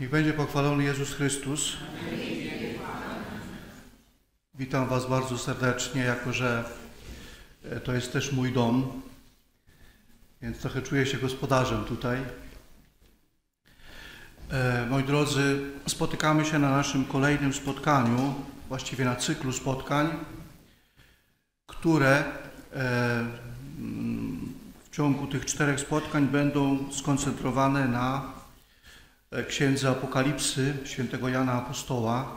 Niech będzie pochwalony Jezus Chrystus. Witam Was bardzo serdecznie, jako że to jest też mój dom, więc trochę czuję się gospodarzem tutaj. Moi drodzy, spotykamy się na naszym kolejnym spotkaniu, właściwie na cyklu spotkań, które w ciągu tych 4 spotkań będą skoncentrowane na Księdze Apokalipsy świętego Jana Apostoła.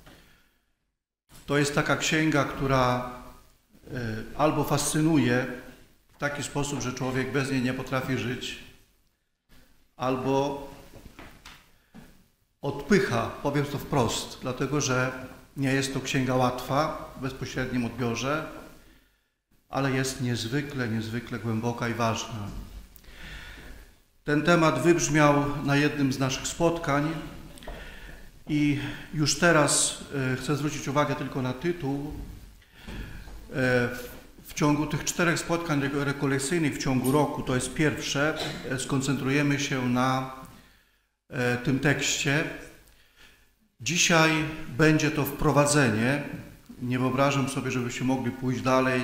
To jest taka księga, która albo fascynuje w taki sposób, że człowiek bez niej nie potrafi żyć, albo odpycha, powiem to wprost, dlatego że nie jest to księga łatwa w bezpośrednim odbiorze, ale jest niezwykle głęboka i ważna. Ten temat wybrzmiał na jednym z naszych spotkań i już teraz chcę zwrócić uwagę tylko na tytuł. W ciągu tych 4 spotkań rekolekcyjnych w ciągu roku, to jest pierwsze, skoncentrujemy się na tym tekście. Dzisiaj będzie to wprowadzenie. Nie wyobrażam sobie, żebyśmy mogli pójść dalej,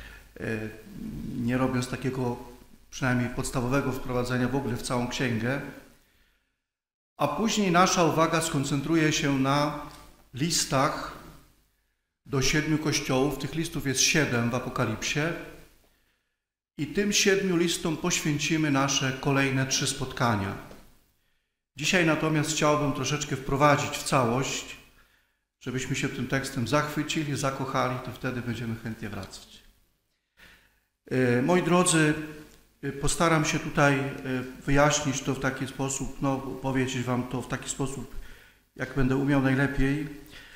nie robiąc takiego przynajmniej podstawowego wprowadzenia w ogóle w całą księgę. A później nasza uwaga skoncentruje się na listach do 7 kościołów. Tych listów jest 7 w Apokalipsie. I tym 7 listom poświęcimy nasze kolejne 3 spotkania. Dzisiaj natomiast chciałbym troszeczkę wprowadzić w całość, żebyśmy się tym tekstem zachwycili, zakochali, to wtedy będziemy chętnie wracać. Moi drodzy, postaram się tutaj wyjaśnić to w taki sposób, powiedzieć Wam to w taki sposób, jak będę umiał najlepiej.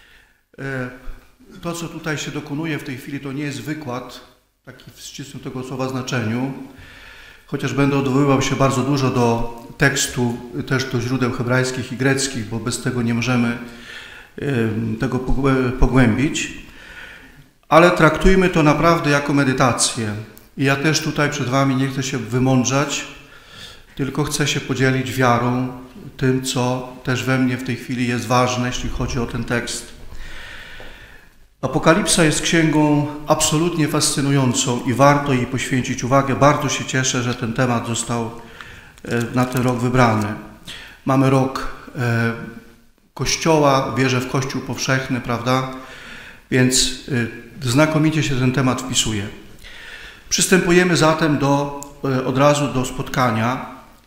To, co tutaj się dokonuje w tej chwili, to nie jest wykład, taki w ścisłym tego słowa znaczeniu, chociaż będę odwoływał się bardzo dużo do tekstu, też do źródeł hebrajskich i greckich, bo bez tego nie możemy tego pogłębić, ale traktujmy to naprawdę jako medytację. I ja też tutaj przed Wami nie chcę się wymądrzać, tylko chcę się podzielić wiarą, tym, co też we mnie w tej chwili jest ważne, jeśli chodzi o ten tekst. Apokalipsa jest księgą absolutnie fascynującą i warto jej poświęcić uwagę. Bardzo się cieszę, że ten temat został na ten rok wybrany. Mamy rok Kościoła, wierzę w Kościół powszechny, prawda? Więc znakomicie się ten temat wpisuje. Przystępujemy zatem od razu do spotkania.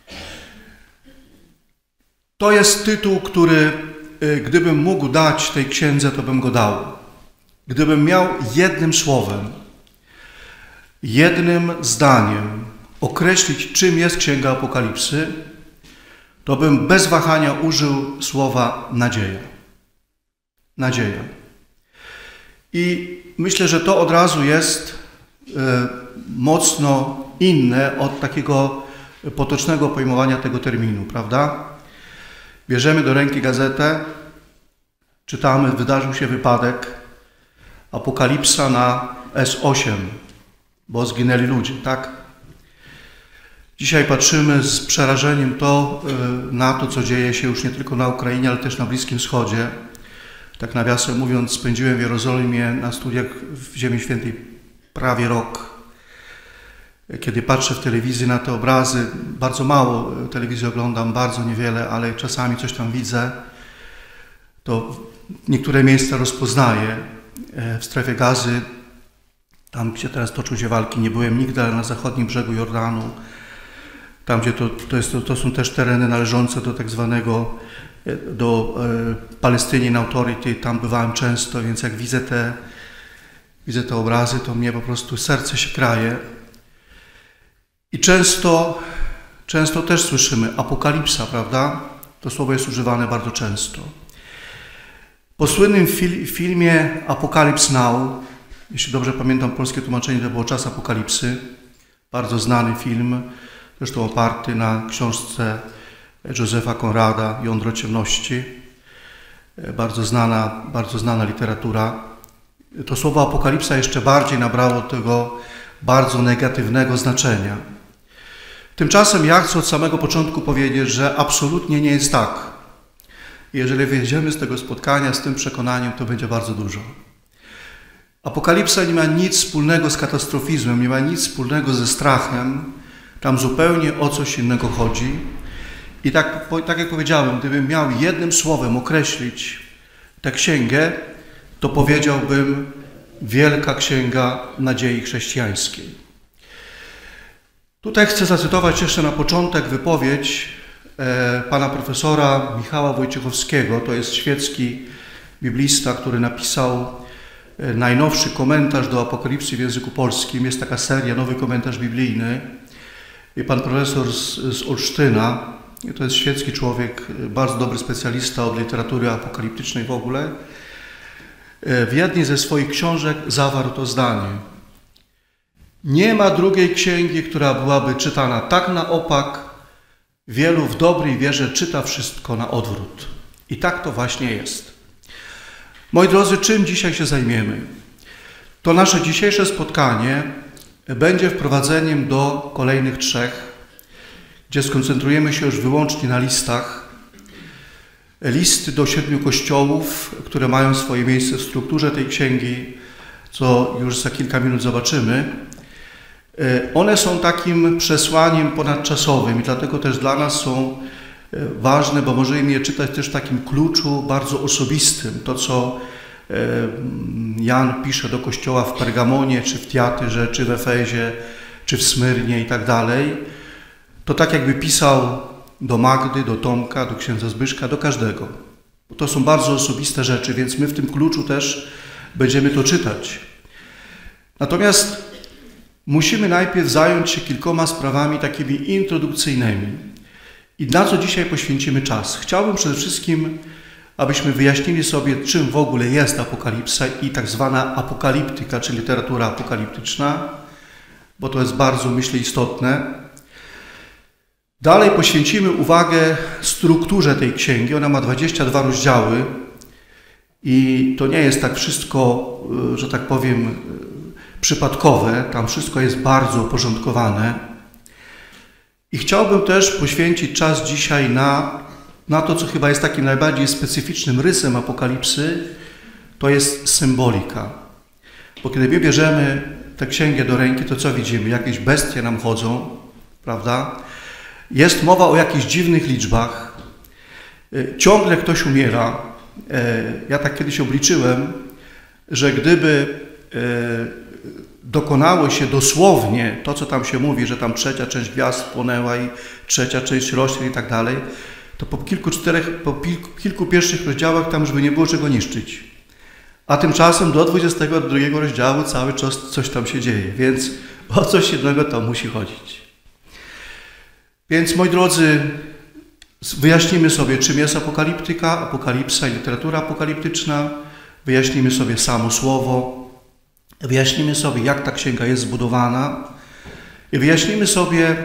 To jest tytuł, który gdybym mógł dać tej księdze, to bym go dał. Gdybym miał jednym słowem, jednym zdaniem określić, czym jest Księga Apokalipsy, to bym bez wahania użył słowa nadzieja. Nadzieja. I myślę, że to od razu jest mocno inne od takiego potocznego pojmowania tego terminu, prawda? Bierzemy do ręki gazetę, czytamy, wydarzył się wypadek, apokalipsa na S8, bo zginęli ludzie, tak? Dzisiaj patrzymy z przerażeniem na to, co dzieje się już nie tylko na Ukrainie, ale też na Bliskim Wschodzie. Tak nawiasem mówiąc, spędziłem w Jerozolimie na studiach w Ziemi Świętej prawie rok. Kiedy patrzę w telewizji na te obrazy, bardzo mało telewizji oglądam, bardzo niewiele, ale czasami coś tam widzę, to niektóre miejsca rozpoznaję. W strefie Gazy, tam gdzie teraz toczą się walki, nie byłem nigdy, ale na zachodnim brzegu Jordanu, tam gdzie to są też tereny należące do tak zwanego, do Palestinian Authority, tam bywałem często, więc jak widzę te obrazy, to mnie po prostu serce się kraje. I często też słyszymy apokalipsa, prawda? To słowo jest używane bardzo często. Po słynnym filmie Apocalypse Now, jeśli dobrze pamiętam polskie tłumaczenie, to było Czas Apokalipsy, bardzo znany film, zresztą oparty na książce Josepha Conrada Jądro ciemności, bardzo znana literatura. To słowo apokalipsa jeszcze bardziej nabrało tego bardzo negatywnego znaczenia. Tymczasem ja chcę od samego początku powiedzieć, że absolutnie nie jest tak. Jeżeli wyjdziemy z tego spotkania z tym przekonaniem, to będzie bardzo dużo. Apokalipsa nie ma nic wspólnego z katastrofizmem, nie ma nic wspólnego ze strachem. Tam zupełnie o coś innego chodzi. I tak jak powiedziałem, gdybym miał jednym słowem określić tę księgę, to powiedziałbym wielka księga nadziei chrześcijańskiej. Tutaj chcę zacytować jeszcze na początek wypowiedź pana profesora Michała Wojciechowskiego. To jest szwedzki biblista, który napisał najnowszy komentarz do Apokalipsy w języku polskim. Jest taka seria, nowy komentarz biblijny. I pan profesor z Olsztyna, to jest szwedzki człowiek, bardzo dobry specjalista od literatury apokaliptycznej w ogóle. W jednej ze swoich książek zawarł to zdanie. Nie ma drugiej księgi, która byłaby czytana tak na opak. Wielu w dobrej wierze czyta wszystko na odwrót. I tak to właśnie jest. Moi drodzy, czym dzisiaj się zajmiemy? To nasze dzisiejsze spotkanie będzie wprowadzeniem do kolejnych 3, gdzie skoncentrujemy się już wyłącznie na listach. Listy do 7 kościołów, które mają swoje miejsce w strukturze tej księgi, co już za kilka minut zobaczymy. One są takim przesłaniem ponadczasowym i dlatego też dla nas są ważne, bo możemy je czytać też w takim kluczu bardzo osobistym. To, co Jan pisze do kościoła w Pergamonie, czy w Tiatyrze, czy w Efezie, czy w Smyrnie i tak dalej, to tak jakby pisał do Magdy, do Tomka, do księdza Zbyszka, do każdego. To są bardzo osobiste rzeczy, więc my w tym kluczu też będziemy to czytać. Natomiast musimy najpierw zająć się kilkoma sprawami takimi introdukcyjnymi. I na co dzisiaj poświęcimy czas? Chciałbym przede wszystkim, abyśmy wyjaśnili sobie, czym w ogóle jest apokalipsa i tak zwana apokaliptyka, czy literatura apokaliptyczna, bo to jest bardzo, myślę, istotne. Dalej poświęcimy uwagę strukturze tej księgi. Ona ma 22 rozdziały i to nie jest tak wszystko, że tak powiem, przypadkowe. Tam wszystko jest bardzo uporządkowane. I chciałbym też poświęcić czas dzisiaj na to, co chyba jest takim najbardziej specyficznym rysem apokalipsy, to jest symbolika. Bo kiedy my bierzemy tę księgę do ręki, to co widzimy? Jakieś bestie nam chodzą, prawda? Jest mowa o jakichś dziwnych liczbach. Ciągle ktoś umiera. Ja tak kiedyś obliczyłem, że gdyby dokonało się dosłownie to, co tam się mówi, że tam 3. część gwiazd płonęła i 3. część roślin i tak dalej, to po kilku pierwszych rozdziałach tam już by nie było czego niszczyć. A tymczasem do 22 rozdziału cały czas coś tam się dzieje, więc o coś jednego tam musi chodzić. Więc, moi drodzy, wyjaśnimy sobie, czym jest apokaliptyka, apokalipsa i literatura apokaliptyczna. Wyjaśnimy sobie samo słowo. Wyjaśnimy sobie, jak ta księga jest zbudowana. I wyjaśnimy sobie,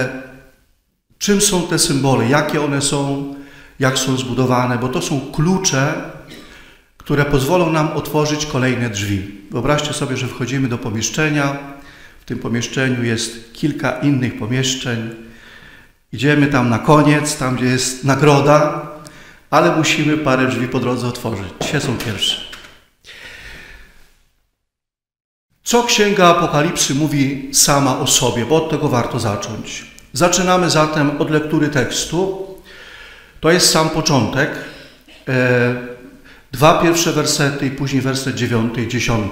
czym są te symbole, jakie one są, jak są zbudowane, bo to są klucze, które pozwolą nam otworzyć kolejne drzwi. Wyobraźcie sobie, że wchodzimy do pomieszczenia. W tym pomieszczeniu jest kilka innych pomieszczeń. Idziemy tam na koniec, tam gdzie jest nagroda, ale musimy parę drzwi po drodze otworzyć. Dzisiaj są pierwsze. Co Księga Apokalipsy mówi sama o sobie, bo od tego warto zacząć. Zaczynamy zatem od lektury tekstu. To jest sam początek. 2 pierwsze wersety i później werset 9 i 10.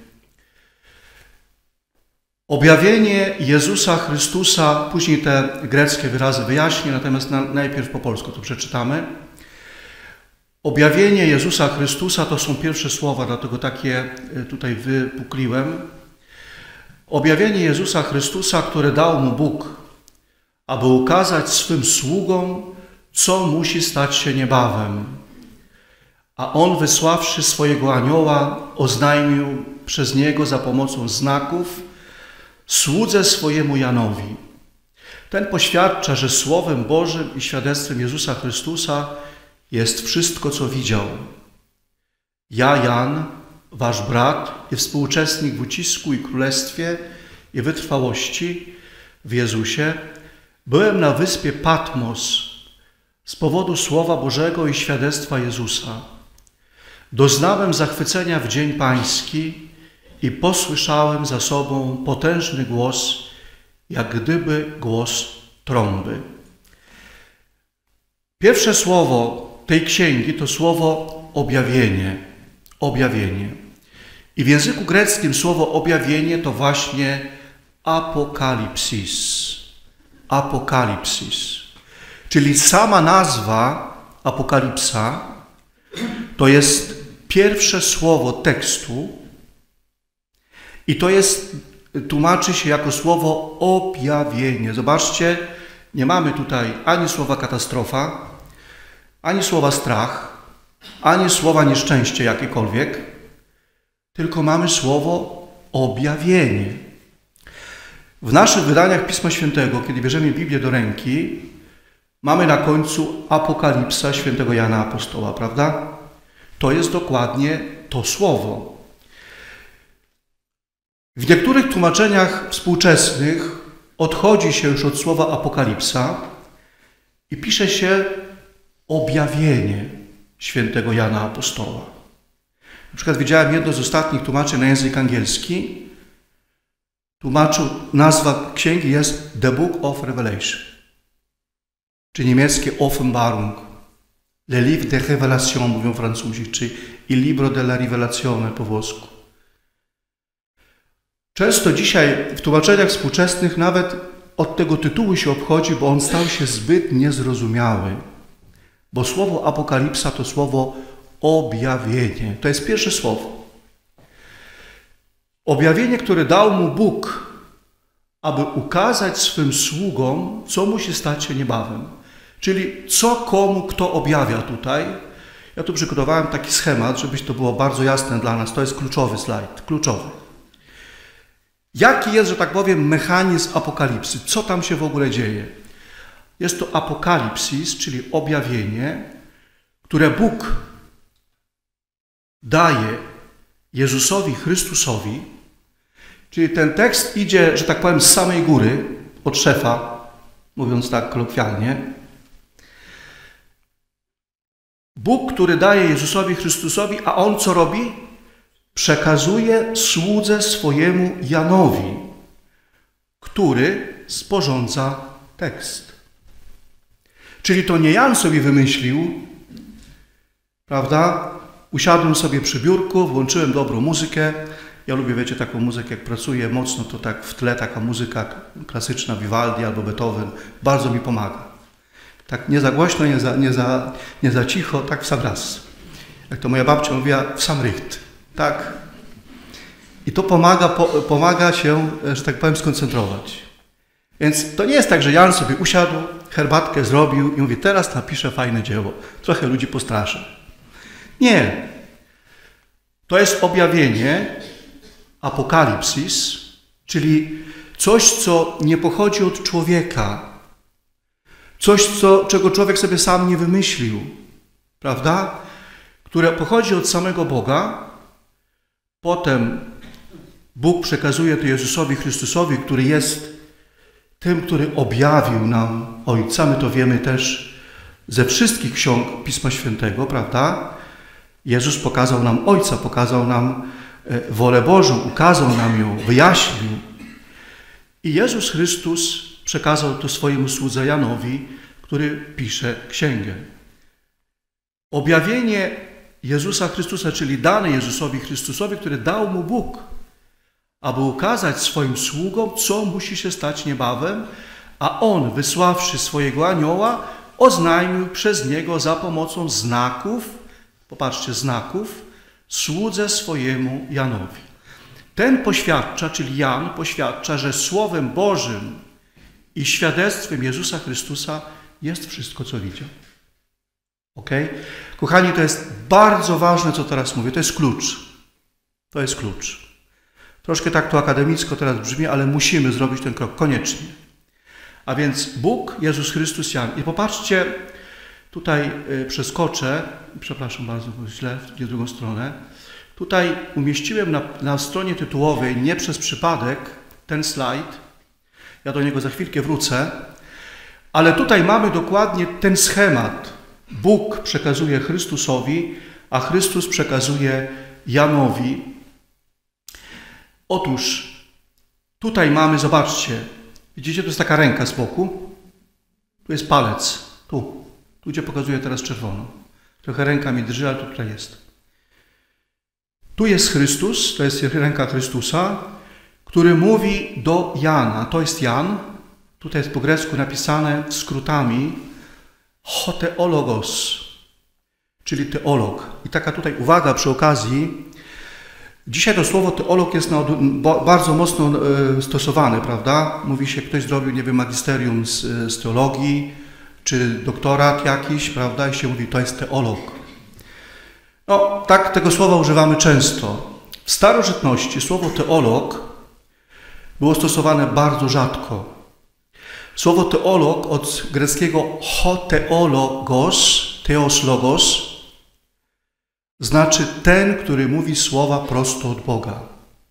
Objawienie Jezusa Chrystusa, później te greckie wyrazy wyjaśnię, natomiast najpierw po polsku to przeczytamy. Objawienie Jezusa Chrystusa to są pierwsze słowa, dlatego takie tutaj wypukliłem. Objawienie Jezusa Chrystusa, które dał mu Bóg, aby ukazać swym sługom, co musi stać się niebawem. A On, wysławszy swojego anioła, oznajmił przez niego za pomocą znaków słudze swojemu Janowi. Ten poświadcza, że Słowem Bożym i świadectwem Jezusa Chrystusa jest wszystko, co widział. Ja, Jan, wasz brat i współuczestnik w ucisku i królestwie i wytrwałości w Jezusie, byłem na wyspie Patmos z powodu Słowa Bożego i świadectwa Jezusa doznałem zachwycenia w dzień Pański i posłyszałem za sobą potężny głos, jak gdyby głos trąby. Pierwsze słowo tej księgi to słowo objawienie. Objawienie. I w języku greckim słowo objawienie to właśnie apokalipsis. Apokalipsis. Czyli sama nazwa apokalipsa to jest pierwsze słowo tekstu i to jest, tłumaczy się jako słowo objawienie. Zobaczcie, nie mamy tutaj ani słowa katastrofa, ani słowa strach, ani słowa nieszczęście jakiekolwiek, tylko mamy słowo objawienie. W naszych wydaniach Pisma Świętego, kiedy bierzemy Biblię do ręki, mamy na końcu Apokalipsa świętego Jana Apostoła, prawda? To jest dokładnie to słowo. W niektórych tłumaczeniach współczesnych odchodzi się już od słowa apokalipsa i pisze się objawienie świętego Jana Apostoła. Na przykład widziałem jedno z ostatnich tłumaczeń na język angielski. Nazwa księgi jest The Book of Revelation, czy niemieckie Offenbarung, Le Livre de Révélation mówią Francuzi, czy Il Libro della Rivelazione po włosku. Często dzisiaj w tłumaczeniach współczesnych nawet od tego tytułu się obchodzi, bo on stał się zbyt niezrozumiały. Bo słowo apokalipsa to słowo objawienie. To jest pierwsze słowo. Objawienie, które dał mu Bóg, aby ukazać swym sługom, co musi stać się niebawem. Czyli co komu kto objawia tutaj. Ja tu przygotowałem taki schemat, żeby to było bardzo jasne dla nas. To jest kluczowy slajd, kluczowy. Jaki jest, że tak powiem, mechanizm apokalipsy? Co tam się w ogóle dzieje? Jest to apokalipsis, czyli objawienie, które Bóg daje Jezusowi Chrystusowi. Czyli ten tekst idzie, że tak powiem, z samej góry, od szefa, mówiąc tak kolokwialnie. Bóg, który daje Jezusowi Chrystusowi, a On co robi? Przekazuje słudze swojemu Janowi, który sporządza tekst. Czyli to nie Jan sobie wymyślił, prawda? Usiadłem sobie przy biurku, włączyłem dobrą muzykę. Ja lubię, wiecie, taką muzykę, jak pracuję mocno, to tak w tle taka muzyka klasyczna, Vivaldi albo Beethoven, bardzo mi pomaga. Tak nie za głośno, nie za cicho, tak w sam raz. Jak to moja babcia mówiła, w sam rycht. Tak. I to pomaga się, że tak powiem, skoncentrować. Więc to nie jest tak, że Jan sobie usiadł, herbatkę zrobił i mówi, teraz napiszę fajne dzieło. Trochę ludzi postraszę. Nie. To jest objawienie, apokalipsis, czyli coś, co nie pochodzi od człowieka. Coś, czego człowiek sobie sam nie wymyślił. Prawda? Które pochodzi od samego Boga. Potem Bóg przekazuje to Jezusowi Chrystusowi, który jest tym, który objawił nam Ojca. My to wiemy też ze wszystkich ksiąg Pisma Świętego, prawda? Jezus pokazał nam Ojca, pokazał nam wolę Bożą, ukazał nam ją, wyjaśnił. I Jezus Chrystus przekazał to swojemu słudze Janowi, który pisze księgę. Objawienie Jezusa Chrystusa, czyli dane Jezusowi Chrystusowi, który dał mu Bóg, aby ukazać swoim sługom, co musi się stać niebawem, a On, wysławszy swojego anioła, oznajmił przez niego za pomocą znaków, popatrzcie, znaków, słudze swojemu Janowi. Ten poświadcza, czyli Jan, poświadcza, że Słowem Bożym i świadectwem Jezusa Chrystusa jest wszystko, co widział. Ok? Kochani, to jest bardzo ważne, co teraz mówię. To jest klucz. To jest klucz. Troszkę tak to akademicko teraz brzmi, ale musimy zrobić ten krok koniecznie. A więc Bóg, Jezus Chrystus, Jan. I popatrzcie, tutaj przeskoczę, przepraszam bardzo, bo źle, w drugą stronę. Tutaj umieściłem na stronie tytułowej, nie przez przypadek, ten slajd. Ja do niego za chwilkę wrócę, Ale tutaj mamy dokładnie ten schemat. Bóg przekazuje Chrystusowi, a Chrystus przekazuje Janowi. Otóż tutaj mamy, zobaczcie, widzicie, to jest taka ręka z boku, tu jest palec, tu gdzie pokazuję teraz czerwono. Trochę ręka mi drży, ale to tutaj jest. Tu jest Chrystus, to jest ręka Chrystusa, który mówi do Jana. To jest Jan, tutaj jest po grecku napisane skrótami hoteologos, czyli teolog. I taka tutaj uwaga przy okazji. Dzisiaj to słowo teolog jest bardzo mocno stosowane, prawda? Mówi się, ktoś zrobił, nie wiem, magisterium z teologii, czy doktorat jakiś, prawda? I się mówi, to jest teolog. No, tak tego słowa używamy często. W starożytności słowo teolog było stosowane bardzo rzadko. Słowo teolog od greckiego hoteologos, theos logos, znaczy ten, który mówi słowa prosto od Boga.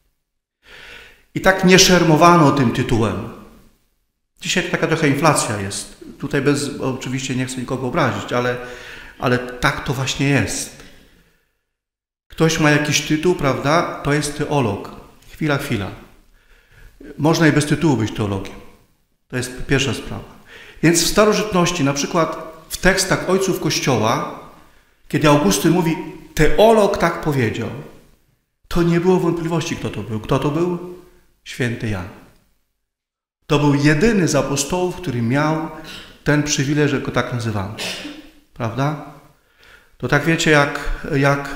I tak nie szermowano tym tytułem. Dzisiaj taka trochę inflacja jest. Tutaj oczywiście nie chcę nikogo obrazić, ale tak to właśnie jest. Ktoś ma jakiś tytuł, prawda? To jest teolog. Chwila. Można i bez tytułu być teologiem. To jest pierwsza sprawa. Więc w starożytności, na przykład w tekstach ojców Kościoła, kiedy Augustyn mówi, teolog tak powiedział, to nie było wątpliwości, kto to był. Kto to był? Święty Jan. To był jedyny z apostołów, który miał ten przywilej, że go tak nazywamy. Prawda? To tak wiecie, jak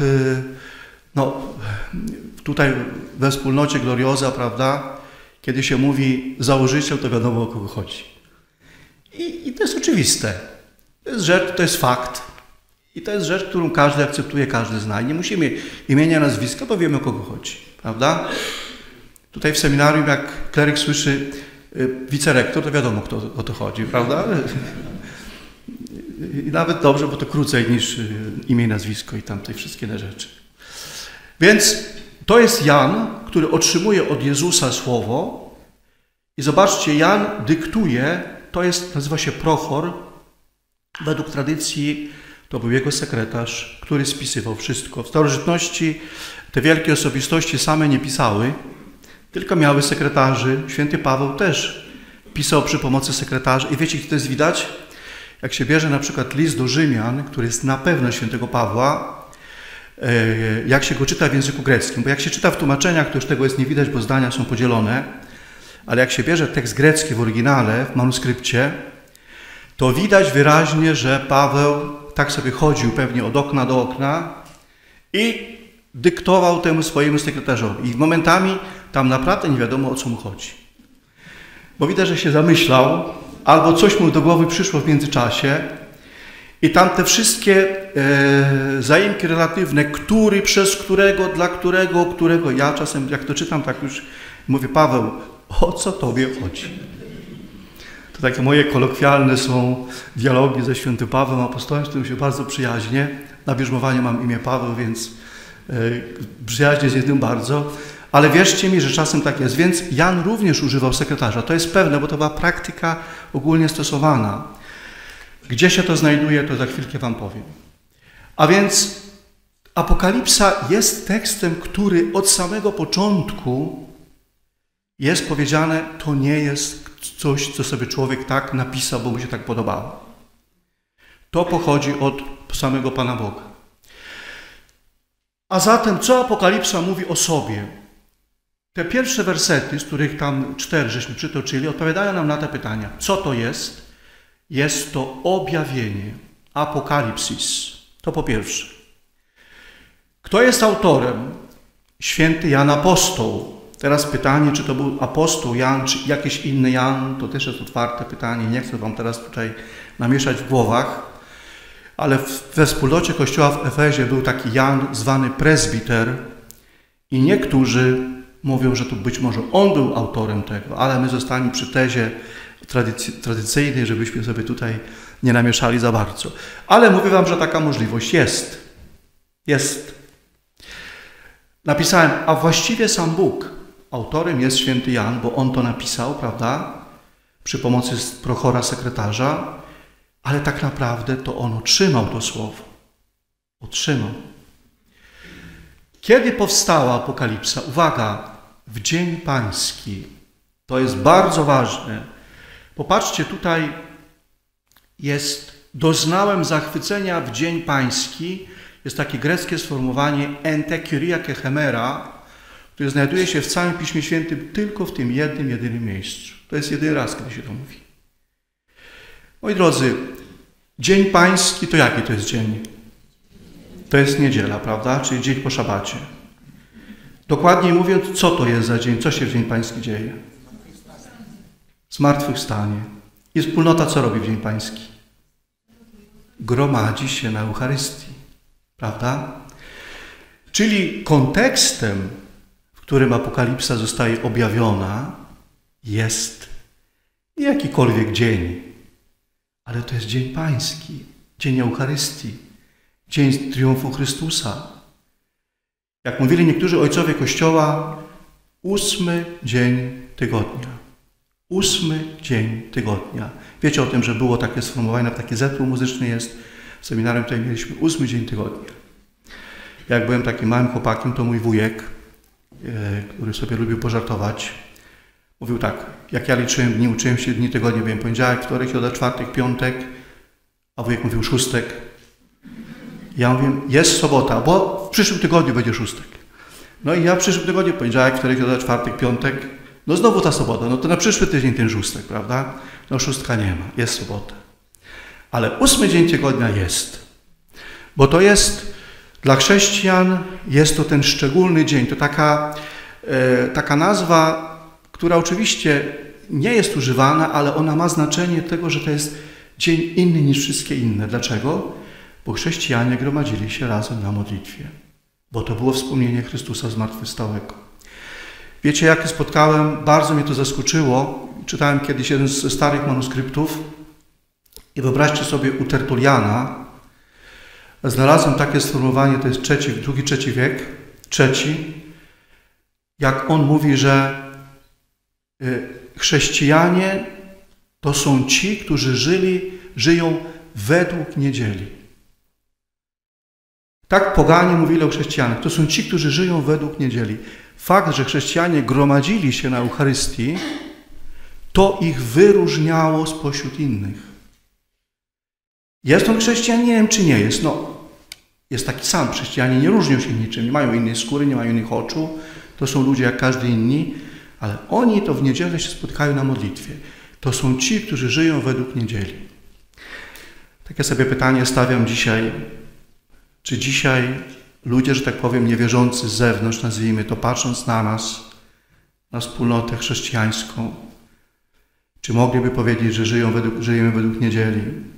tutaj we wspólnocie Gloriosa, prawda? Kiedy się mówi założyciel, to wiadomo, o kogo chodzi. I to jest oczywiste. To jest fakt. I to jest rzecz, którą każdy akceptuje, każdy zna. I nie musimy imienia, nazwiska, bo wiemy, o kogo chodzi. Prawda? Tutaj w seminarium, jak kleryk słyszy wicerektor, to wiadomo, o to chodzi. Prawda? I nawet dobrze, bo to krócej niż imię i nazwisko i tamte wszystkie te rzeczy. Więc to jest Jan, który otrzymuje od Jezusa słowo. I zobaczcie, Jan dyktuje, nazywa się Prochor. Według tradycji to był jego sekretarz, który spisywał wszystko. W starożytności te wielkie osobistości same nie pisały, tylko miały sekretarzy. Święty Paweł też pisał przy pomocy sekretarzy. I wiecie, gdzie to jest widać? Jak się bierze na przykład list do Rzymian, który jest na pewno świętego Pawła, jak się go czyta w języku greckim, bo jak się czyta w tłumaczeniach, to już tego jest nie widać, bo zdania są podzielone, ale jak się bierze tekst grecki w oryginale, w manuskrypcie, to widać wyraźnie, że Paweł tak sobie chodził pewnie od okna do okna i dyktował temu swojemu sekretarzowi. I momentami tam naprawdę nie wiadomo, o co mu chodzi. Bo widać, że się zamyślał, albo coś mu do głowy przyszło w międzyczasie i tam te wszystkie zaimki relatywne, który, przez którego, dla którego. Ja czasem, jak to czytam, tak już mówię, Paweł, o co tobie chodzi? To takie moje kolokwialne są dialogi ze świętym Pawłem apostołem, z którym się bardzo przyjaźnię. Na bierzmowanie mam imię Paweł, więc przyjaźnię z jednym bardzo. Ale wierzcie mi, że czasem tak jest. Więc Jan również używał sekretarza. To jest pewne, bo to była praktyka ogólnie stosowana. Gdzie się to znajduje, to za chwilkę wam powiem. A więc Apokalipsa jest tekstem, który od samego początku jest powiedziane, to nie jest coś, co sobie człowiek tak napisał, bo mu się tak podobało. To pochodzi od samego Pana Boga. A zatem, co Apokalipsa mówi o sobie? Te pierwsze wersety, z których tam 4 żeśmy przytoczyli, odpowiadają nam na te pytania. Co to jest? Jest to objawienie, apokalipsis. To po pierwsze. Kto jest autorem? Święty Jan Apostoł. Teraz pytanie, czy to był apostoł Jan, czy jakiś inny Jan, to też jest otwarte pytanie. Nie chcę wam teraz tutaj namieszać w głowach, ale we wspólnocie Kościoła w Efezie był taki Jan zwany prezbiter i niektórzy mówią, że to być może on był autorem tego, ale my zostaniemy przy tezie tradycyjnej, żebyśmy sobie tutaj nie namieszali za bardzo. Ale mówię wam, że taka możliwość jest. Jest. Napisałem, a właściwie sam Bóg. Autorem jest święty Jan, bo on to napisał, prawda? przy pomocy Prochora, sekretarza, ale tak naprawdę to on otrzymał to słowo. Otrzymał. Kiedy powstała Apokalipsa? Uwaga, w Dzień Pański. To jest bardzo ważne. Popatrzcie, tutaj jest doznałem zachwycenia w Dzień Pański. Jest takie greckie sformułowanie ente kyriake chemera, które znajduje się w całym Piśmie Świętym tylko w tym jedynym miejscu. To jest jedyny raz, kiedy się to mówi. Moi drodzy, Dzień Pański to jaki to jest dzień? To jest niedziela, prawda? Czyli dzień po szabacie. Dokładniej mówiąc, co to jest za dzień? Co się w Dzień Pański dzieje? Zmartwychwstanie. I wspólnota co robi w Dzień Pański? Gromadzi się na Eucharystii. Prawda? Czyli kontekstem, w którym Apokalipsa zostaje objawiona, jest nie jakikolwiek dzień, ale to jest Dzień Pański, Dzień Eucharystii, Dzień triumfu Chrystusa. Jak mówili niektórzy ojcowie Kościoła, 8. dzień tygodnia. 8. dzień tygodnia. Wiecie o tym, że było takie sformułowanie, taki zespół muzyczny jest. W seminarium tutaj mieliśmy 8. dzień tygodnia. Jak byłem takim małym chłopakiem, to mój wujek, który sobie lubił pożartować, mówił tak, jak ja liczyłem dni, uczyłem się dni tygodnia, byłem poniedziałek, wtorek, środa, czwartek, piątek, a wujek mówił szóstek. Ja mówię, jest sobota, bo w przyszłym tygodniu będzie szóstek. No i ja w przyszłym tygodniu, poniedziałek, wtorek, środa, czwartek, piątek, no znowu ta sobota, no to na przyszły tydzień ten szóstek, prawda? No szóstka nie ma, jest sobota. Ale 8. dzień tygodnia jest, bo to jest, dla chrześcijan jest to ten szczególny dzień, to taka nazwa, która oczywiście nie jest używana, ale ona ma znaczenie tego, że to jest dzień inny niż wszystkie inne. Dlaczego? Bo chrześcijanie gromadzili się razem na modlitwie, bo to było wspomnienie Chrystusa zmartwychwstałego. Wiecie, jak spotkałem, bardzo mnie to zaskoczyło, czytałem kiedyś jeden ze starych manuskryptów i wyobraźcie sobie u Tertuliana, znalazłem takie sformułowanie, to jest II-III wiek, jak on mówi, że chrześcijanie to są ci, którzy żyją według niedzieli. Tak poganie mówili o chrześcijanach. To są ci, którzy żyją według niedzieli. Fakt, że chrześcijanie gromadzili się na Eucharystii, to ich wyróżniało spośród innych. Jest on chrześcijaninem, czy nie jest? No, jest taki sam. Chrześcijanie nie różnią się niczym. Nie mają innej skóry, nie mają innych oczu. To są ludzie jak każdy inni. Ale oni to w niedzielę się spotkają na modlitwie. To są ci, którzy żyją według niedzieli. Takie sobie pytanie stawiam dzisiaj. Czy dzisiaj ludzie, że tak powiem, niewierzący z zewnątrz, nazwijmy to, patrząc na nas, na wspólnotę chrześcijańską, czy mogliby powiedzieć, że żyjemy według niedzieli?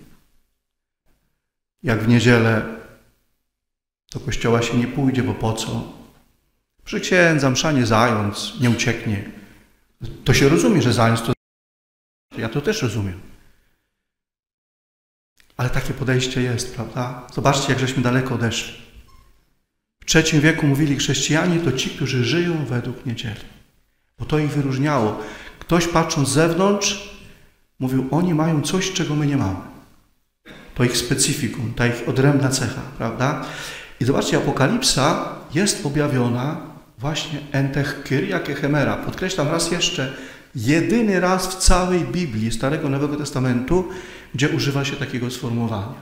Jak w niedzielę do kościoła się nie pójdzie, bo po co? Przy księdza msza nie zając, nie ucieknie. To się rozumie, że zając to... Ja to też rozumiem. Ale takie podejście jest, prawda? Zobaczcie, jak żeśmy daleko odeszli. W III wieku mówili, chrześcijanie to ci, którzy żyją według niedzieli. Bo to ich wyróżniało. Ktoś patrząc z zewnątrz, mówił, oni mają coś, czego my nie mamy. To ich specyfikum, ta ich odrębna cecha, prawda? I zobaczcie, Apokalipsa jest objawiona właśnie entech kyriake chemera. Podkreślam raz jeszcze, jedyny raz w całej Biblii Starego Nowego Testamentu, gdzie używa się takiego sformułowania.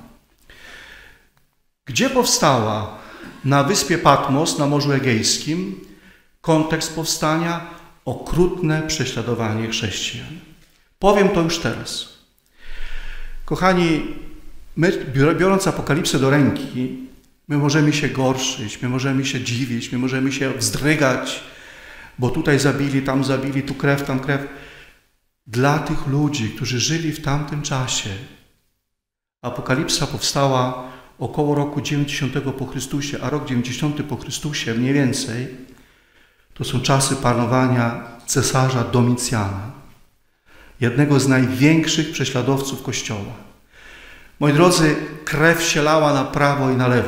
Gdzie powstała? Na wyspie Patmos, na Morzu Egejskim. Kontekst powstania: okrutne prześladowanie chrześcijan. Powiem to już teraz. Kochani, my, biorąc Apokalipsę do ręki, my możemy się gorszyć, my możemy się dziwić, my możemy się wzdrygać, bo tutaj zabili, tam zabili, tu krew, tam krew. Dla tych ludzi, którzy żyli w tamtym czasie, Apokalipsa powstała około roku 90 po Chrystusie, a rok 90 po Chrystusie mniej więcej, to są czasy panowania cesarza Domicjana, jednego z największych prześladowców Kościoła. Moi drodzy, krew się lała na prawo i na lewo.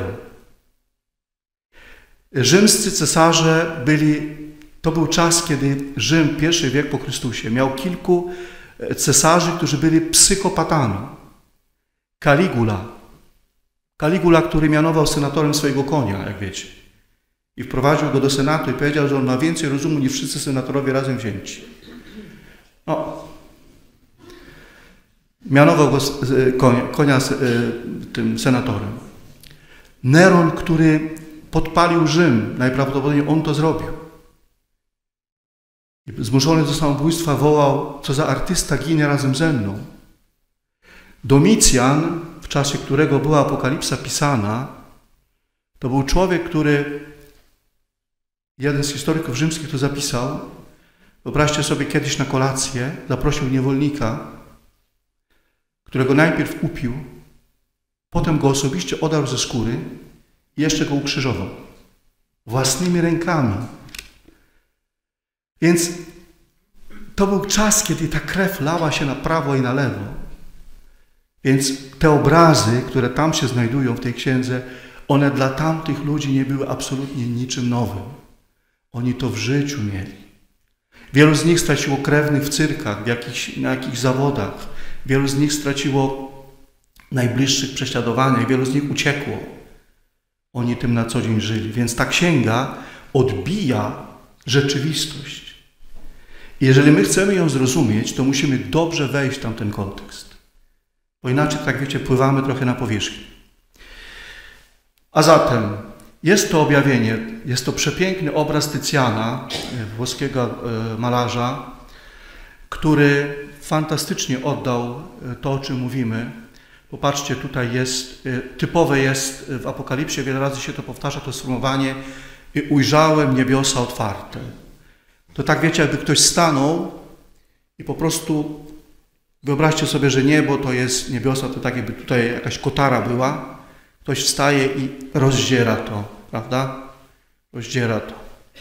Rzymscy cesarze to był czas, kiedy Rzym, I wiek po Chrystusie, miał kilku cesarzy, którzy byli psychopatami. Caligula, który mianował senatorem swojego konia, jak wiecie. I wprowadził go do senatu i powiedział, że on ma więcej rozumu niż wszyscy senatorowie razem wzięci. No. Mianował go konia tym senatorem. Neron, który podpalił Rzym, najprawdopodobniej on to zrobił. I zmuszony do samobójstwa wołał, co za artysta ginie razem ze mną. Domicjan, w czasie którego była Apokalipsa pisana, to był człowiek, który, jeden z historyków rzymskich to zapisał, wyobraźcie sobie, kiedyś na kolację zaprosił niewolnika, którego najpierw upił, potem go osobiście odarł ze skóry i jeszcze go ukrzyżował. Własnymi rękami. Więc to był czas, kiedy ta krew lała się na prawo i na lewo. Więc te obrazy, które tam się znajdują w tej księdze, one dla tamtych ludzi nie były absolutnie niczym nowym. Oni to w życiu mieli. Wielu z nich straciło krewnych w cyrkach, na jakichś zawodach. Wielu z nich straciło najbliższych prześladowaniach, wielu z nich uciekło. Oni tym na co dzień żyli. Więc ta księga odbija rzeczywistość. I jeżeli my chcemy ją zrozumieć, to musimy dobrze wejść w tamten kontekst. Bo inaczej, tak wiecie, pływamy trochę na powierzchni. A zatem jest to objawienie, jest to przepiękny obraz Tycjana, włoskiego malarza, który fantastycznie oddał to, o czym mówimy. Popatrzcie, tutaj jest, typowe jest w Apokalipsie, wiele razy się to powtarza, to sformułowanie i ujrzałem niebiosa otwarte. To tak wiecie, jakby ktoś stanął i po prostu wyobraźcie sobie, że niebo to jest niebiosa, to tak jakby tutaj jakaś kotara była. Ktoś wstaje i rozdziera to, prawda? Rozdziera to.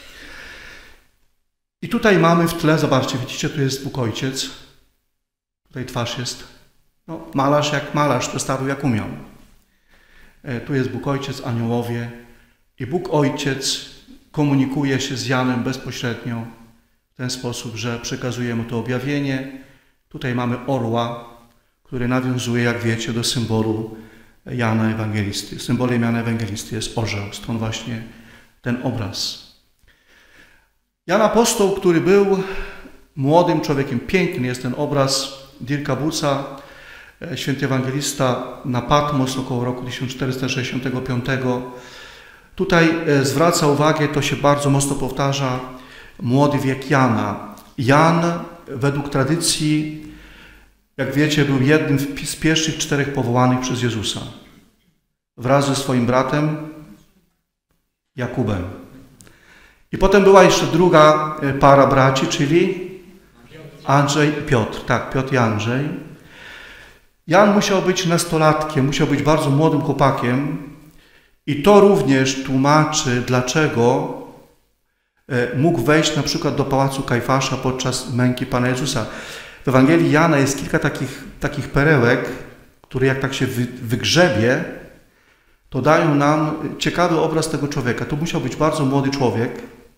I tutaj mamy w tle, zobaczcie, widzicie, tu jest Bóg Ojciec. Tutaj twarz jest. No, malarz jak malarz, przedstawił jak umiał. Tu jest Bóg Ojciec, aniołowie. I Bóg Ojciec komunikuje się z Janem bezpośrednio w ten sposób, że przekazuje mu to objawienie. Tutaj mamy orła, który nawiązuje, jak wiecie, do symbolu Jana Ewangelisty. Symbolem Jana Ewangelisty jest orzeł, stąd właśnie ten obraz. Jan Apostoł, który był młodym człowiekiem, piękny jest ten obraz Dirka Buca, święty ewangelista na Patmos około roku 1465. Tutaj zwraca uwagę, to się bardzo mocno powtarza, młody wiek Jana. Jan według tradycji, jak wiecie, był jednym z pierwszych 4 powołanych przez Jezusa. Wraz ze swoim bratem Jakubem. I potem była jeszcze druga para braci, czyli Andrzej i Piotr. Tak, Piotr i Andrzej. Jan musiał być nastolatkiem, musiał być bardzo młodym chłopakiem i to również tłumaczy, dlaczego mógł wejść na przykład do pałacu Kajfasza podczas męki Pana Jezusa. W Ewangelii Jana jest kilka takich perełek, które jak tak się wygrzebie, to dają nam ciekawy obraz tego człowieka. To musiał być bardzo młody człowiek,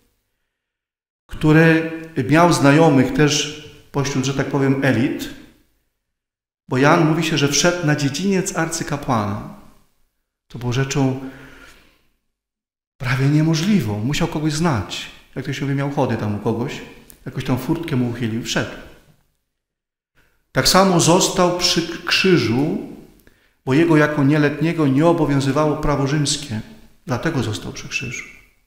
który miał znajomych też pośród, że tak powiem, elit, bo Jan mówi się, że wszedł na dziedziniec arcykapłana. To było rzeczą prawie niemożliwą. Musiał kogoś znać. Jak ktoś sobie miał chody tam u kogoś, jakoś tam furtkę mu uchylił, wszedł. Tak samo został przy krzyżu, bo jego jako nieletniego nie obowiązywało prawo rzymskie. Dlatego został przy krzyżu.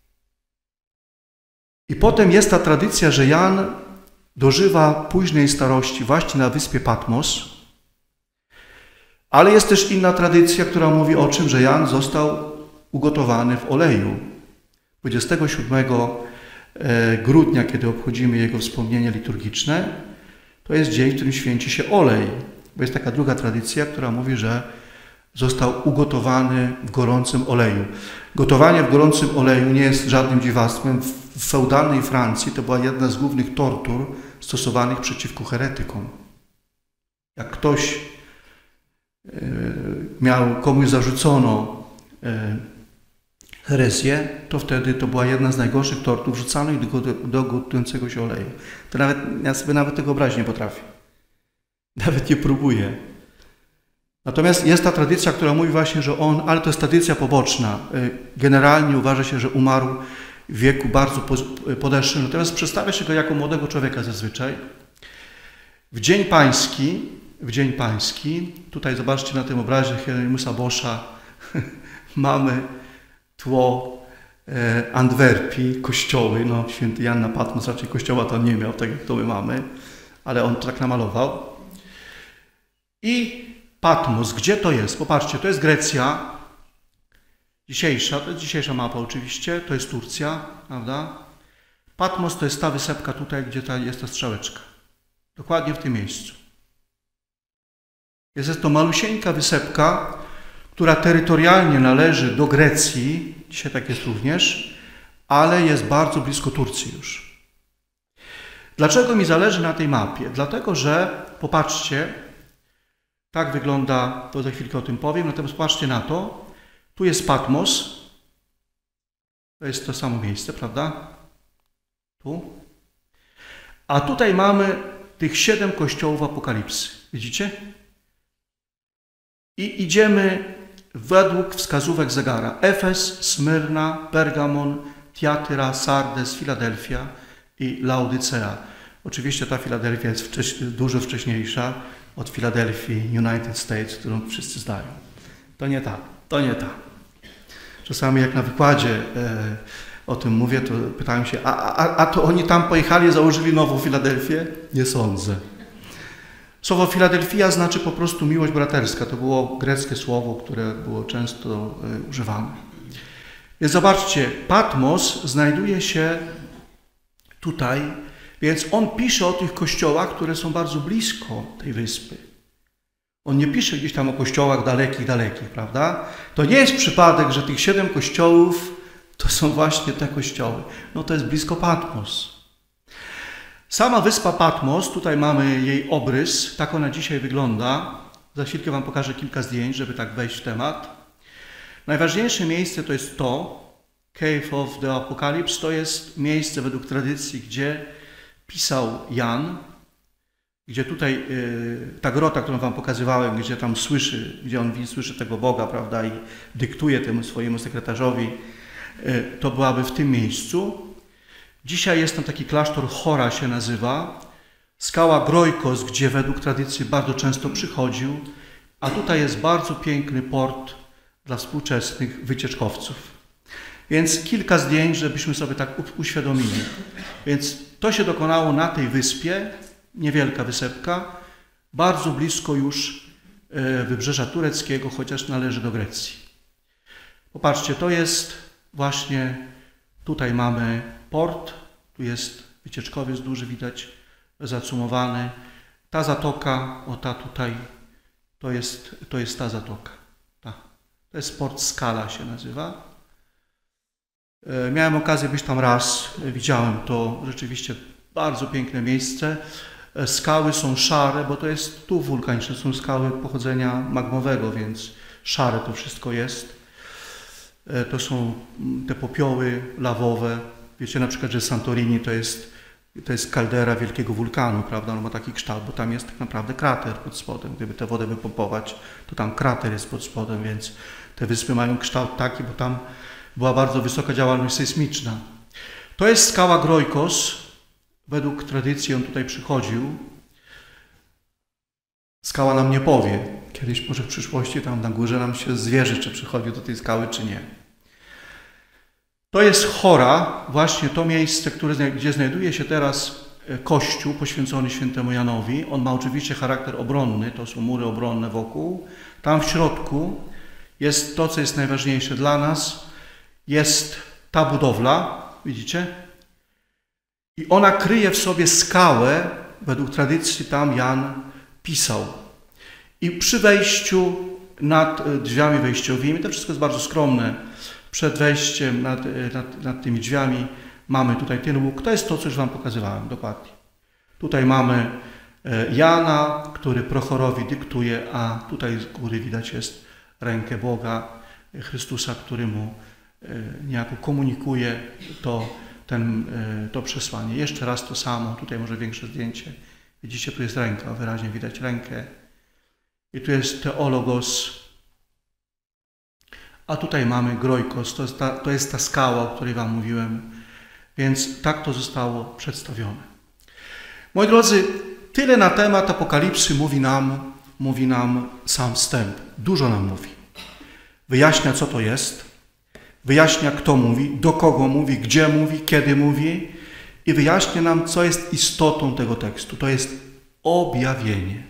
I potem jest ta tradycja, że Jan dożywa późnej starości właśnie na wyspie Patmos, ale jest też inna tradycja, która mówi o czym, że Jan został ugotowany w oleju. 27 grudnia, kiedy obchodzimy jego wspomnienie liturgiczne, to jest dzień, w którym święci się olej. Bo jest taka druga tradycja, która mówi, że został ugotowany w gorącym oleju. Gotowanie w gorącym oleju nie jest żadnym dziwactwem. W feudalnej Francji to była jedna z głównych tortur stosowanych przeciwko heretykom. Jak ktoś komuś zarzucono herezję, to wtedy to była jedna z najgorszych tortur wrzucanych do gotującego się oleju. To ja sobie nawet tego wyobrazić nie potrafię. Nawet nie próbuje. Natomiast jest ta tradycja, która mówi właśnie, że on, ale to jest tradycja poboczna. Generalnie uważa się, że umarł w wieku bardzo podeszłym. Natomiast przedstawia się go jako młodego człowieka zazwyczaj. W Dzień Pański, tutaj zobaczcie na tym obrazie Hieronymusa Boscha, mamy tło Antwerpii, kościoły, no święty Jan na Patmos raczej kościoła to nie miał, tak jak to my mamy, ale on to tak namalował. I Patmos, gdzie to jest? Popatrzcie, to jest Grecja dzisiejsza, to jest dzisiejsza mapa oczywiście, to jest Turcja, prawda? Patmos to jest ta wysepka tutaj, gdzie jest ta strzałeczka. Dokładnie w tym miejscu. Jest to malusieńka wysepka, która terytorialnie należy do Grecji, dzisiaj tak jest również, ale jest bardzo blisko Turcji już. Dlaczego mi zależy na tej mapie? Dlatego, że popatrzcie, tak wygląda, to za chwilkę o tym powiem, natomiast patrzcie na to, tu jest Patmos, to jest to samo miejsce, prawda? Tu. A tutaj mamy tych 7 kościołów Apokalipsy. Widzicie? I idziemy według wskazówek zegara. Efes, Smyrna, Pergamon, Tiatyra, Sardes, Filadelfia i Laodycea. Oczywiście ta Filadelfia jest dużo wcześniejsza od Filadelfii United States, którą wszyscy znają. To nie ta, to nie ta. Czasami jak na wykładzie o tym mówię, to pytają się, a to oni tam pojechali, założyli nową Filadelfię? Nie sądzę. Słowo Filadelfia znaczy po prostu miłość braterska. To było greckie słowo, które było często używane. Więc zobaczcie, Patmos znajduje się tutaj, więc on pisze o tych kościołach, które są bardzo blisko tej wyspy. On nie pisze gdzieś tam o kościołach dalekich, prawda? To nie jest przypadek, że tych 7 kościołów to są właśnie te kościoły. No to jest blisko Patmos. Sama wyspa Patmos, tutaj mamy jej obrys, tak ona dzisiaj wygląda. Za chwilkę wam pokażę kilka zdjęć, żeby tak wejść w temat. Najważniejsze miejsce to jest to, Cave of the Apocalypse, to jest miejsce według tradycji, gdzie pisał Jan, gdzie tutaj ta grota, którą wam pokazywałem, gdzie tam słyszy, gdzie on słyszy tego Boga, prawda, i dyktuje temu swojemu sekretarzowi, to byłaby w tym miejscu. Dzisiaj jest tam taki klasztor, Chora się nazywa, skała Grojkos, gdzie według tradycji bardzo często przychodził, a tutaj jest bardzo piękny port dla współczesnych wycieczkowców. Więc kilka zdjęć, żebyśmy sobie tak uświadomili. Więc to się dokonało na tej wyspie, niewielka wysepka, bardzo blisko już wybrzeża tureckiego, chociaż należy do Grecji. Popatrzcie, to jest właśnie, tutaj mamy port, tu jest wycieczkowiec duży, widać, zacumowany. Ta zatoka, o ta tutaj, to jest ta zatoka. Ta. To jest port Skala się nazywa. Miałem okazję być tam raz, widziałem to, rzeczywiście bardzo piękne miejsce. Skały są szare, bo to jest tu wulkaniczne, są skały pochodzenia magmowego, więc szare to wszystko jest. To są te popioły lawowe. Wiecie na przykład, że Santorini to jest kaldera wielkiego wulkanu, prawda? On ma taki kształt, bo tam jest tak naprawdę krater pod spodem. Gdyby tę wodę wypompować, to tam krater jest pod spodem, więc te wyspy mają kształt taki, bo tam była bardzo wysoka działalność sejsmiczna. To jest skała Grojkos. Według tradycji on tutaj przychodził. Skała nam nie powie. Kiedyś może w przyszłości tam na górze nam się zwierzy, czy przychodził do tej skały, czy nie. To jest Chora, właśnie to miejsce, gdzie znajduje się teraz kościół poświęcony świętemu Janowi. On ma oczywiście charakter obronny, to są mury obronne wokół. Tam w środku jest to, co jest najważniejsze dla nas. Jest ta budowla, widzicie? I ona kryje w sobie skałę, według tradycji tam Jan pisał. I przy wejściu nad drzwiami wejściowymi, to wszystko jest bardzo skromne, przed wejściem nad tymi drzwiami mamy tutaj ten łuk. To jest to, co już wam pokazywałem dokładnie. Tutaj mamy Jana, który Prochorowi dyktuje, a tutaj z góry widać jest rękę Boga, Chrystusa, który mu niejako komunikuje to przesłanie. Jeszcze raz to samo, tutaj może większe zdjęcie. Widzicie, tu jest ręka, wyraźnie widać rękę. I tu jest teologos. A tutaj mamy groikos, to jest ta skała, o której wam mówiłem. Więc tak to zostało przedstawione. Moi drodzy, tyle na temat Apokalipsy mówi nam sam wstęp. Dużo nam mówi. Wyjaśnia, co to jest. Wyjaśnia, kto mówi, do kogo mówi, gdzie mówi, kiedy mówi. I wyjaśnia nam, co jest istotą tego tekstu. To jest objawienie.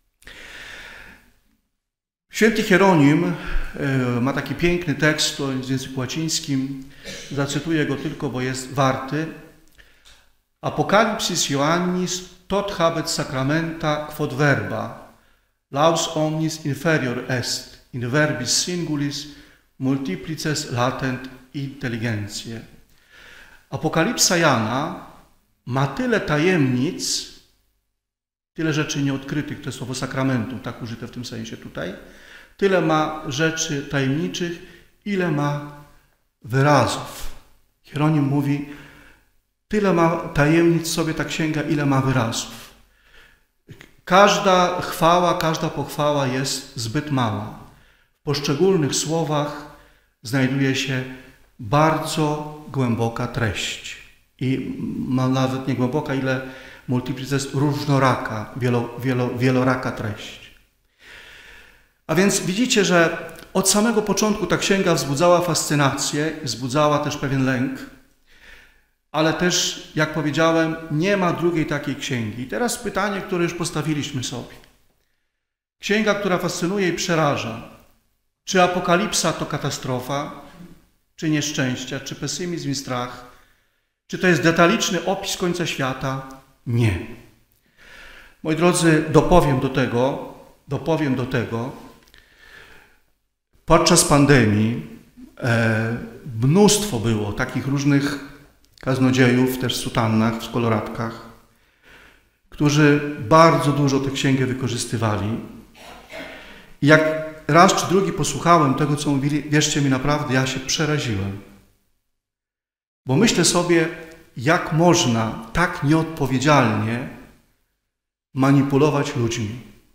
Święty Hieronim ma taki piękny tekst, to jest w języku łacińskim. Zacytuję go tylko, bo jest warty. Apokalipsis Ioannis tot habet sacramenta quod verba, laus omnis inferior est, in verbis singulis multiplices latent intelligentiae. Apokalipsa Jana ma tyle tajemnic, tyle rzeczy nieodkrytych, to jest słowo sakramentum, tak użyte w tym sensie tutaj, tyle ma rzeczy tajemniczych, ile ma wyrazów. Hieronim mówi, tyle ma tajemnic sobie ta księga, ile ma wyrazów. Każda chwała, każda pochwała jest zbyt mała. W poszczególnych słowach znajduje się bardzo głęboka treść. I nawet nie głęboka, ile multiplices różnoraka, wieloraka treść. A więc widzicie, że od samego początku ta księga wzbudzała fascynację, wzbudzała też pewien lęk, ale też, jak powiedziałem, nie ma drugiej takiej księgi. I teraz pytanie, które już postawiliśmy sobie. Księga, która fascynuje i przeraża. Czy apokalipsa to katastrofa, czy nieszczęścia, czy pesymizm i strach? Czy to jest detaliczny opis końca świata? Nie. Moi drodzy, dopowiem do tego. Podczas pandemii mnóstwo było takich różnych kaznodziejów, też w sutannach, w koloratkach, którzy bardzo dużo tę księgę wykorzystywali. I jak raz czy drugi posłuchałem tego, co mówili, wierzcie mi, naprawdę, ja się przeraziłem. Bo myślę sobie, jak można tak nieodpowiedzialnie manipulować ludźmi.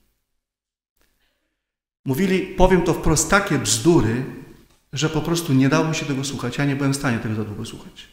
Mówili, powiem to wprost, takie bzdury, że po prostu nie dało się tego słuchać. Ja nie byłem w stanie tego za długo słuchać.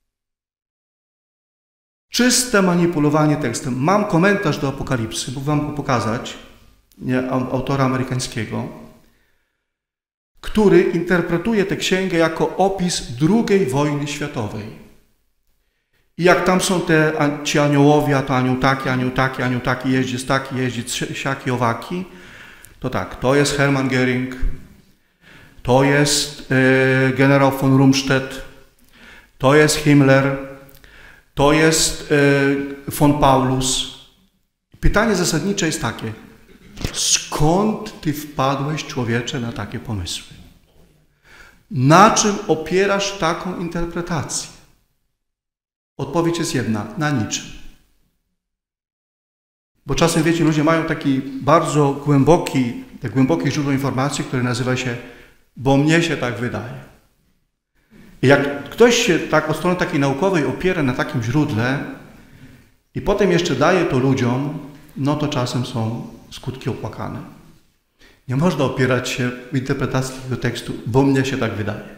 Czyste manipulowanie tekstem. Mam komentarz do Apokalipsy, mógł wam go pokazać, autora amerykańskiego, który interpretuje tę księgę jako opis II wojny światowej. I jak tam są ci aniołowie, a to anioł taki, jeździec taki, jeździec siaki, owaki, to tak, to jest Hermann Göring, to jest generał von Rundstedt, to jest Himmler, to jest von Paulus. Pytanie zasadnicze jest takie, skąd ty wpadłeś, człowiecze, na takie pomysły? Na czym opierasz taką interpretację? Odpowiedź jest jedna, na niczym. Bo czasem, wiecie, ludzie mają taki bardzo głębokie źródło informacji, które nazywa się, bo mnie się tak wydaje. I jak ktoś się tak od strony takiej naukowej opiera na takim źródle i potem jeszcze daje to ludziom, no to czasem są skutki opłakane. Nie można opierać się w interpretacji tego tekstu, bo mnie się tak wydaje.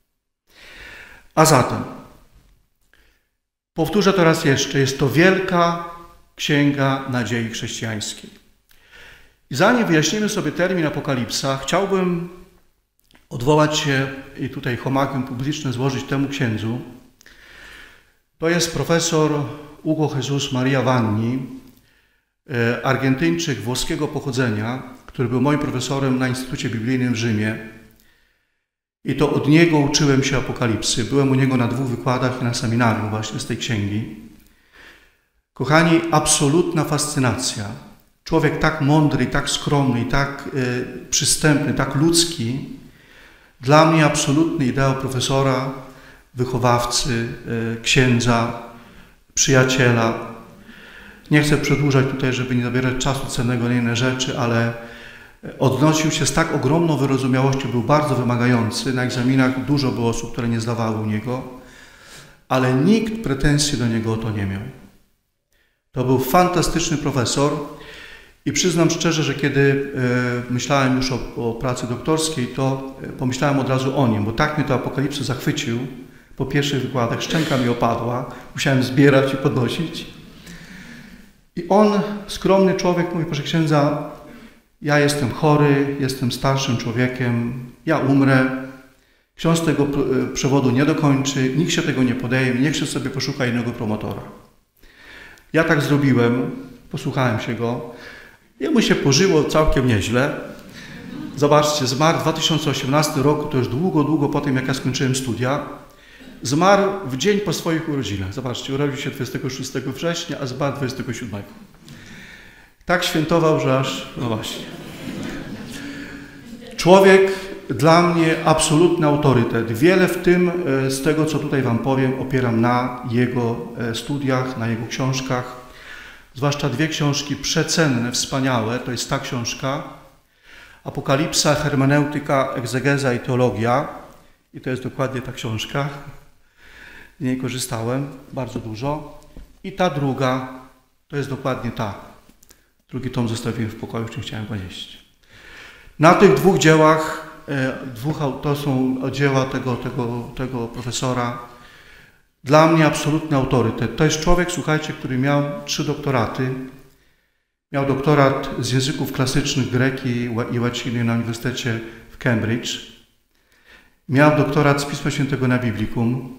A zatem, powtórzę to raz jeszcze, jest to wielka księga nadziei chrześcijańskiej. I zanim wyjaśnimy sobie termin apokalipsa, chciałbym odwołać się i tutaj homagium publiczne złożyć temu księdzu. To jest profesor Hugo Jesus Maria Vanni, Argentyńczyk włoskiego pochodzenia, który był moim profesorem na Instytucie Biblijnym w Rzymie. I to od niego uczyłem się apokalipsy. Byłem u niego na 2 wykładach i na seminarium właśnie z tej księgi. Kochani, absolutna fascynacja. Człowiek tak mądry, tak skromny, i tak przystępny, tak ludzki. Dla mnie absolutny ideał profesora, wychowawcy, księdza, przyjaciela. Nie chcę przedłużać tutaj, żeby nie zabierać czasu cennego na inne rzeczy, ale odnosił się z tak ogromną wyrozumiałością, był bardzo wymagający. Na egzaminach dużo było osób, które nie zdawały u niego, ale nikt pretensji do niego o to nie miał. To był fantastyczny profesor i przyznam szczerze, że kiedy myślałem już o pracy doktorskiej, to pomyślałem od razu o nim, bo tak mnie to Apokalipsy zachwycił. Po pierwszych wykładach szczęka mi opadła, musiałem zbierać i podnosić. I on, skromny człowiek, mówi: proszę księdza, ja jestem chory, jestem starszym człowiekiem, ja umrę. Ksiądz tego przewodu nie dokończy, nikt się tego nie podejmie, niech się sobie poszuka innego promotora. Ja tak zrobiłem, posłuchałem się go. Jemu się pożyło całkiem nieźle. Zobaczcie, zmarł w 2018 roku, to już długo po tym, jak ja skończyłem studia. Zmarł w dzień po swoich urodzinach. Zobaczcie, urodził się 26 września, a zmarł 27. Tak świętował, że aż, no właśnie. Człowiek dla mnie absolutny autorytet. Wiele w tym, z tego, co tutaj wam powiem, opieram na jego studiach, na jego książkach. Zwłaszcza dwie książki przecenne, wspaniałe. To jest ta książka Apokalipsa, hermeneutyka, egzegeza i teologia. I to jest dokładnie ta książka. Z niej korzystałem bardzo dużo. I ta druga, to jest dokładnie ta. Drugi tom zostawiłem w pokoju, czym chciałem ponieść. Na tych dwóch dziełach, to są dzieła tego profesora, dla mnie absolutny autorytet. To jest człowiek, słuchajcie, który miał 3 doktoraty. Miał doktorat z języków klasycznych greki i łaciny na Uniwersytecie w Cambridge. Miał doktorat z Pisma Świętego na Biblicum,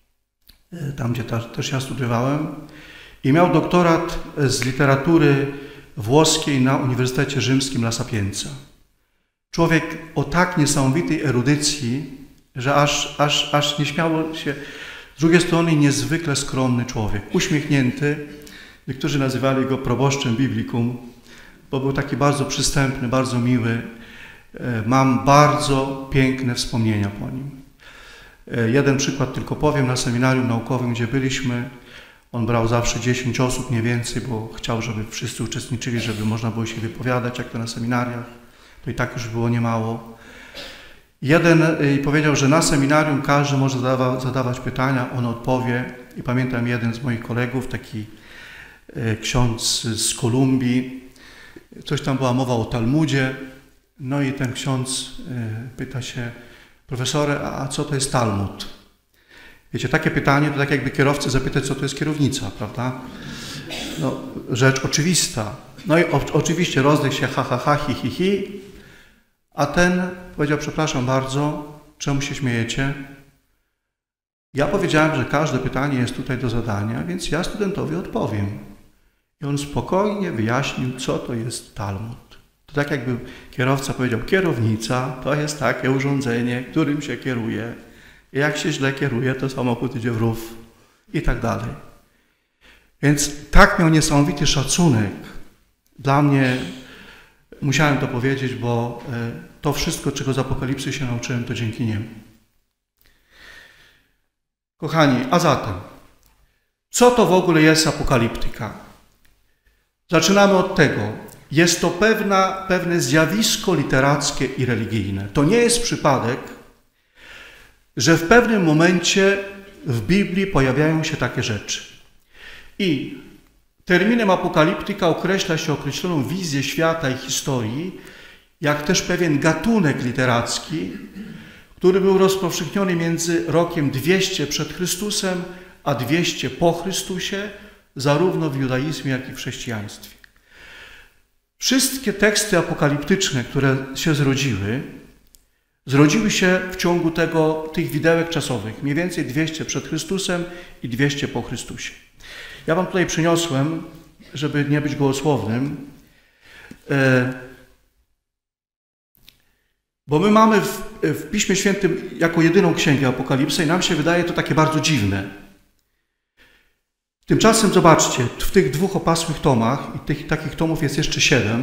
tam gdzie też ja studiowałem. I miał doktorat z literatury włoskiej na Uniwersytecie Rzymskim La Sapienza. Człowiek o tak niesamowitej erudycji, że aż nie śmiało się. Z drugiej strony niezwykle skromny człowiek, uśmiechnięty. Niektórzy nazywali go proboszczem Biblicum, bo był taki bardzo przystępny, bardzo miły. Mam bardzo piękne wspomnienia po nim. Jeden przykład tylko powiem. Na seminarium naukowym, gdzie byliśmy, on brał zawsze 10 osób, nie więcej, bo chciał, żeby wszyscy uczestniczyli, żeby można było się wypowiadać, jak to na seminariach. To i tak już było niemało. Jeden powiedział, że na seminarium każdy może zadawać pytania, on odpowie. I pamiętam, jeden z moich kolegów, taki ksiądz z Kolumbii, coś tam była mowa o Talmudzie. No i ten ksiądz pyta się: profesorze, a co to jest Talmud? Wiecie, takie pytanie to tak jakby kierowcy zapytać, co to jest kierownica, prawda? No, rzecz oczywista. No i oczywiście rozdech się ha, hi. A ten powiedział: przepraszam bardzo, czemu się śmiejecie? Ja powiedziałem, że każde pytanie jest tutaj do zadania, więc ja studentowi odpowiem. I on spokojnie wyjaśnił, co to jest Talmud. To tak jakby kierowca powiedział: kierownica to jest takie urządzenie, którym się kieruje. I jak się źle kieruje, to samochód idzie w rów i tak dalej. Więc tak miał niesamowity szacunek. Dla mnie, musiałem to powiedzieć, bo to wszystko, czego z Apokalipsy się nauczyłem, to dzięki niemu. Kochani, a zatem, co to w ogóle jest apokaliptyka? Zaczynamy od tego. Jest to pewne zjawisko literackie i religijne. To nie jest przypadek, że w pewnym momencie w Biblii pojawiają się takie rzeczy. I terminem apokaliptyka określa się określoną wizję świata i historii, jak też pewien gatunek literacki, który był rozpowszechniony między rokiem 200 przed Chrystusem, a 200 po Chrystusie, zarówno w judaizmie, jak i w chrześcijaństwie. Wszystkie teksty apokaliptyczne, które się zrodziły się w ciągu tych widełek czasowych, mniej więcej 200 przed Chrystusem i 200 po Chrystusie. Ja wam tutaj przyniosłem, żeby nie być gołosłownym, bo my mamy w Piśmie Świętym jako jedyną księgę Apokalipsę i nam się wydaje to takie bardzo dziwne. Tymczasem zobaczcie, w tych 2 opasłych tomach, i takich tomów jest jeszcze 7,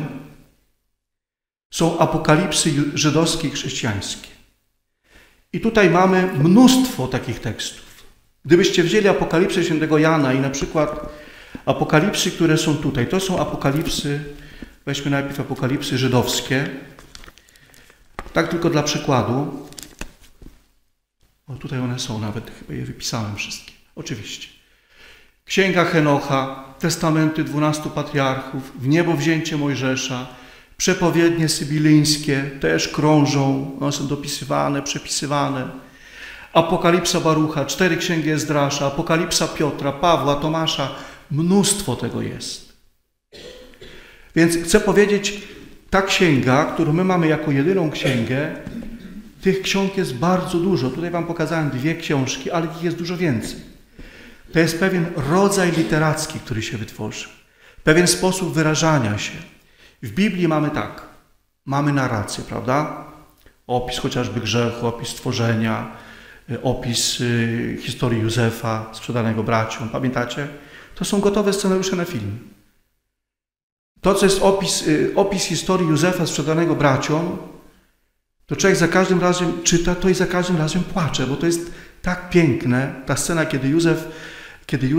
są apokalipsy żydowskie i chrześcijańskie. I tutaj mamy mnóstwo takich tekstów. Gdybyście wzięli Apokalipsę Świętego Jana i na przykład apokalipsy, które są tutaj, to są apokalipsy, weźmy najpierw apokalipsy żydowskie, tak tylko dla przykładu, bo tutaj one są, nawet chyba je wypisałem wszystkie, oczywiście. Księga Henocha, testamenty 12 patriarchów, w niebo wzięcie Mojżesza, przepowiednie sybilyńskie też krążą, one są dopisywane, przepisywane. Apokalipsa Barucha, 4 księgi Ezdrasza, Apokalipsa Piotra, Pawła, Tomasza, mnóstwo tego jest. Więc chcę powiedzieć, ta księga, którą my mamy jako jedyną księgę, tych ksiąg jest bardzo dużo. Tutaj wam pokazałem 2 książki, ale ich jest dużo więcej. To jest pewien rodzaj literacki, który się wytworzył. Pewien sposób wyrażania się. W Biblii mamy tak. Mamy narrację, prawda? Opis chociażby grzechu, opis stworzenia, opis historii Józefa, sprzedanego braciom. Pamiętacie? To są gotowe scenariusze na film. To, co jest opis historii Józefa sprzedanego braciom, to człowiek za każdym razem czyta to i za każdym razem płacze, bo to jest tak piękne. Ta scena, kiedy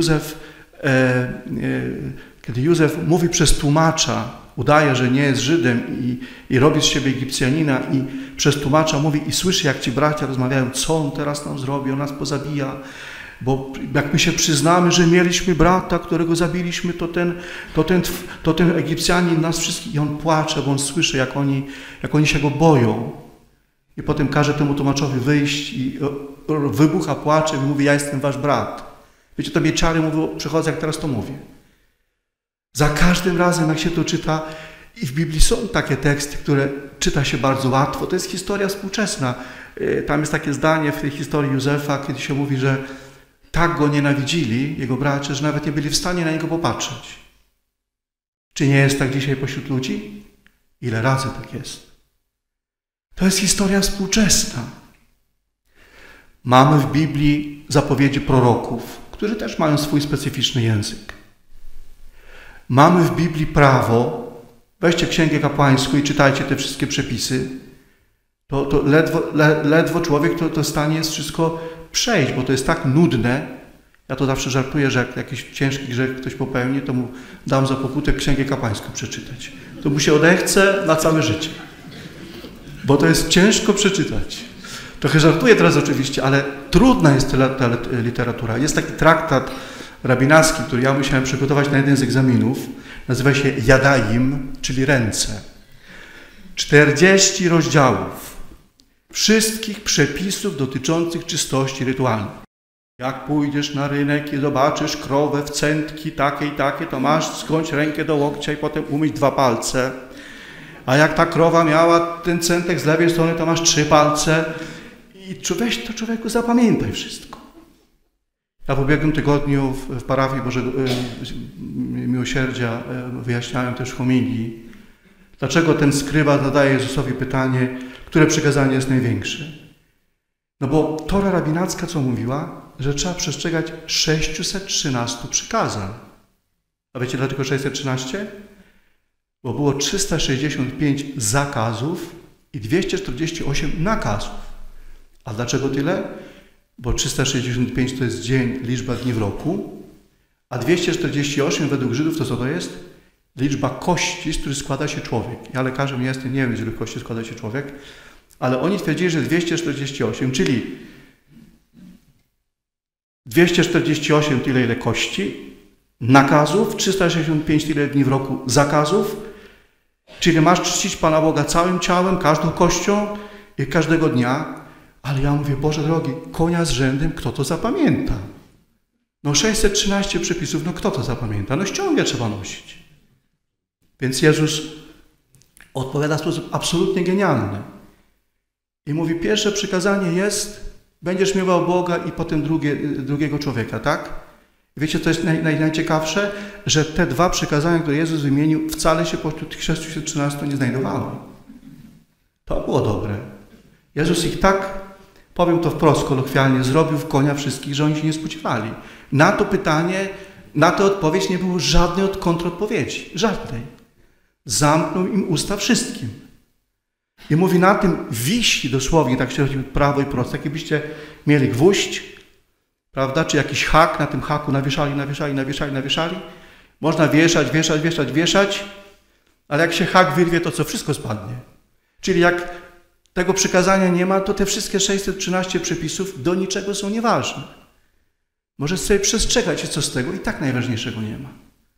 Józef mówi przez tłumacza, udaje, że nie jest Żydem i robi z siebie Egipcjanina i przez tłumacza mówi i słyszy, jak ci bracia rozmawiają, co on teraz nam zrobi, on nas pozabija. Bo jak my się przyznamy, że mieliśmy brata, którego zabiliśmy, to ten Egipcjanin nas wszystkich, i on płacze, bo on słyszy, jak oni się go boją. I potem każe temu tłumaczowi wyjść i wybucha płaczem i mówi, ja jestem wasz brat. Wiecie, to mieczary mówią, przychodzę, jak teraz to mówię. Za każdym razem, jak się to czyta, i w Biblii są takie teksty, które czyta się bardzo łatwo. To jest historia współczesna. Tam jest takie zdanie w tej historii Józefa, kiedy się mówi, że tak go nienawidzili, jego bracia, że nawet nie byli w stanie na niego popatrzeć. Czy nie jest tak dzisiaj pośród ludzi? Ile razy tak jest? To jest historia współczesna. Mamy w Biblii zapowiedzi proroków, którzy też mają swój specyficzny język. Mamy w Biblii prawo. Weźcie Księgę Kapłańską i czytajcie te wszystkie przepisy. To ledwo człowiek to stanie jest wszystko przejść, bo to jest tak nudne. Ja to zawsze żartuję, że jak jakiś ciężki grzech ktoś popełni, to mu dam za pokutę Księgę Kapłańską przeczytać. To mu się odechce na całe życie. Bo to jest ciężko przeczytać. Trochę żartuję teraz oczywiście, ale trudna jest ta literatura. Jest taki traktat rabinacki, który ja musiałem przygotować na jeden z egzaminów. Nazywa się Jadaim, czyli ręce. 40 rozdziałów wszystkich przepisów dotyczących czystości rytualnej. Jak pójdziesz na rynek i zobaczysz krowę w cętki takie i takie, to masz skądś rękę do łokcia i potem umyć 2 palce. A jak ta krowa miała ten cętek z lewej strony, to masz 3 palce. I weź to człowieku, zapamiętaj wszystko. Ja w ubiegłym tygodniu w parafii Bożego Miłosierdzia wyjaśniałem też w homilii, dlaczego ten skryba zadaje Jezusowi pytanie, które przykazanie jest największe. No bo Tora rabinacka co mówiła? Że trzeba przestrzegać 613 przykazań. A wiecie dlaczego 613? Bo było 365 zakazów i 248 nakazów. A dlaczego tyle? Bo 365 to jest dzień, liczba dni w roku, a 248 według Żydów to co to jest? Liczba kości, z których składa się człowiek. Ja lekarzem nie jestem, nie wiem, z ilu kości składa się człowiek, ale oni twierdzili, że 248, czyli 248 tyle ile kości, nakazów, 365 tyle dni w roku zakazów, czyli masz czcić Pana Boga całym ciałem, każdą kością i każdego dnia. Ale ja mówię, Boże drogi, konia z rzędem, kto to zapamięta? No 613 przepisów, no kto to zapamięta? No ściągę trzeba nosić. Więc Jezus odpowiada w sposób absolutnie genialny. I mówi, pierwsze przykazanie jest, będziesz miłował Boga i potem drugiego człowieka, tak? I wiecie, co jest najciekawsze? Że te 2 przykazania, które Jezus wymienił, wcale się pośród tych 613 nie znajdowały. To było dobre. Jezus ich tak, powiem to wprost, kolokwialnie, zrobił w konia wszystkich, że oni się nie spodziewali. Na to pytanie, na tę odpowiedź nie było żadnej kontrodpowiedzi. Żadnej. Zamknął im usta wszystkim. I mówi, na tym wisi dosłownie, tak się robi prawo i prosto, tak jakbyście mieli gwóźdź, prawda, czy jakiś hak, na tym haku nawieszali. Można wieszać, ale jak się hak wyrwie, to co? Wszystko spadnie. Czyli jak tego przykazania nie ma, to te wszystkie 613 przepisów do niczego są nieważne. Możesz sobie przestrzegać, co z tego, i tak najważniejszego nie ma.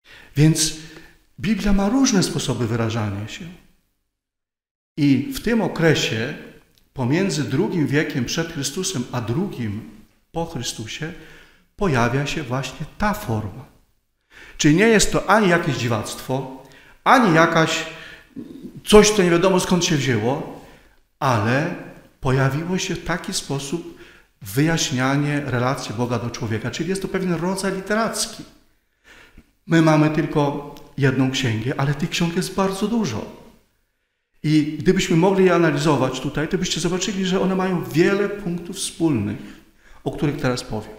Więc Biblia ma różne sposoby wyrażania się. I w tym okresie, pomiędzy II wiekiem przed Chrystusem, a II po Chrystusie, pojawia się właśnie ta forma. Czyli nie jest to ani jakieś dziwactwo, ani jakaś coś, co nie wiadomo skąd się wzięło, ale pojawiło się w taki sposób wyjaśnianie relacji Boga do człowieka. Czyli jest to pewien rodzaj literacki. My mamy tylko jedną księgę, ale tych ksiąg jest bardzo dużo. I gdybyśmy mogli je analizować tutaj, to byście zobaczyli, że one mają wiele punktów wspólnych, o których teraz powiem.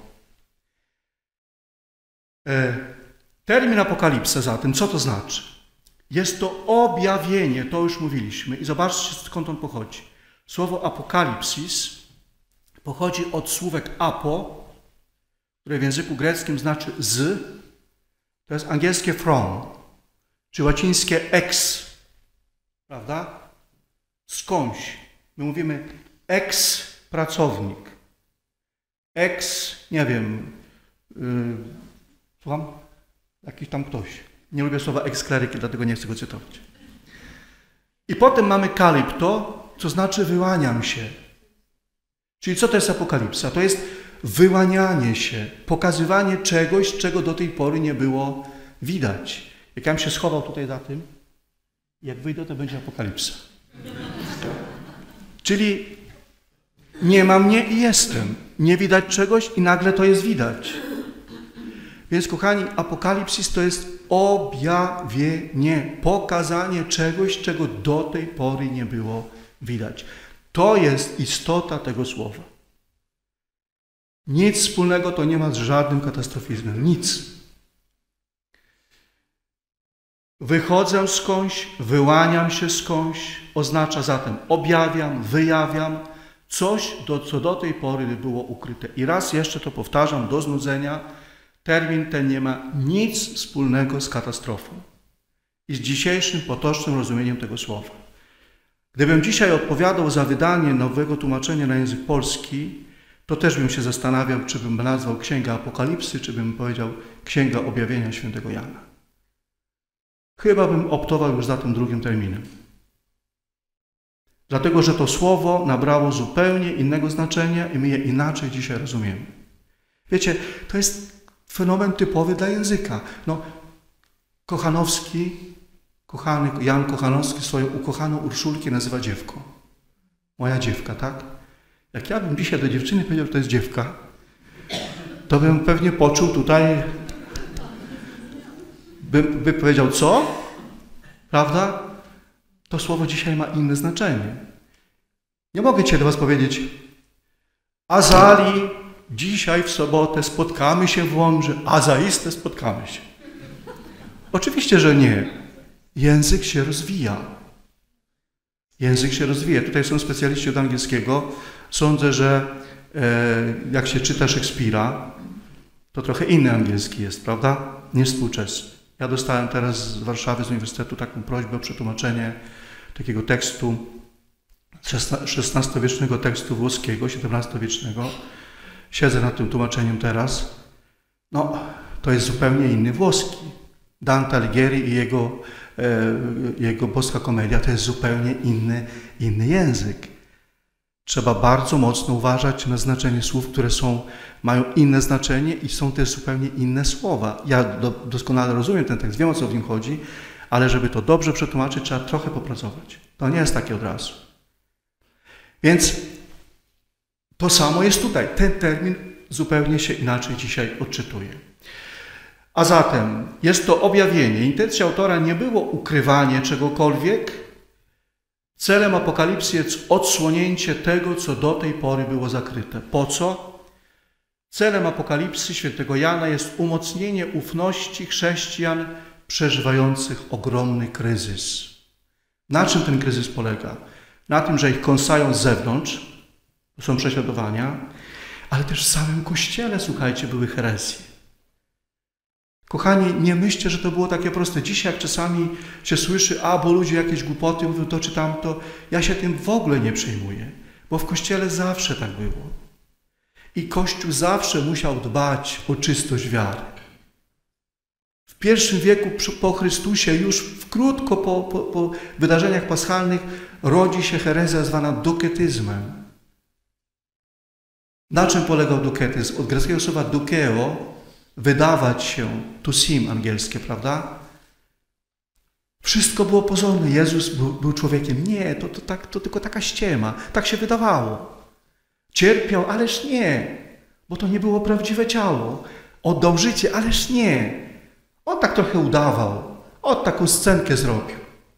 Termin apokalipsa zatem, co to znaczy? Jest to objawienie, to już mówiliśmy i zobaczcie, skąd on pochodzi. Słowo apokalipsis pochodzi od słówek apo, które w języku greckim znaczy z, to jest angielskie from, czy łacińskie ex, prawda? Skądś. My mówimy ex-pracownik, nie wiem, słucham? Jakiś tam ktoś. Nie lubię słowa ex-kleryki, dlatego nie chcę go cytować. I potem mamy kalipto, co znaczy wyłaniam się. Czyli co to jest apokalipsa? To jest wyłanianie się, pokazywanie czegoś, czego do tej pory nie było widać. Jak ja bym się schował tutaj za tym, jak wyjdę, to będzie apokalipsa. Czyli nie ma mnie i jestem. Nie widać czegoś i nagle to jest widać. Więc kochani, apokalipsis to jest objawienie, pokazanie czegoś, czego do tej pory nie było widać. To jest istota tego słowa. Nic wspólnego to nie ma z żadnym katastrofizmem. Nic. Wychodzę skądś, wyłaniam się skądś, oznacza zatem objawiam, wyjawiam coś, co do tej pory było ukryte. I raz jeszcze to powtarzam do znudzenia, termin ten nie ma nic wspólnego z katastrofą i z dzisiejszym potocznym rozumieniem tego słowa. Gdybym dzisiaj odpowiadał za wydanie nowego tłumaczenia na język polski, to też bym się zastanawiał, czy bym nazwał Księgę Apokalipsy, czy bym powiedział Księga Objawienia Świętego Jana. Chyba bym optował już za tym drugim terminem. Dlatego, że to słowo nabrało zupełnie innego znaczenia i my je inaczej dzisiaj rozumiemy. Wiecie, to jest fenomen typowy dla języka. No, Kochanowski, kochany Jan Kochanowski swoją ukochaną Urszulkę nazywa dziewką. Moja dziewka, tak? Jak ja bym dzisiaj do dziewczyny powiedział, że to jest dziewka, to bym pewnie poczuł tutaj, by powiedział co? Prawda? To słowo dzisiaj ma inne znaczenie. Nie mogę dzisiaj do was powiedzieć, Azali, dzisiaj w sobotę spotkamy się w Łomży, a zaiste spotkamy się. Oczywiście, że nie. Język się rozwija. Język się rozwija. Tutaj są specjaliści od angielskiego. Sądzę, że jak się czyta Szekspira, to trochę inny angielski jest, prawda? Nie współczesny. Ja dostałem teraz z Warszawy, z Uniwersytetu taką prośbę o przetłumaczenie takiego tekstu, XVI-wiecznego tekstu włoskiego, XVII-wiecznego. Siedzę nad tym tłumaczeniem teraz. No, to jest zupełnie inny włoski. Dante Alighieri i jego Boska Komedia to jest zupełnie inny język. Trzeba bardzo mocno uważać na znaczenie słów, które mają inne znaczenie i są też zupełnie inne słowa. Ja doskonale rozumiem ten tekst, wiem, o co w nim chodzi, ale żeby to dobrze przetłumaczyć, trzeba trochę popracować. To nie jest takie od razu. Więc to samo jest tutaj. Ten termin zupełnie się inaczej dzisiaj odczytuje. A zatem jest to objawienie. Intencja autora nie było ukrywanie czegokolwiek. Celem Apokalipsy jest odsłonięcie tego, co do tej pory było zakryte. Po co? Celem Apokalipsy świętego Jana jest umocnienie ufności chrześcijan przeżywających ogromny kryzys. Na czym ten kryzys polega? Na tym, że ich kąsają z zewnątrz, to są prześladowania, ale też w samym Kościele, słuchajcie, były herezje. Kochani, nie myślcie, że to było takie proste. Dzisiaj jak czasami się słyszy, bo ludzie jakieś głupoty mówią to czy tamto, ja się tym w ogóle nie przejmuję, bo w Kościele zawsze tak było. I Kościół zawsze musiał dbać o czystość wiary. W W I wieku po Chrystusie, już krótko po wydarzeniach paschalnych, rodzi się herezja zwana duketyzmem. Na czym polegał duketyzm? Od greckiego słowa dukeo, wydawać się, to sim angielskie, prawda? Wszystko było pozorne. Jezus był człowiekiem. Nie, to tylko taka ściema. Tak się wydawało. Cierpiał, ależ nie, bo to nie było prawdziwe ciało. Oddał życie, ależ nie. On tak trochę udawał. On taką scenkę zrobił.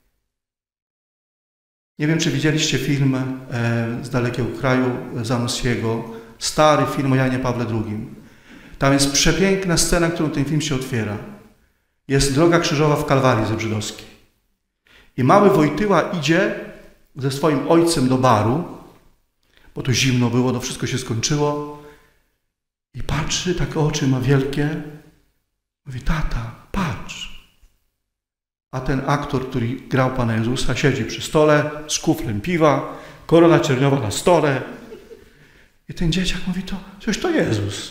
Nie wiem, czy widzieliście film z dalekiego kraju Zanussiego. Stary film o Janie Pawle II. Tam jest przepiękna scena, którą ten film się otwiera. Jest droga krzyżowa w Kalwarii Zebrzydowskiej. I mały Wojtyła idzie ze swoim ojcem do baru, bo to zimno było, to wszystko się skończyło. I patrzy, takie oczy ma wielkie. Mówi, tata, patrz. A ten aktor, który grał Pana Jezusa, siedzi przy stole z kuflem piwa, korona cierniowa na stole. I ten dzieciak mówi, przecież to Jezus.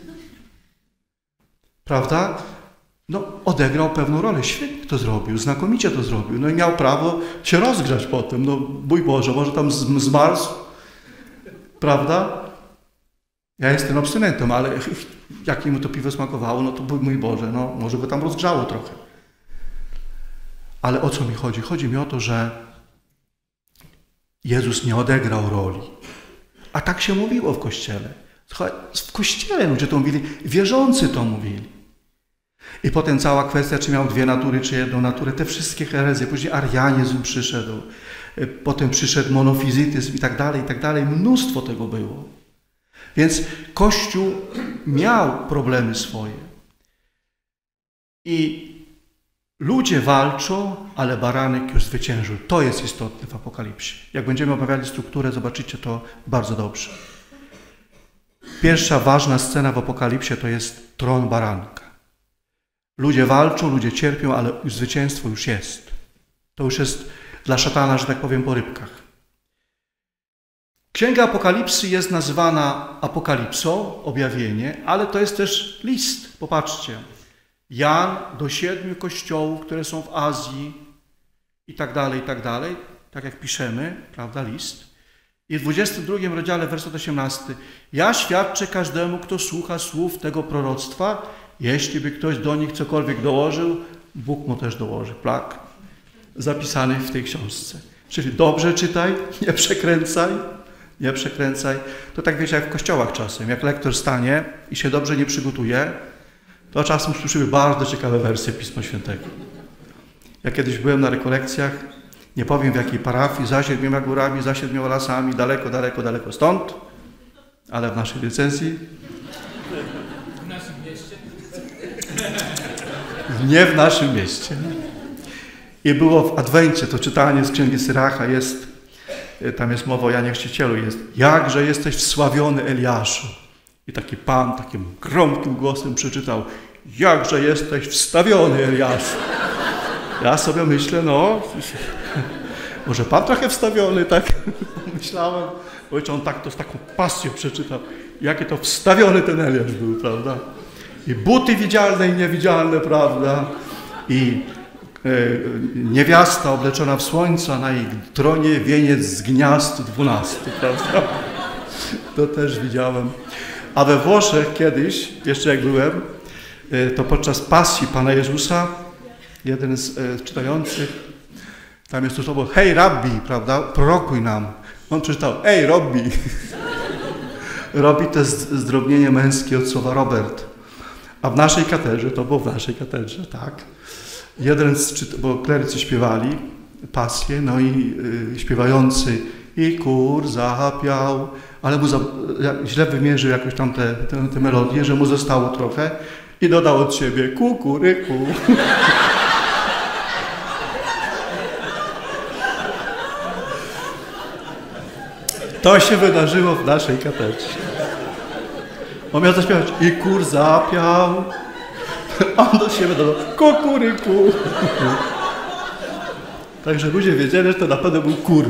Prawda? No, odegrał pewną rolę, świetnie to zrobił, znakomicie to zrobił. No i miał prawo się rozgrzać potem. No, mój Boże, może tam zmarzł. Prawda? Ja jestem abstynentem, ale jak mu to piwo smakowało, no to mój Boże, no może go tam rozgrzało trochę. Ale o co mi chodzi? Chodzi mi o to, że Jezus nie odegrał roli. A tak się mówiło w Kościele. W Kościele ludzie to mówili, wierzący to mówili. I potem cała kwestia, czy miał dwie natury, czy jedną naturę, te wszystkie herezje. Później arianizm przyszedł, potem przyszedł monofizytyzm i tak dalej, mnóstwo tego było. Więc Kościół miał problemy swoje. I ludzie walczą, ale baranek już zwyciężył. To jest istotne w Apokalipsie. Jak będziemy omawiali strukturę, zobaczycie to bardzo dobrze. Pierwsza ważna scena w Apokalipsie to jest tron baranka. Ludzie walczą, ludzie cierpią, ale zwycięstwo już jest. To już jest dla szatana, że tak powiem, po rybkach. Księga Apokalipsy jest nazywana Apokalipsą, objawienie, ale to jest też list. Popatrzcie. Jan do 7 kościołów, które są w Azji i tak dalej, tak jak piszemy, prawda, list. I w 22 rozdziale, werset 18. Ja świadczę każdemu, kto słucha słów tego proroctwa, jeśli by ktoś do nich cokolwiek dołożył, Bóg mu też dołoży. Plak zapisany w tej książce. Czyli dobrze czytaj, nie przekręcaj. Nie przekręcaj. To tak wiecie jak w kościołach czasem. Jak lektor stanie i się dobrze nie przygotuje, to czasem słyszymy bardzo ciekawe wersje Pisma Świętego. Ja kiedyś byłem na rekolekcjach, nie powiem w jakiej parafii, za 7 górami, za 7 lasami, daleko stąd, ale w naszej diecezji. W naszym mieście? Nie w naszym mieście. I było w Adwencie, to czytanie z Księgi Syracha jest, tam jest mowa o Janie Chrzcicielu, jest jakże jesteś wsławiony Eliaszu. I taki Pan takim gromkim głosem przeczytał, jakże jesteś wstawiony Eliaszu. Ja sobie myślę, no, może Pan trochę wstawiony, tak myślałem. Bo on tak to z taką pasją przeczytał, jakie to wstawiony ten Eliasz był, prawda? I buty widzialne i niewidzialne, prawda? I niewiasta obleczona w słońce, a na jej tronie wieniec z gniazd 12, prawda? To też widziałem. A we Włoszech kiedyś, jeszcze jak byłem, to podczas pasji Pana Jezusa, jeden z czytających, tam jest to słowo, hej rabbi, prawda, prorokuj nam. On przeczytał, ej Robbi. Robbi to jest zdrobnienie męskie od słowa Robert. A w naszej katedrze, to było w naszej katedrze, tak. Jeden bo klerycy śpiewali pasję, no i śpiewający i kur zapiał, ale mu źle wymierzył jakoś tam te melodie, że mu zostało trochę i dodał od siebie kukuryku. To się wydarzyło w naszej katedrze. On miał zaśpiewać i kur zapiał, on do siebie dodał kukuryku. Także ludzie wiedzieli, że to na pewno był kur.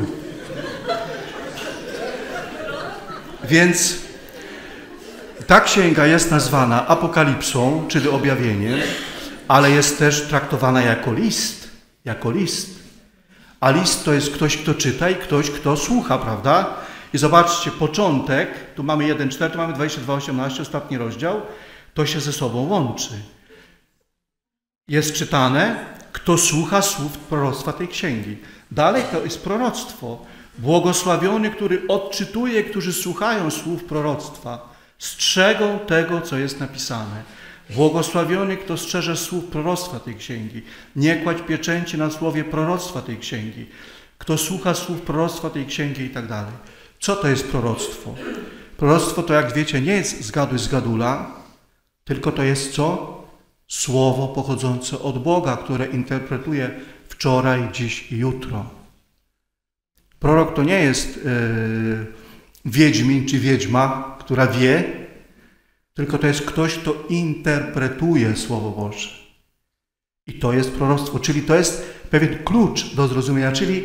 Więc ta księga jest nazwana Apokalipsą, czyli objawieniem, ale jest też traktowana jako list. Jako list. A list to jest ktoś, kto czyta i ktoś, kto słucha, prawda? I zobaczcie, początek, tu mamy 1,4, tu mamy 22,18, ostatni rozdział, to się ze sobą łączy. Jest czytane, kto słucha słów proroctwa tej księgi. Dalej to jest proroctwo. Błogosławiony, który odczytuje, którzy słuchają słów proroctwa, strzegą tego, co jest napisane. Błogosławiony, kto strzeże słów proroctwa tej księgi. Nie kładź pieczęci na słowie proroctwa tej księgi. Kto słucha słów proroctwa tej księgi i tak dalej. Co to jest proroctwo? Proroctwo to, jak wiecie, nie jest zgaduj z gadula, tylko to jest co? Słowo pochodzące od Boga, które interpretuje wczoraj, dziś i jutro. Prorok to nie jest wiedźmin czy wiedźma, która wie, tylko to jest ktoś, kto interpretuje Słowo Boże. I to jest proroctwo, czyli to jest pewien klucz do zrozumienia. Czyli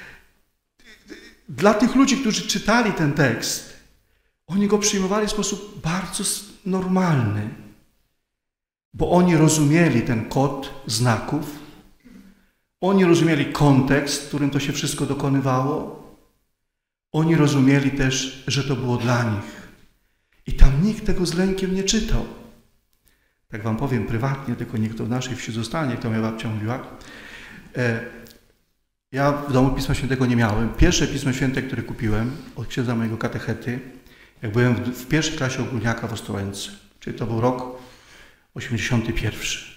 dla tych ludzi, którzy czytali ten tekst, oni go przyjmowali w sposób bardzo normalny, bo oni rozumieli ten kod znaków, oni rozumieli kontekst, w którym to się wszystko dokonywało, oni rozumieli też, że to było dla nich. I tam nikt tego z lękiem nie czytał. Tak wam powiem prywatnie, tylko niech to w naszej wsi zostanie, jak to moja babcia mówiła. Ja w domu Pisma Świętego nie miałem. Pierwsze Pismo Święte, które kupiłem od księdza mojego katechety, jak byłem w pierwszej klasie ogólniaka w Ostrołęce, czyli to był rok 81.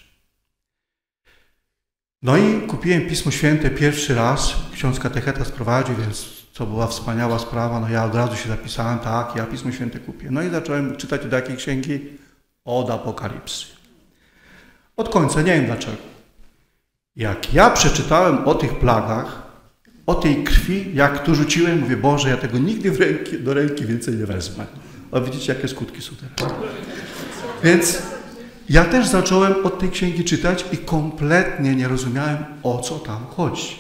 No i kupiłem Pismo Święte pierwszy raz. Ksiądz katecheta sprowadził, więc to była wspaniała sprawa. No ja od razu się zapisałem, tak, ja Pismo Święte kupię. No i zacząłem czytać od jakiej księgi? Od Apokalipsy. Od końca, nie wiem dlaczego. Jak ja przeczytałem o tych plagach, o tej krwi, jak tu rzuciłem, mówię, Boże, ja tego nigdy do ręki więcej nie wezmę. A widzicie, jakie skutki są teraz. Więc ja też zacząłem od tej księgi czytać i kompletnie nie rozumiałem, o co tam chodzi.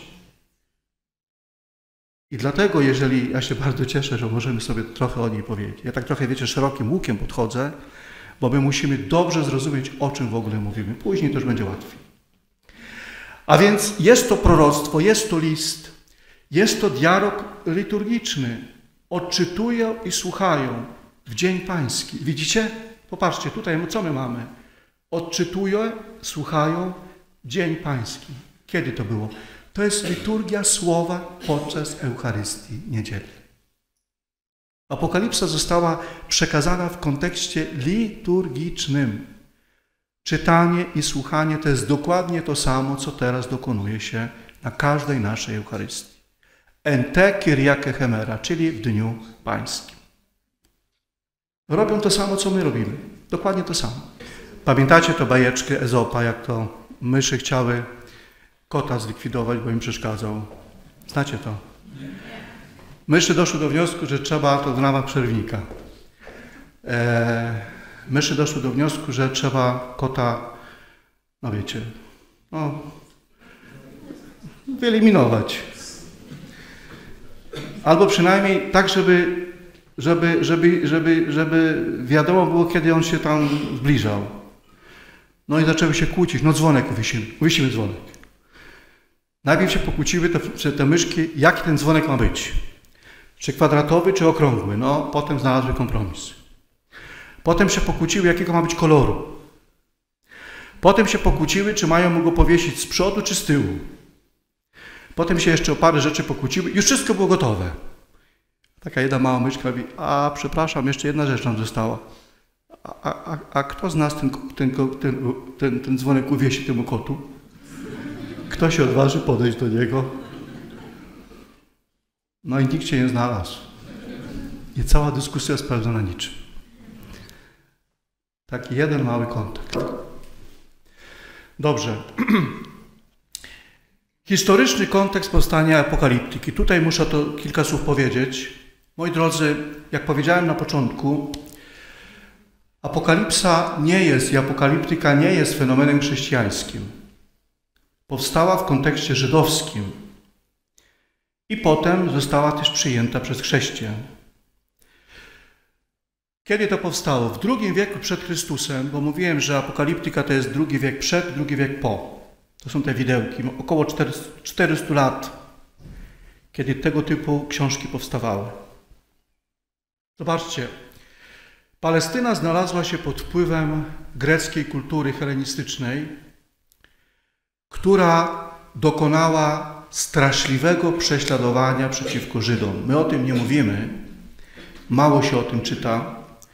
I dlatego, jeżeli ja się bardzo cieszę, że możemy sobie trochę o niej powiedzieć. Ja tak trochę, wiecie, szerokim łukiem podchodzę, bo my musimy dobrze zrozumieć, o czym w ogóle mówimy. Później to już będzie łatwiej. A więc jest to proroctwo, jest to list, jest to dialog liturgiczny. Odczytują i słuchają w Dzień Pański. Widzicie? Popatrzcie, tutaj co my mamy? Odczytują, słuchają Dzień Pański. Kiedy to było? To jest liturgia słowa podczas Eucharystii niedzieli. Apokalipsa została przekazana w kontekście liturgicznym. Czytanie i słuchanie to jest dokładnie to samo, co teraz dokonuje się na każdej naszej Eucharystii. Ente Kyriake Chemera, czyli w Dniu Pańskim. Robią to samo, co my robimy. Dokładnie to samo. Pamiętacie tę bajeczkę Ezopa, jak to myszy chciały kota zlikwidować, bo im przeszkadzał? Znacie to? Myszy doszły do wniosku, że trzeba, to w ramach przerwnika. Myszy doszły do wniosku, że trzeba kota, no wiecie, no, wyeliminować. Albo przynajmniej tak, żeby wiadomo było, kiedy on się tam zbliżał. No i zaczęły się kłócić. No dzwonek uwiesimy dzwonek. Najpierw się pokłóciły te myszki, jaki ten dzwonek ma być. Czy kwadratowy, czy okrągły. No potem znalazły kompromis. Potem się pokłóciły, jakiego ma być koloru. Potem się pokłóciły, czy mają go powiesić z przodu, czy z tyłu. Potem się jeszcze o parę rzeczy pokłóciły. Już wszystko było gotowe. Taka jedna mała myszka mówi, a przepraszam, jeszcze jedna rzecz nam została. A kto z nas ten dzwonek uwiesi temu kotu? Kto się odważy podejść do niego? No i nikt się nie znalazł. I cała dyskusja sprawdza na niczym. Taki jeden mały kontakt. Dobrze. Historyczny kontekst powstania apokaliptyki. Tutaj muszę to kilka słów powiedzieć. Moi drodzy, jak powiedziałem na początku, apokalipsa nie jest i apokaliptyka nie jest fenomenem chrześcijańskim. Powstała w kontekście żydowskim i potem została też przyjęta przez chrześcijan. Kiedy to powstało? W II wieku przed Chrystusem, bo mówiłem, że apokaliptyka to jest II wiek przed, II wiek po. To są te widełki, około 400 lat, kiedy tego typu książki powstawały. Zobaczcie, Palestyna znalazła się pod wpływem greckiej kultury helenistycznej, która dokonała straszliwego prześladowania przeciwko Żydom. My o tym nie mówimy, mało się o tym czyta,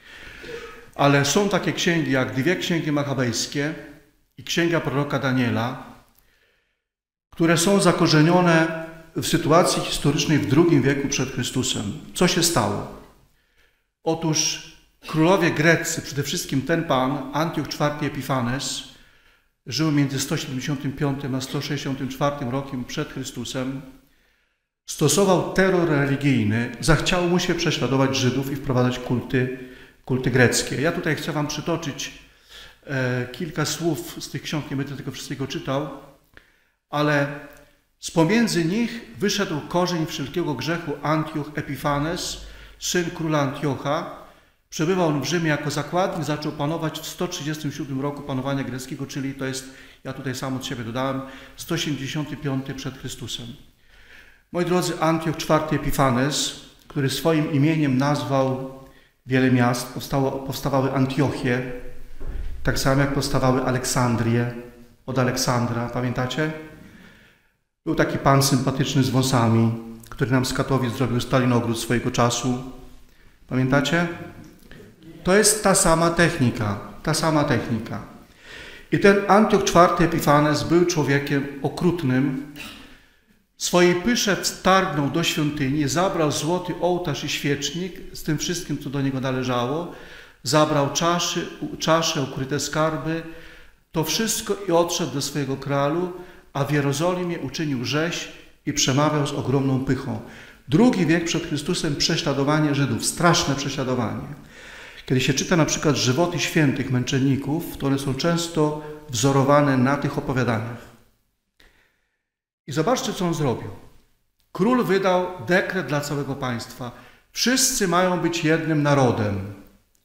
ale są takie księgi jak dwie księgi machabejskie i księga proroka Daniela, które są zakorzenione w sytuacji historycznej w II wieku przed Chrystusem. Co się stało? Otóż królowie greccy, przede wszystkim ten pan, Antioch IV Epifanes, żył między 175 a 164 rokiem przed Chrystusem, stosował terror religijny, zachciało mu się prześladować Żydów i wprowadzać kulty greckie. Ja tutaj chcę wam przytoczyć kilka słów z tych ksiąg, nie będę tego wszystkiego czytał, ale z pomiędzy nich wyszedł korzeń wszelkiego grzechu Antioch Epifanes, syn króla Antiocha. Przebywał on w Rzymie jako zakładnik, zaczął panować w 137 roku panowania greckiego, czyli to jest, ja tutaj sam od siebie dodałem, 185 przed Chrystusem. Moi drodzy, Antioch IV Epifanes, który swoim imieniem nazwał wiele miast, powstawały Antiochie, tak samo jak powstawały Aleksandrie, od Aleksandra, pamiętacie? Był taki pan sympatyczny z wąsami, który nam z Katowic zrobił Stalinogród swojego czasu. Pamiętacie? To jest ta sama technika. I ten Antioch IV Epifanes był człowiekiem okrutnym. W swojej pysze wtargnął do świątyni, zabrał złoty ołtarz i świecznik z tym wszystkim, co do niego należało. Zabrał czasze, ukryte skarby, to wszystko i odszedł do swojego kraju, a w Jerozolimie uczynił rzeź i przemawiał z ogromną pychą. II wiek przed Chrystusem, prześladowanie Żydów, straszne prześladowanie. Kiedy się czyta na przykład żywoty świętych męczenników, to one są często wzorowane na tych opowiadaniach. I zobaczcie, co on zrobił. Król wydał dekret dla całego państwa. Wszyscy mają być jednym narodem.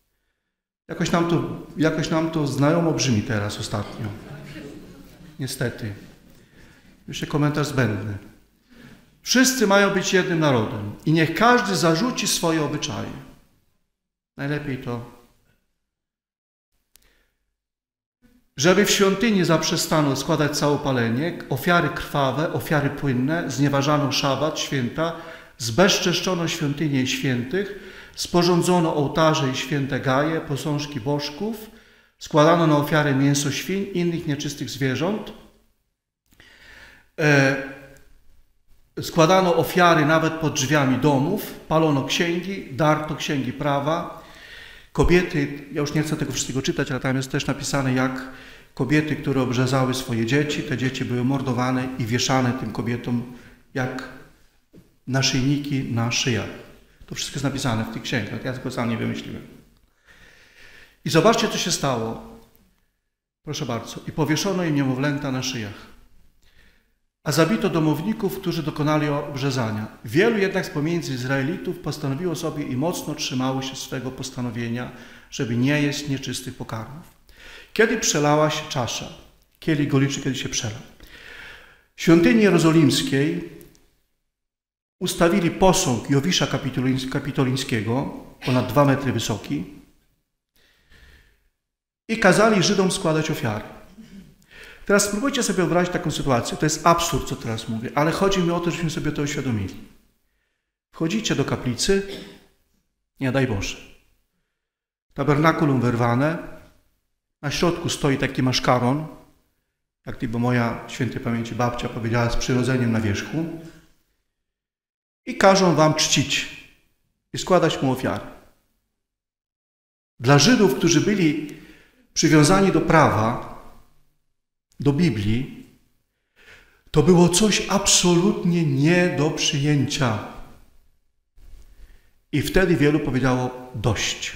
Jakoś nam to znajomo brzmi teraz ostatnio. Niestety. Jeszcze komentarz zbędny. Wszyscy mają być jednym narodem i niech każdy zarzuci swoje obyczaje. Najlepiej to, żeby w świątyni zaprzestano składać całopalenie, ofiary krwawe, ofiary płynne, znieważano szabat, święta, zbezczeszczono świątynię i świętych, sporządzono ołtarze i święte gaje, posążki bożków, składano na ofiarę mięso świń, innych nieczystych zwierząt, składano ofiary nawet pod drzwiami domów, palono księgi, darto księgi prawa. Kobiety, ja już nie chcę tego wszystkiego czytać, ale tam jest też napisane, jak kobiety, które obrzezały swoje dzieci, te dzieci były mordowane i wieszane tym kobietom jak naszyjniki na szyjach. To wszystko jest napisane w tych księgach, ja tylko sam nie wymyśliłem. I zobaczcie, co się stało. Proszę bardzo. I powieszono im niemowlęta na szyjach. A zabito domowników, którzy dokonali obrzezania. Wielu jednak z pomiędzy Izraelitów postanowiło sobie i mocno trzymało się swego postanowienia, żeby nie jeść nieczystych pokarmów. Kiedy przelała się czasza, kielich go liczy, kiedy się przelał. W świątyni jerozolimskiej ustawili posąg Jowisza Kapitolińskiego, ponad 2 metry wysoki, i kazali Żydom składać ofiary. Teraz spróbujcie sobie wyobrazić taką sytuację. To jest absurd, co teraz mówię, ale chodzi mi o to, żebyśmy sobie to uświadomili. Wchodzicie do kaplicy, nie daj Boże. Tabernakulum wyrwane, na środku stoi taki maszkaron, jak gdyby moja świętej pamięci babcia powiedziała, z przyrodzeniem na wierzchu, i każą wam czcić i składać mu ofiary. Dla Żydów, którzy byli przywiązani do prawa, do Biblii, to było coś absolutnie nie do przyjęcia. I wtedy wielu powiedziało dość.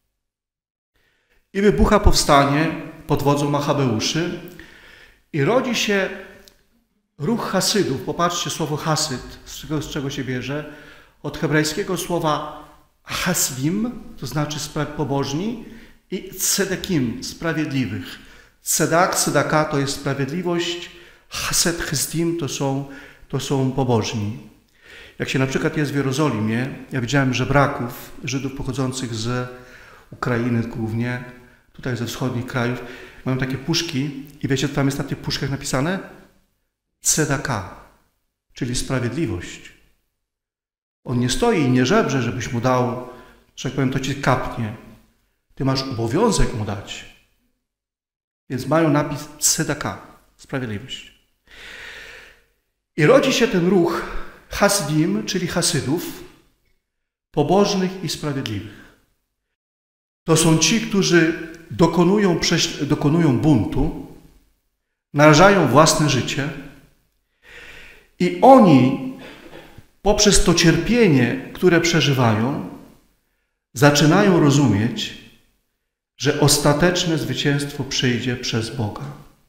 I wybucha powstanie pod wodzą Machabeuszy i rodzi się ruch Hasydów. Popatrzcie, słowo Hasyd, z czego się bierze? Od hebrajskiego słowa Hasdim, to znaczy pobożni, i tzedekim, sprawiedliwych. Tzedaka to jest sprawiedliwość, hased, chesdim to są pobożni. Jak się na przykład jest w Jerozolimie, ja widziałem żebraków, Żydów pochodzących z Ukrainy głównie, tutaj ze wschodnich krajów, mają takie puszki i wiecie, co tam jest na tych puszkach napisane? Tzedaka, czyli sprawiedliwość. On nie stoi i nie żebrze, żebyś mu dał, że tak powiem, to ci kapnie. Ty masz obowiązek mu dać. Więc mają napis tzedaka, sprawiedliwość. I rodzi się ten ruch Hasdim, czyli Hasydów, pobożnych i sprawiedliwych. To są ci, którzy dokonują buntu, narażają własne życie i oni poprzez to cierpienie, które przeżywają, zaczynają rozumieć, że ostateczne zwycięstwo przyjdzie przez Boga.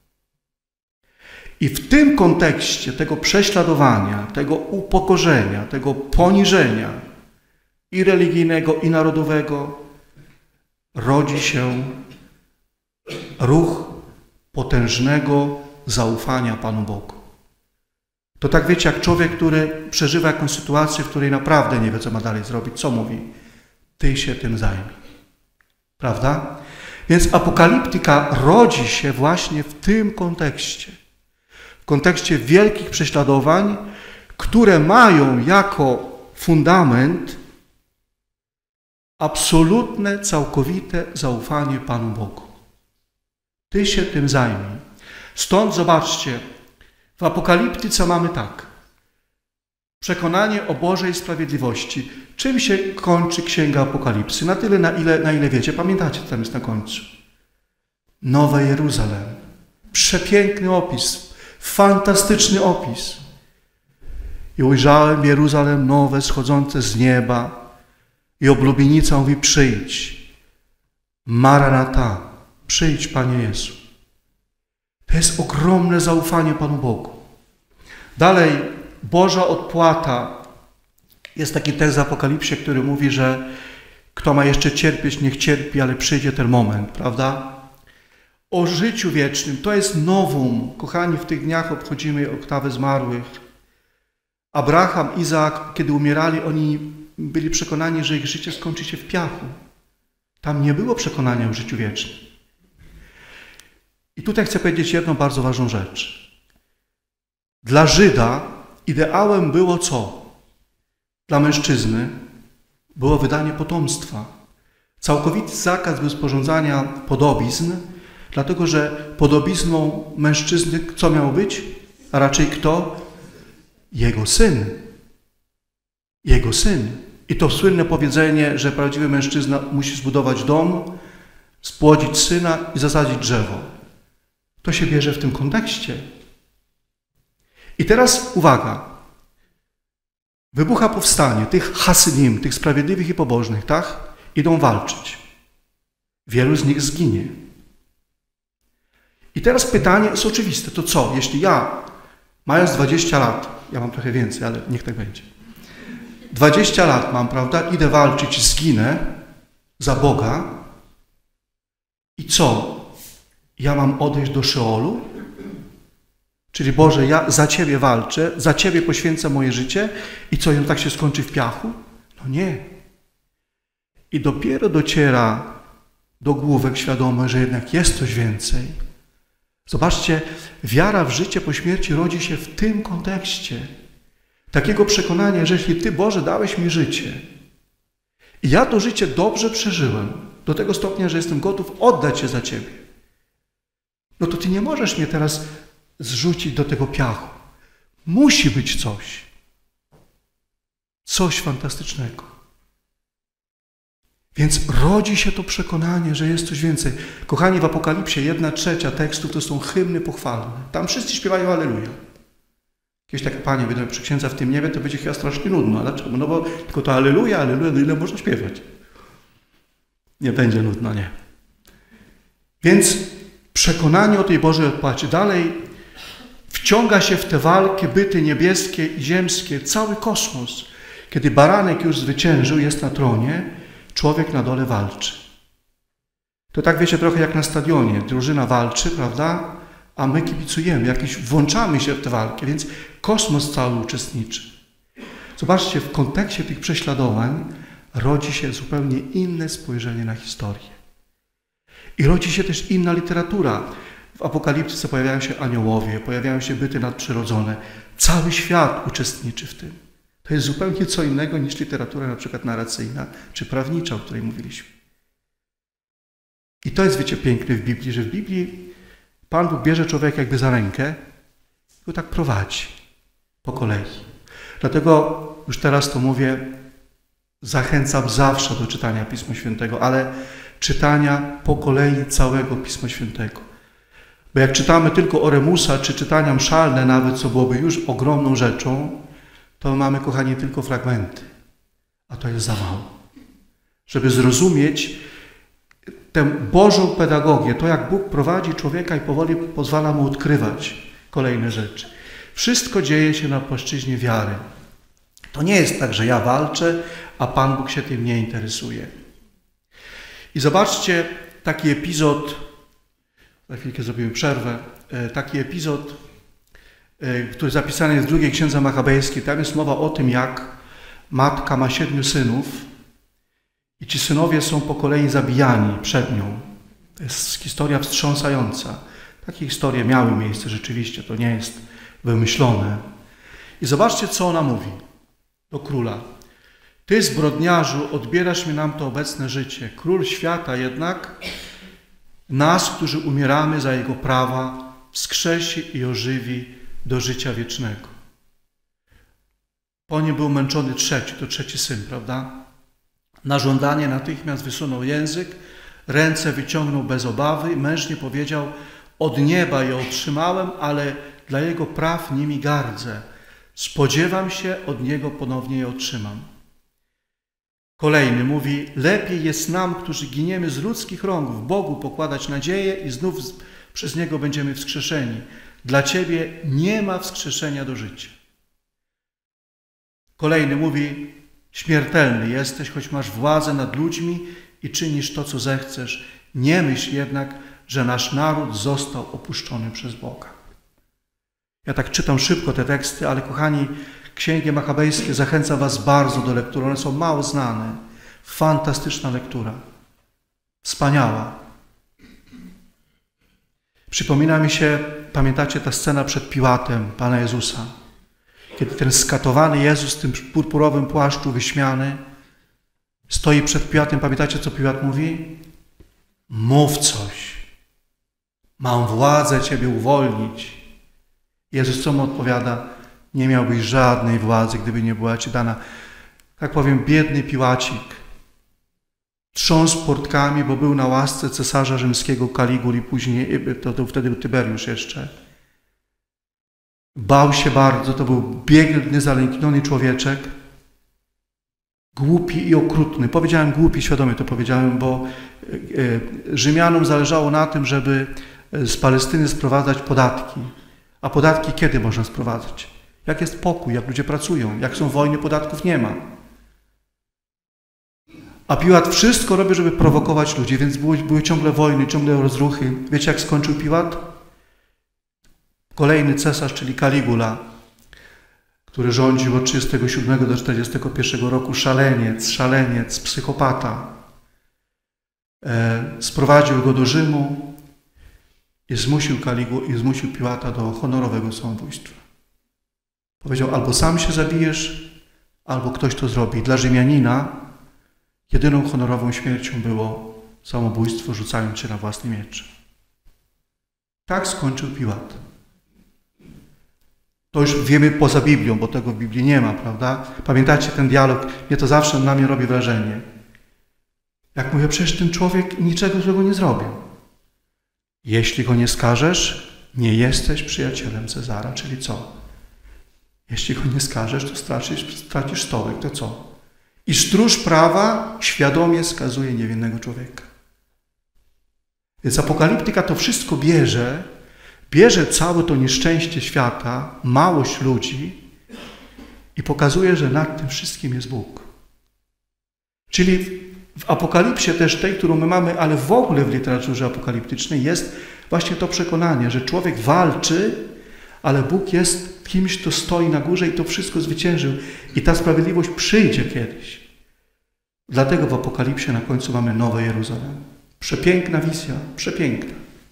I w tym kontekście tego prześladowania, tego upokorzenia, tego poniżenia i religijnego, i narodowego rodzi się ruch potężnego zaufania Panu Bogu. To tak wiecie, jak człowiek, który przeżywa jakąś sytuację, w której naprawdę nie wie, co ma dalej zrobić. Co mówi? Ty się tym zajmij. Prawda? Więc apokaliptyka rodzi się właśnie w tym kontekście. W kontekście wielkich prześladowań, które mają jako fundament absolutne, całkowite zaufanie Panu Bogu. Ty się tym zajmij. Stąd zobaczcie, w apokaliptyce mamy tak. Przekonanie o Bożej sprawiedliwości. Czym się kończy Księga Apokalipsy? Na tyle, na ile wiecie. Pamiętacie, co tam jest na końcu? Nowe Jeruzalem. Przepiękny opis. Fantastyczny opis. I ujrzałem Jeruzalem nowe, schodzące z nieba. I oblubienica mówi, przyjdź. Maranata. Przyjdź, Panie Jezu. To jest ogromne zaufanie Panu Bogu. Dalej, Boża odpłata. Jest taki tekst w Apokalipsie, który mówi, że kto ma jeszcze cierpieć, niech cierpi, ale przyjdzie ten moment, prawda? O życiu wiecznym. To jest nowum. Kochani, w tych dniach obchodzimy oktawę zmarłych. Abraham, Izaak, kiedy umierali, oni byli przekonani, że ich życie skończy się w piachu. Tam nie było przekonania o życiu wiecznym. I tutaj chcę powiedzieć jedną bardzo ważną rzecz. Dla Żyda ideałem było co? Dla mężczyzny było wydanie potomstwa. Całkowity zakaz był sporządzania podobizn, dlatego że podobizną mężczyzny co miało być? A raczej kto? Jego syn. Jego syn. I to słynne powiedzenie, że prawdziwy mężczyzna musi zbudować dom, spłodzić syna i zasadzić drzewo. To się bierze w tym kontekście. I teraz uwaga. Wybucha powstanie tych Hasydim, tych sprawiedliwych i pobożnych, tak? Idą walczyć. Wielu z nich zginie. I teraz pytanie jest oczywiste. To co? Jeśli ja, mając 20 lat, ja mam trochę więcej, ale niech tak będzie. 20 lat mam, prawda? Idę walczyć, zginę za Boga. I co? Ja mam odejść do Szeolu? Czyli Boże, ja za Ciebie walczę, za Ciebie poświęcę moje życie i co, ją tak się skończy w piachu? No nie. I dopiero dociera do główek świadomość, że jednak jest coś więcej. Zobaczcie, wiara w życie po śmierci rodzi się w tym kontekście. Takiego przekonania, że jeśli Ty, Boże, dałeś mi życie i ja to życie dobrze przeżyłem, do tego stopnia, że jestem gotów oddać się za Ciebie, no to Ty nie możesz mnie teraz zrzucić do tego piachu. Musi być coś. Coś fantastycznego. Więc rodzi się to przekonanie, że jest coś więcej. Kochani, w Apokalipsie 1/3 tekstów to są hymny pochwalne. Tam wszyscy śpiewają Alleluja. Kiedyś tak, Panie, będę przy księdza w tym niebie, to będzie chyba strasznie nudno. Ale dlaczego? No bo tylko to Alleluja, Alleluja, no ile można śpiewać? Nie będzie nudno, nie. Więc przekonanie o tej Bożej odpłacie. Dalej wciąga się w tę walkę byty niebieskie i ziemskie, cały kosmos. Kiedy baranek już zwyciężył, jest na tronie, człowiek na dole walczy. To tak wiecie, trochę jak na stadionie. Drużyna walczy, prawda? A my kibicujemy, włączamy się w tę walkę, więc kosmos cały uczestniczy. Zobaczcie, w kontekście tych prześladowań rodzi się zupełnie inne spojrzenie na historię. I rodzi się też inna literatura. W Apokaliptyce pojawiają się aniołowie, pojawiają się byty nadprzyrodzone. Cały świat uczestniczy w tym. To jest zupełnie co innego niż literatura na przykład narracyjna czy prawnicza, o której mówiliśmy. I to jest, wiecie, piękne w Biblii, że w Biblii Pan Bóg bierze człowieka jakby za rękę i go tak prowadzi po kolei. Dlatego już teraz to mówię, zachęcam zawsze do czytania Pisma Świętego, ale czytania po kolei całego Pisma Świętego. Bo jak czytamy tylko Oremusa, czy czytania mszalne nawet, co byłoby już ogromną rzeczą, to mamy, kochani, tylko fragmenty. A to jest za mało. Żeby zrozumieć tę Bożą pedagogię, to jak Bóg prowadzi człowieka i powoli pozwala mu odkrywać kolejne rzeczy. Wszystko dzieje się na płaszczyźnie wiary. To nie jest tak, że ja walczę, a Pan Bóg się tym nie interesuje. I zobaczcie taki epizod, za chwilkę zrobimy przerwę, taki epizod, który zapisany jest w drugiej Księdze Machabejskiej. Tam jest mowa o tym, jak matka ma 7 synów i ci synowie są po kolei zabijani przed nią. To jest historia wstrząsająca. Takie historie miały miejsce rzeczywiście, to nie jest wymyślone. I zobaczcie, co ona mówi do króla. Ty, zbrodniarzu, odbierasz mi nam to obecne życie. Król świata jednak nas, którzy umieramy za jego prawa, wskrzesi i ożywi do życia wiecznego. Po nim był męczony to trzeci syn, prawda? Na żądanie natychmiast wysunął język, ręce wyciągnął bez obawy i mężnie powiedział: od nieba je otrzymałem, ale dla jego praw nimi gardzę. Spodziewam się, od niego ponownie je otrzymam. Kolejny mówi: lepiej jest nam, którzy giniemy z ludzkich rąk, w Bogu pokładać nadzieję i znów przez Niego będziemy wskrzeszeni. Dla Ciebie nie ma wskrzeszenia do życia. Kolejny mówi: śmiertelny jesteś, choć masz władzę nad ludźmi i czynisz to, co zechcesz. Nie myśl jednak, że nasz naród został opuszczony przez Boga. Ja tak czytam szybko te teksty, ale kochani, Księgi Machabejskie zachęcam was bardzo do lektury. One są mało znane. Fantastyczna lektura. Wspaniała. Przypomina mi się, pamiętacie ta scena przed Piłatem Pana Jezusa? Kiedy ten skatowany Jezus w tym purpurowym płaszczu wyśmiany stoi przed Piłatem. Pamiętacie, co Piłat mówi? Mów coś. Mam władzę Ciebie uwolnić. Jezus co mu odpowiada? Nie miałbyś żadnej władzy, gdyby nie była Ci dana. Tak powiem, biedny Piłacik. Trząsł portkami, bo był na łasce cesarza rzymskiego Kaliguli, później, to wtedy był Tyberiusz jeszcze. Bał się bardzo, to był biedny, zalękniony człowieczek. Głupi i okrutny. Powiedziałem głupi, świadomie to powiedziałem, bo Rzymianom zależało na tym, żeby z Palestyny sprowadzać podatki. A podatki kiedy można sprowadzać? Jak jest pokój, jak ludzie pracują, jak są wojny, podatków nie ma. A Piłat wszystko robi, żeby prowokować ludzi, więc były ciągle wojny, ciągle rozruchy. Wiecie, jak skończył Piłat? Kolejny cesarz, czyli Kaligula, który rządził od 37 do 41 roku, szaleniec, psychopata. Sprowadził go do Rzymu i zmusił Piłata do honorowego samobójstwa. Powiedział: albo sam się zabijesz, albo ktoś to zrobi. Dla Rzymianina jedyną honorową śmiercią było samobójstwo, rzucając się na własny miecz. Tak skończył Piłat. To już wiemy poza Biblią, bo tego w Biblii nie ma, prawda? Pamiętacie ten dialog? Mnie to zawsze na mnie robi wrażenie. Jak mówię, przecież ten człowiek niczego złego nie zrobił. Jeśli go nie skażesz, nie jesteś przyjacielem Cezara, czyli co? Jeśli go nie skażesz, to stracisz stołek, to co? I stróż prawa świadomie skazuje niewinnego człowieka. Więc Apokaliptyka to wszystko bierze całe to nieszczęście świata, małość ludzi i pokazuje, że nad tym wszystkim jest Bóg. Czyli w Apokalipsie też tej, którą my mamy, ale w ogóle w literaturze apokaliptycznej jest właśnie to przekonanie, że człowiek walczy, ale Bóg jest kimś, kto stoi na górze i to wszystko zwyciężył. I ta sprawiedliwość przyjdzie kiedyś. Dlatego w Apokalipsie na końcu mamy Nowe Jeruzalem. Przepiękna wizja, przepiękna.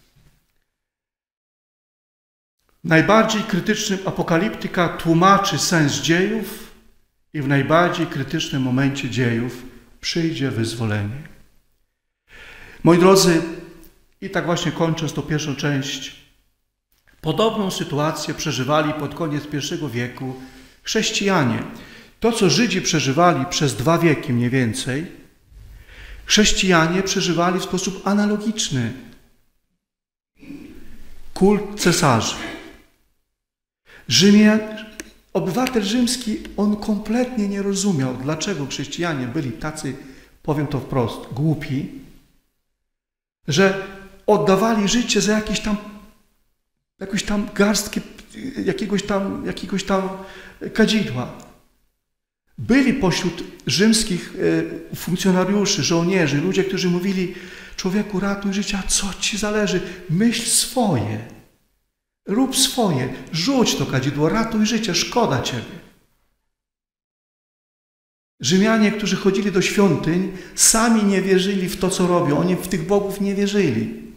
Najbardziej krytycznym apokaliptyka tłumaczy sens dziejów i w najbardziej krytycznym momencie dziejów przyjdzie wyzwolenie. Moi drodzy, i tak właśnie kończąc tą pierwszą część, podobną sytuację przeżywali pod koniec I wieku chrześcijanie. To, co Żydzi przeżywali przez 2 wieki mniej więcej, chrześcijanie przeżywali w sposób analogiczny. Kult cesarzy. Obywatel rzymski, on kompletnie nie rozumiał, dlaczego chrześcijanie byli tacy, powiem to wprost, głupi, że oddawali życie za jakąś tam garstkę, jakiegoś tam kadzidła. Byli pośród rzymskich funkcjonariuszy, żołnierzy, ludzie, którzy mówili: człowieku, ratuj życia, co ci zależy? Myśl swoje, rób swoje, rzuć to kadzidło, ratuj życie, szkoda ciebie. Rzymianie, którzy chodzili do świątyń, sami nie wierzyli w to, co robią. Oni w tych bogów nie wierzyli.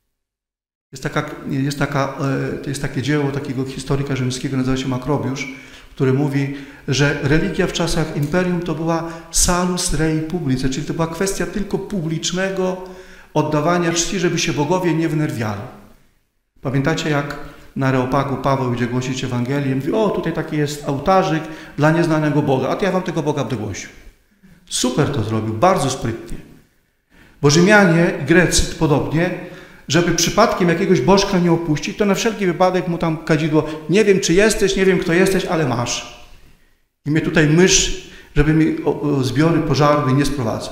Jest takie dzieło takiego historyka rzymskiego, nazywa się Makrobiusz, który mówi, że religia w czasach imperium to była salus rei publice, czyli to była kwestia tylko publicznego oddawania czci, żeby się bogowie nie wnerwiali. Pamiętacie, jak na Areopagu Paweł idzie głosić Ewangelię i mówi: o, tutaj taki jest ołtarzyk dla nieznanego Boga, a to ja wam tego Boga będę głosił. Super to zrobił, bardzo sprytnie. Bo Rzymianie, Grecy podobnie, żeby przypadkiem jakiegoś bożka nie opuścić, to na wszelki wypadek mu tam kadzidło: nie wiem, czy jesteś, nie wiem, kto jesteś, ale masz. I mnie tutaj mysz, żeby mi zbiory pożarły nie sprowadzać.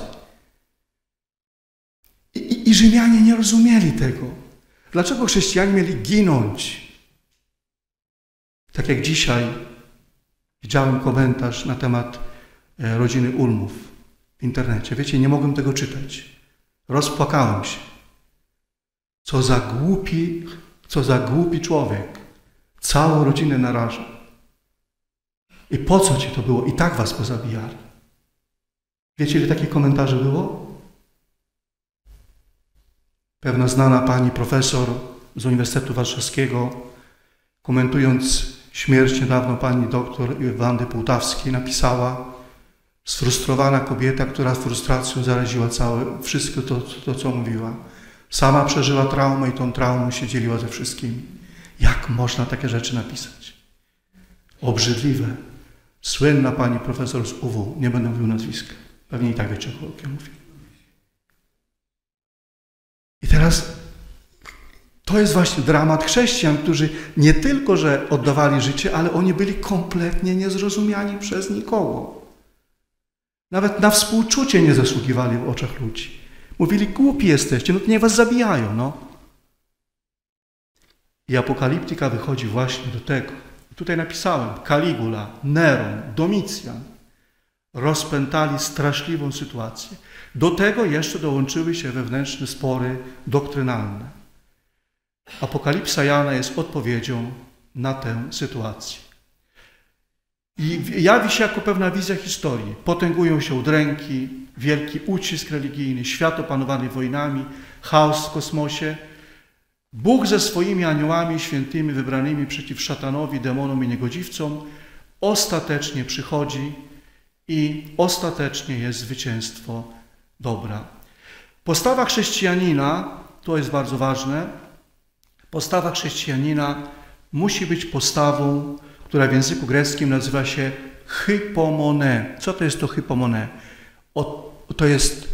I Rzymianie nie rozumieli tego. Dlaczego chrześcijanie mieli ginąć? Tak jak dzisiaj widziałem komentarz na temat rodziny Ulmów w internecie. Wiecie, nie mogłem tego czytać. Rozpłakałem się. Co za głupi człowiek. Całą rodzinę naraża. I po co ci to było? I tak was pozabijali. Wiecie, ile takich komentarzy było? Pewna znana pani profesor z Uniwersytetu Warszawskiego, komentując śmierć niedawno pani doktor Wandy Półtawskiej, napisała: sfrustrowana kobieta, która frustracją zaraziła wszystko to, co mówiła. Sama przeżyła traumę i tą traumą się dzieliła ze wszystkimi. Jak można takie rzeczy napisać? Obrzydliwe. Słynna pani profesor z UW, nie będę mówił nazwiska. Pewnie i tak wiecie, o kim mówię. I teraz to jest właśnie dramat chrześcijan, którzy nie tylko, że oddawali życie, ale oni byli kompletnie niezrozumiani przez nikogo. Nawet na współczucie nie zasługiwali w oczach ludzi. Mówili: głupi jesteście, no to niech was zabijają, no. I apokaliptyka wychodzi właśnie do tego. Tutaj napisałem: Kaligula, Neron, Domicjan rozpętali straszliwą sytuację. Do tego jeszcze dołączyły się wewnętrzne spory doktrynalne. Apokalipsa Jana jest odpowiedzią na tę sytuację. I jawi się jako pewna wizja historii. Potęgują się udręki, wielki ucisk religijny, świat opanowany wojnami, chaos w kosmosie. Bóg ze swoimi aniołami świętymi wybranymi przeciw szatanowi, demonom i niegodziwcom ostatecznie przychodzi i ostatecznie jest zwycięstwo dobra. Postawa chrześcijanina, to jest bardzo ważne, postawa chrześcijanina musi być postawą, która w języku greckim nazywa się hypomone. Co to jest to hypomone? To jest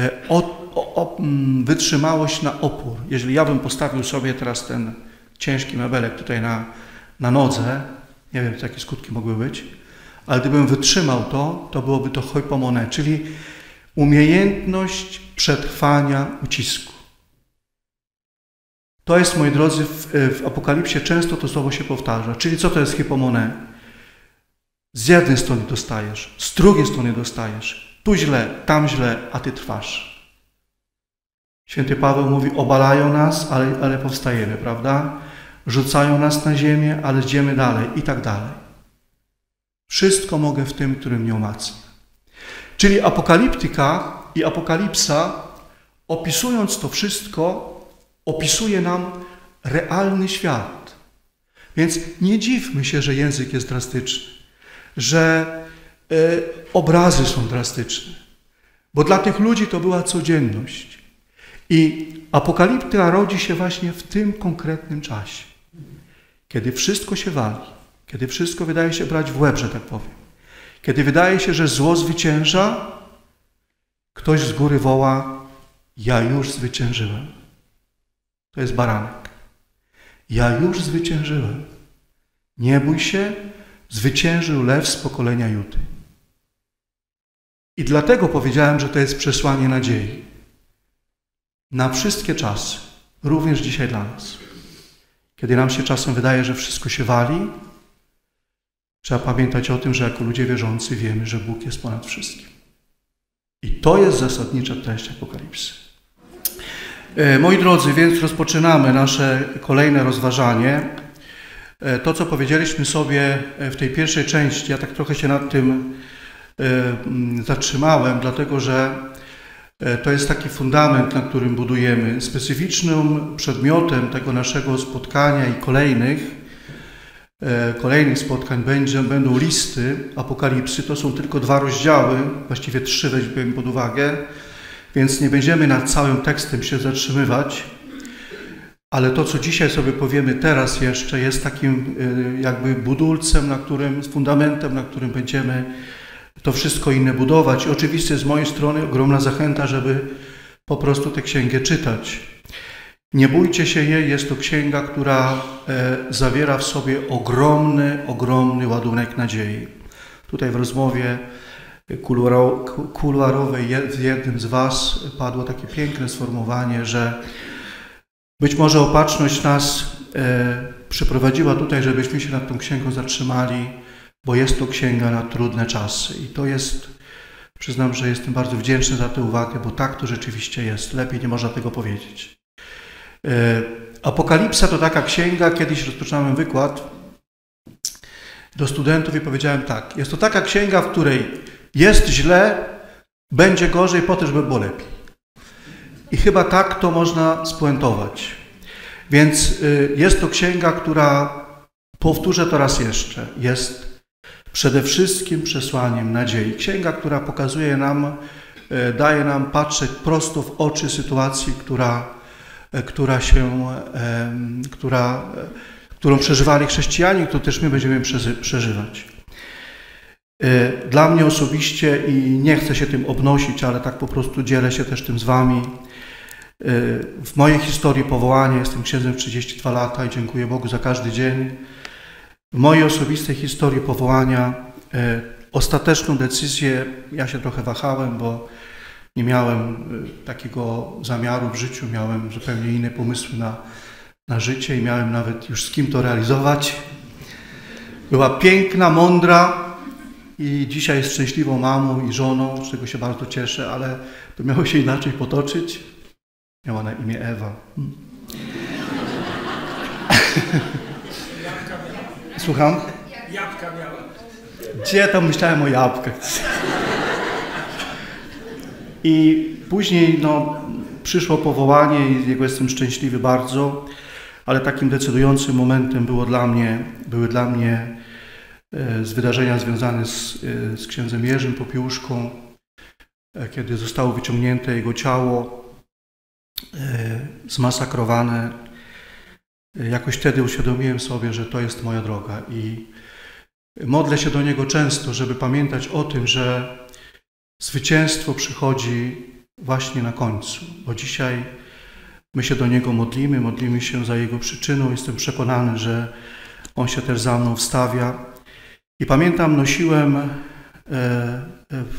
wytrzymałość na opór. Jeżeli ja bym postawił sobie teraz ten ciężki mebelek tutaj na nodze, nie wiem, jakie skutki mogły być, ale gdybym wytrzymał to byłoby to hypomone, czyli umiejętność przetrwania ucisku. To jest, moi drodzy, w Apokalipsie często to słowo się powtarza. Czyli co to jest hypomone? Z jednej strony dostajesz, z drugiej strony dostajesz. Tu źle, tam źle, a ty trwasz. Święty Paweł mówi, obalają nas, ale powstajemy, prawda? Rzucają nas na ziemię, ale idziemy dalej i tak dalej. Wszystko mogę w tym, który mnie umacnia. Czyli apokaliptyka i apokalipsa, opisując to wszystko, opisuje nam realny świat. Więc nie dziwmy się, że język jest drastyczny, że obrazy są drastyczne, bo dla tych ludzi to była codzienność. I apokaliptyka rodzi się właśnie w tym konkretnym czasie, kiedy wszystko się wali, kiedy wszystko wydaje się brać w łeb, że tak powiem. Kiedy wydaje się, że zło zwycięża, ktoś z góry woła, ja już zwyciężyłem. To jest baranek. Ja już zwyciężyłem. Nie bój się, zwyciężył lew z pokolenia Judy. I dlatego powiedziałem, że to jest przesłanie nadziei. Na wszystkie czasy, również dzisiaj dla nas. Kiedy nam się czasem wydaje, że wszystko się wali, trzeba pamiętać o tym, że jako ludzie wierzący wiemy, że Bóg jest ponad wszystkim. I to jest zasadnicza treść Apokalipsy. Moi drodzy, więc rozpoczynamy nasze kolejne rozważanie. To, co powiedzieliśmy sobie w tej pierwszej części, ja tak trochę się nad tym zatrzymałem, dlatego że to jest taki fundament, na którym budujemy. Specyficznym przedmiotem tego naszego spotkania i kolejnych spotkań będą listy Apokalipsy. To są tylko 2 rozdziały, właściwie 3 weźmiemy pod uwagę, więc nie będziemy nad całym tekstem się zatrzymywać, ale to, co dzisiaj sobie powiemy teraz jeszcze, jest takim jakby budulcem, fundamentem, na którym będziemy to wszystko inne budować. I oczywiście z mojej strony ogromna zachęta, żeby po prostu tę księgę czytać. Nie bójcie się jej, jest to księga, która zawiera w sobie ogromny ładunek nadziei. Tutaj w rozmowie kuluarowej z jednym z Was padło takie piękne sformułowanie, że być może opatrzność nas przyprowadziła tutaj, żebyśmy się nad tą księgą zatrzymali, bo jest to księga na trudne czasy. I to jest, przyznam, że jestem bardzo wdzięczny za tę uwagę, bo tak to rzeczywiście jest. Lepiej nie można tego powiedzieć. Apokalipsa to taka księga, kiedyś rozpoczynałem wykład do studentów i powiedziałem tak, jest to taka księga, w której jest źle, będzie gorzej, po to, żeby było lepiej. I chyba tak to można spuentować. Więc jest to księga, która, powtórzę to raz jeszcze, jest przede wszystkim przesłaniem nadziei. Księga, która pokazuje nam, daje nam patrzeć prosto w oczy sytuacji, którą przeżywali chrześcijanie, którą też my będziemy przeżywać. Dla mnie osobiście, i nie chcę się tym obnosić, ale tak po prostu dzielę się też tym z Wami, w mojej historii powołania, jestem księdzem 32 lata i dziękuję Bogu za każdy dzień. W mojej osobistej historii powołania ostateczną decyzję, ja się trochę wahałem, bo nie miałem takiego zamiaru w życiu, miałem zupełnie inne pomysły na życie i miałem nawet już z kim to realizować. Była piękna, mądra i dzisiaj jest szczęśliwą mamą i żoną, z czego się bardzo cieszę, ale to miało się inaczej potoczyć. Miała na imię Ewa. Słucham? Jabłka miała. Gdzie tam myślałem o jabłkach? I później przyszło powołanie i z niego jestem szczęśliwy bardzo, ale takim decydującym momentem były dla mnie wydarzenia związane z księdzem Jerzym Popiełuszką, kiedy zostało wyciągnięte jego ciało, zmasakrowane. Jakoś wtedy uświadomiłem sobie, że to jest moja droga i modlę się do niego często, żeby pamiętać o tym, że zwycięstwo przychodzi właśnie na końcu, bo dzisiaj my się do niego modlimy się za jego przyczyną. Jestem przekonany, że on się też za mną wstawia. I pamiętam, nosiłem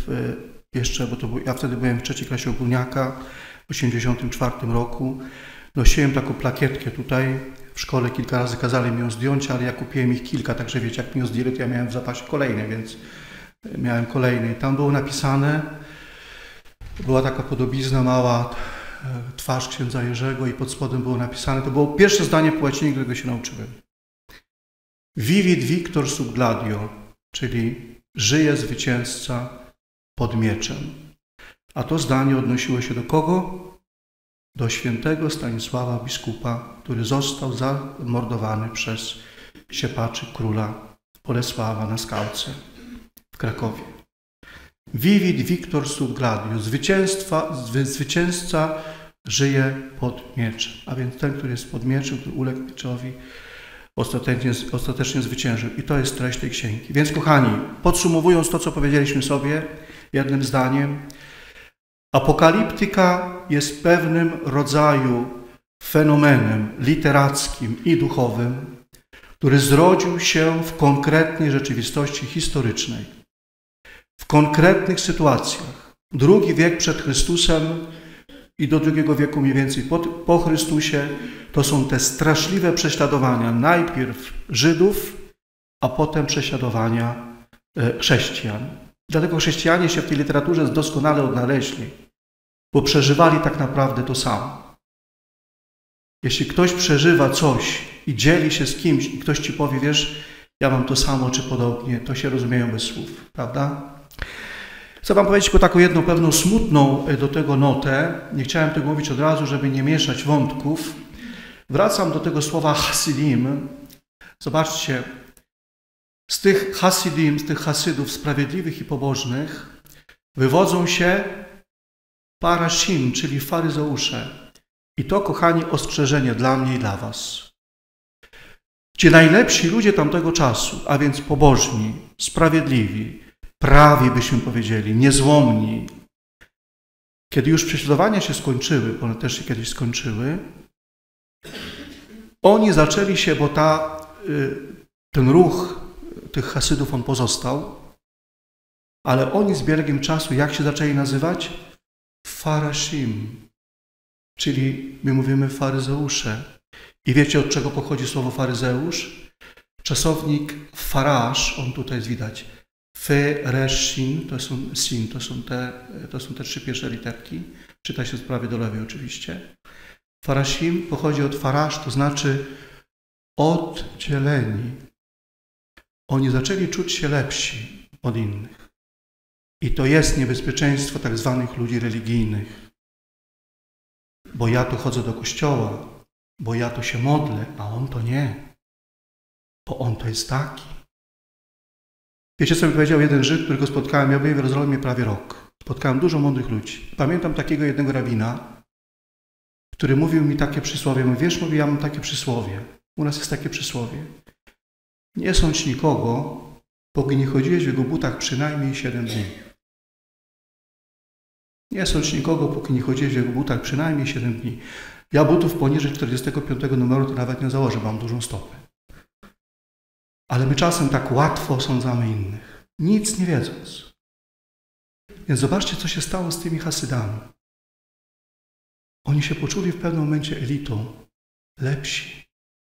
jeszcze, bo ja wtedy byłem w 3. klasie ogólniaka w 1984 roku, Nosiłem taką plakietkę tutaj. W szkole kilka razy kazali mi ją zdjąć, ale ja kupiłem ich kilka, także wiecie, jak mi ją zdjęli, to ja miałem w zapasie kolejne, więc miałem kolejne. I tam było napisane, była taka podobizna mała, twarz księdza Jerzego i pod spodem było napisane, to było pierwsze zdanie po łacinie, którego się nauczyłem. Vivit victor sub gladio, czyli żyje zwycięzca pod mieczem. A to zdanie odnosiło się do kogo? Do świętego Stanisława biskupa, który został zamordowany przez siepaczy króla Bolesława na Skałce w Krakowie. Vivit victor sub gladio, zwycięzca żyje pod mieczem. A więc ten, który jest pod mieczem, który uległ mieczowi, ostatecznie zwyciężył. I to jest treść tej księgi. Więc kochani, podsumowując to, co powiedzieliśmy sobie jednym zdaniem, apokaliptyka jest pewnym rodzaju fenomenem literackim i duchowym, który zrodził się w konkretnej rzeczywistości historycznej, w konkretnych sytuacjach. II wiek przed Chrystusem i do II wieku mniej więcej po Chrystusie to są te straszliwe prześladowania najpierw Żydów, a potem prześladowania chrześcijan. Dlatego chrześcijanie się w tej literaturze doskonale odnaleźli, bo przeżywali tak naprawdę to samo. Jeśli ktoś przeżywa coś i dzieli się z kimś i ktoś ci powie, wiesz, ja mam to samo czy podobnie, to się rozumieją bez słów, prawda? Chcę wam powiedzieć tylko taką jedną pewną smutną do tego notę. Nie chciałem tego mówić od razu, żeby nie mieszać wątków. Wracam do tego słowa Hasidim. Zobaczcie, z tych Hasidim, z tych Hasydów sprawiedliwych i pobożnych wywodzą się parashim, czyli faryzeusze. I to, kochani, ostrzeżenie dla mnie i dla was. Ci najlepsi ludzie tamtego czasu, a więc pobożni, sprawiedliwi, prawi byśmy powiedzieli, niezłomni. Kiedy już prześladowania się skończyły, bo one też się kiedyś skończyły, oni zaczęli się, bo ten ruch tych Hasydów on pozostał, ale oni z biegiem czasu, jak się zaczęli nazywać? Farashim, czyli my mówimy faryzeusze. I wiecie, od czego pochodzi słowo faryzeusz? Czasownik farasz, on tutaj jest widać, Fereszin, to są te trzy pierwsze literki. Czyta się z prawej do lewej oczywiście. Farashim pochodzi od farasz, to znaczy oddzieleni. Oni zaczęli czuć się lepsi od innych. I to jest niebezpieczeństwo tak zwanych ludzi religijnych. Bo ja tu chodzę do kościoła, bo ja tu się modlę, a on to nie. Bo on to jest taki. Wiecie, co mi powiedział jeden Żyd, którego spotkałem, ja byłem w Jerozolimie prawie rok. Spotkałem dużo mądrych ludzi. Pamiętam takiego jednego rabina, który mówił mi takie przysłowie. Mówi, wiesz, ja mam takie przysłowie. U nas jest takie przysłowie. Nie sądź nikogo, póki nie chodziłeś w jego butach przynajmniej 7 dni. Nie sądź nikogo, póki nie chodziłeś w jego butach przynajmniej 7 dni. Ja butów poniżej 45 numeru to nawet nie założę, mam dużą stopę. Ale my czasem tak łatwo osądzamy innych, nic nie wiedząc. Więc zobaczcie, co się stało z tymi Hasydami. Oni się poczuli w pewnym momencie elitą, lepsi.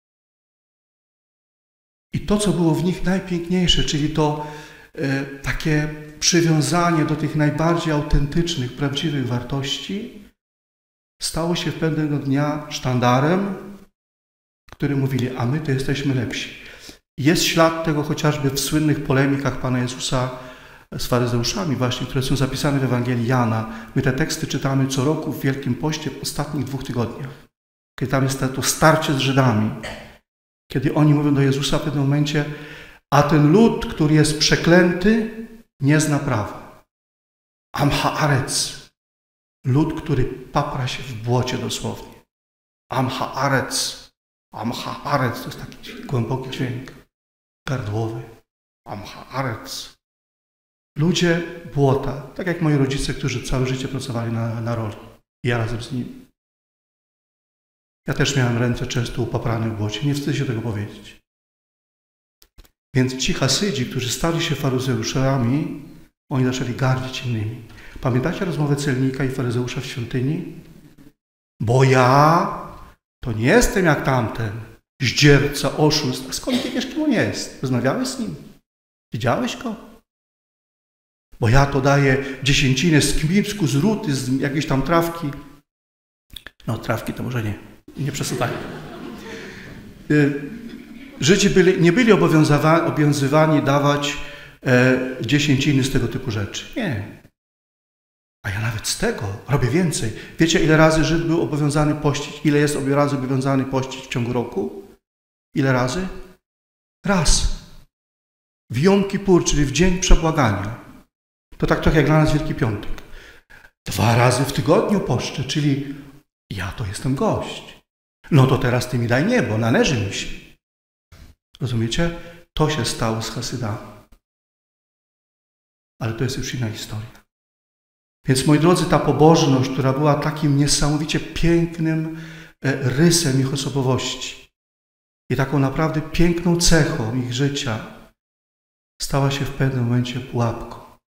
I to, co było w nich najpiękniejsze, czyli to takie przywiązanie do tych najbardziej autentycznych, prawdziwych wartości, stało się w pewnego dnia sztandarem, który mówili, a my to jesteśmy lepsi. Jest ślad tego chociażby w słynnych polemikach Pana Jezusa z faryzeuszami właśnie, które są zapisane w Ewangelii Jana. My te teksty czytamy co roku w Wielkim Poście w ostatnich 2 tygodniach. Kiedy tam jest to starcie z Żydami. Kiedy oni mówią do Jezusa w pewnym momencie, a ten lud, który jest przeklęty, nie zna prawa. Am haaretz. Lud, który papra się w błocie dosłownie. Am haaretz. Am haaretz. To jest taki głęboki dźwięk. Gardłowy. Am haaretz. Ludzie błota. Tak jak moi rodzice, którzy całe życie pracowali na roli. I ja razem z nimi. Ja też miałem ręce często upaprane w błocie. Nie wstydzę się tego powiedzieć. Więc ci Hasydzi, którzy stali się faryzeuszami, oni zaczęli gardzić innymi. Pamiętacie rozmowę celnika i faryzeusza w świątyni? Bo ja To nie jestem jak tamten, zdzierca, oszust. A skąd ty wiesz, kim on jest? Rozmawiałeś z nim? Widziałeś go? Bo ja to daję dziesięcinę z kmirsku, z ruty, z jakiejś tam trawki. No, trawki to może nie przesadajmy. Żydzi nie byli obowiązywani dawać dziesięciny z tego typu rzeczy. Nie. A ja nawet z tego robię więcej. Wiecie, ile razy Żyd był obowiązany pościć? Ile jest razy obowiązany pościć w ciągu roku? Ile razy? Raz. W Jom Kippur, czyli w dzień przebłagania. To tak trochę jak dla nas Wielki Piątek. 2 razy w tygodniu poszczę, czyli ja to jestem gość. No to teraz ty mi daj niebo, należy mi się. Rozumiecie? To się stało z Hasydami. Ale to jest już inna historia. Więc, moi drodzy, ta pobożność, która była takim niesamowicie pięknym rysem ich osobowości i taką naprawdę piękną cechą ich życia, stała się w pewnym momencie pułapką.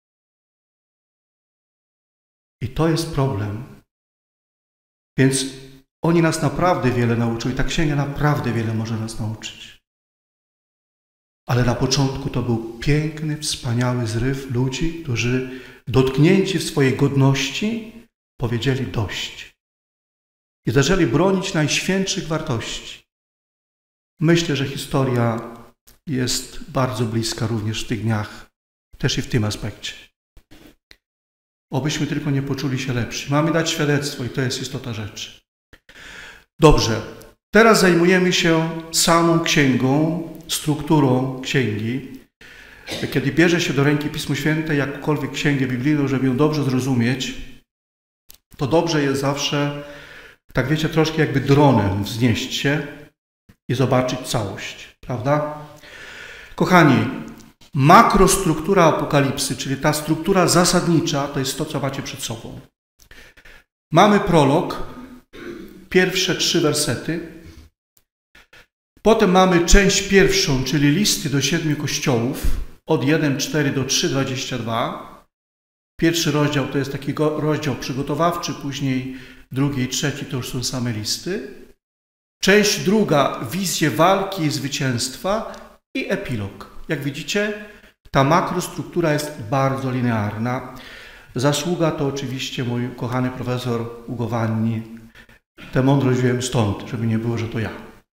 I to jest problem. Więc oni nas naprawdę wiele nauczyli. Ta księga naprawdę wiele może nas nauczyć. Ale na początku to był piękny, wspaniały zryw ludzi, którzy dotknięci w swojej godności powiedzieli dość. I zaczęli bronić najświętszych wartości. Myślę, że historia jest bardzo bliska również w tych dniach, też i w tym aspekcie. Obyśmy tylko nie poczuli się lepsi. Mamy dać świadectwo i to jest istota rzeczy. Dobrze, teraz zajmujemy się samą księgą, strukturą księgi. Kiedy bierze się do ręki Pismo Święte, jakąkolwiek księgę biblijną, żeby ją dobrze zrozumieć, to dobrze jest zawsze, tak wiecie, troszkę jakby dronem wznieść się i zobaczyć całość, prawda? Kochani, makrostruktura Apokalipsy, czyli ta struktura zasadnicza, to jest to, co macie przed sobą. Mamy prolog, pierwsze 3 wersety. Potem mamy część pierwszą, czyli listy do 7 kościołów, od 1:4 do 3:22. Pierwszy rozdział to jest taki rozdział przygotowawczy, później drugi i trzeci to już są same listy. Część druga, wizje walki i zwycięstwa i epilog. Jak widzicie, ta makrostruktura jest bardzo linearna. Zasługa to oczywiście mój kochany profesor Ugo Vanni. Tę mądrość wziąłem stąd, żeby nie było, że to ja.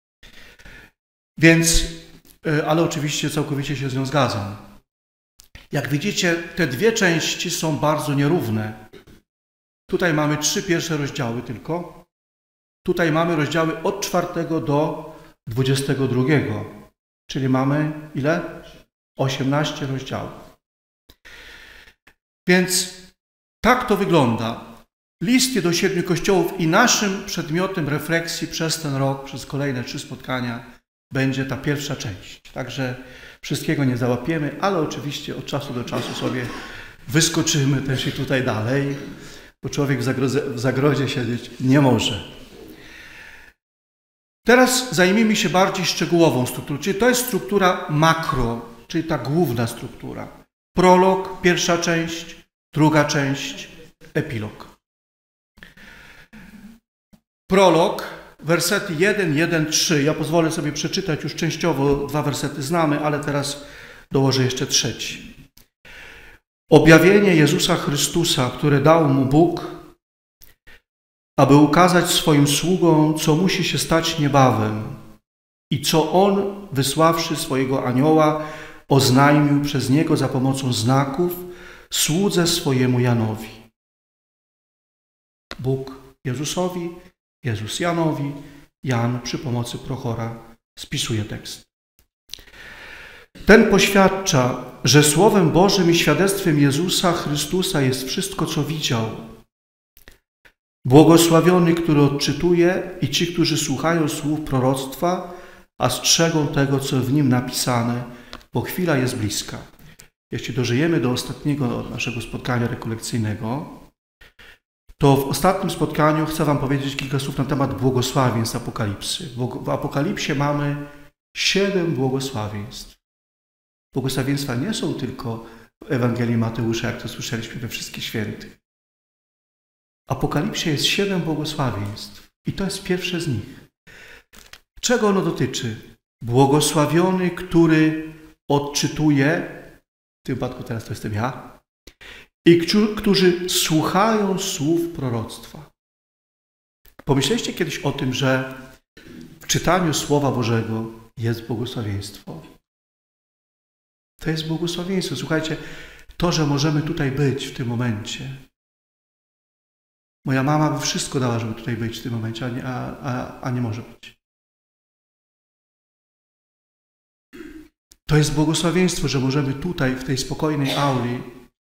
Więc, ale oczywiście całkowicie się z nią zgadzam. Jak widzicie, te 2 części są bardzo nierówne. Tutaj mamy 3 pierwsze rozdziały tylko. Tutaj mamy rozdziały od 4 do 22. Czyli mamy ile? 18 rozdziałów. Więc tak to wygląda. Listy do 7 kościołów i naszym przedmiotem refleksji przez ten rok, przez kolejne 3 spotkania będzie ta pierwsza część. Także wszystkiego nie załapiemy, ale oczywiście od czasu do czasu sobie wyskoczymy też i tutaj dalej, bo człowiek w zagrodzie siedzieć nie może. Teraz zajmijmy się bardziej szczegółową strukturą, czyli to jest struktura makro, czyli ta główna struktura. Prolog, pierwsza część, druga część, epilog. Prolog, wersety 1, 1, 3. Ja pozwolę sobie przeczytać, już częściowo 2 wersety znamy, ale teraz dołożę jeszcze trzeci. Objawienie Jezusa Chrystusa, które dał mu Bóg, aby ukazać swoim sługom, co musi się stać niebawem i co On, wysławszy swojego anioła, oznajmił przez niego za pomocą znaków słudze swojemu Janowi. Bóg Jezusowi, Jezus Janowi, Jan przy pomocy Prochora spisuje tekst. Ten poświadcza, że Słowem Bożym i świadectwem Jezusa Chrystusa jest wszystko, co widział. Błogosławiony, który odczytuje i ci, którzy słuchają słów proroctwa, a strzegą tego, co w nim napisane, bo chwila jest bliska. Jeśli dożyjemy do ostatniego naszego spotkania rekolekcyjnego, to w ostatnim spotkaniu chcę wam powiedzieć kilka słów na temat błogosławieństw Apokalipsy. W Apokalipsie mamy 7 błogosławieństw. Błogosławieństwa nie są tylko w Ewangelii Mateusza, jak to słyszeliśmy we Wszystkich Świętych. W Apokalipsie jest 7 błogosławieństw i to jest pierwsze z nich. Czego ono dotyczy? Błogosławiony, który odczytuje, w tym wypadku teraz to jestem ja, i którzy słuchają słów proroctwa. Pomyśleliście kiedyś o tym, że w czytaniu Słowa Bożego jest błogosławieństwo? To jest błogosławieństwo. Słuchajcie, to, że możemy tutaj być w tym momencie. Moja mama by wszystko dała, żeby tutaj być w tym momencie, a nie może być. To jest błogosławieństwo, że możemy tutaj, w tej spokojnej auli,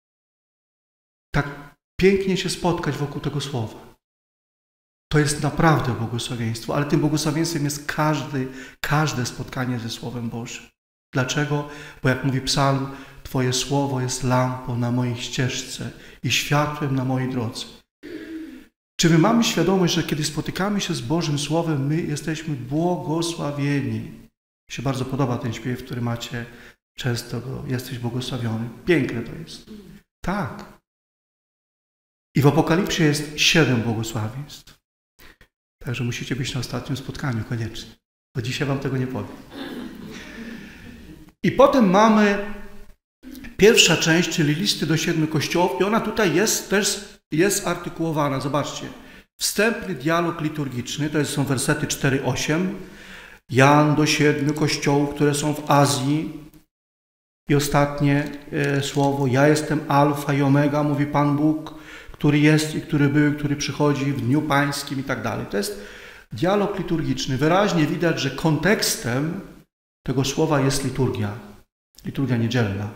tak pięknie się spotkać wokół tego słowa. To jest naprawdę błogosławieństwo, ale tym błogosławieństwem jest każde spotkanie ze Słowem Bożym. Dlaczego? Bo jak mówi psalm, Twoje słowo jest lampą na mojej ścieżce i światłem na mojej drodze. Czy my mamy świadomość, że kiedy spotykamy się z Bożym Słowem, my jesteśmy błogosławieni? Mi się bardzo podoba ten śpiew, który macie często, jesteś błogosławiony. Piękne to jest. Tak. I w Apokalipsie jest 7 błogosławieństw. Także musicie być na ostatnim spotkaniu koniecznie, bo dzisiaj wam tego nie powiem. I potem mamy pierwsza część, czyli listy do 7 kościołów i ona tutaj jest artykułowana. Zobaczcie. Wstępny dialog liturgiczny, to są wersety 4-8. Jan do 7 kościołów, które są w Azji. I ostatnie słowo. Ja jestem alfa i omega, mówi Pan Bóg, który jest i który był, który przychodzi w dniu pańskim i tak dalej. To jest dialog liturgiczny. Wyraźnie widać, że kontekstem tego słowa jest liturgia. Liturgia niedzielna.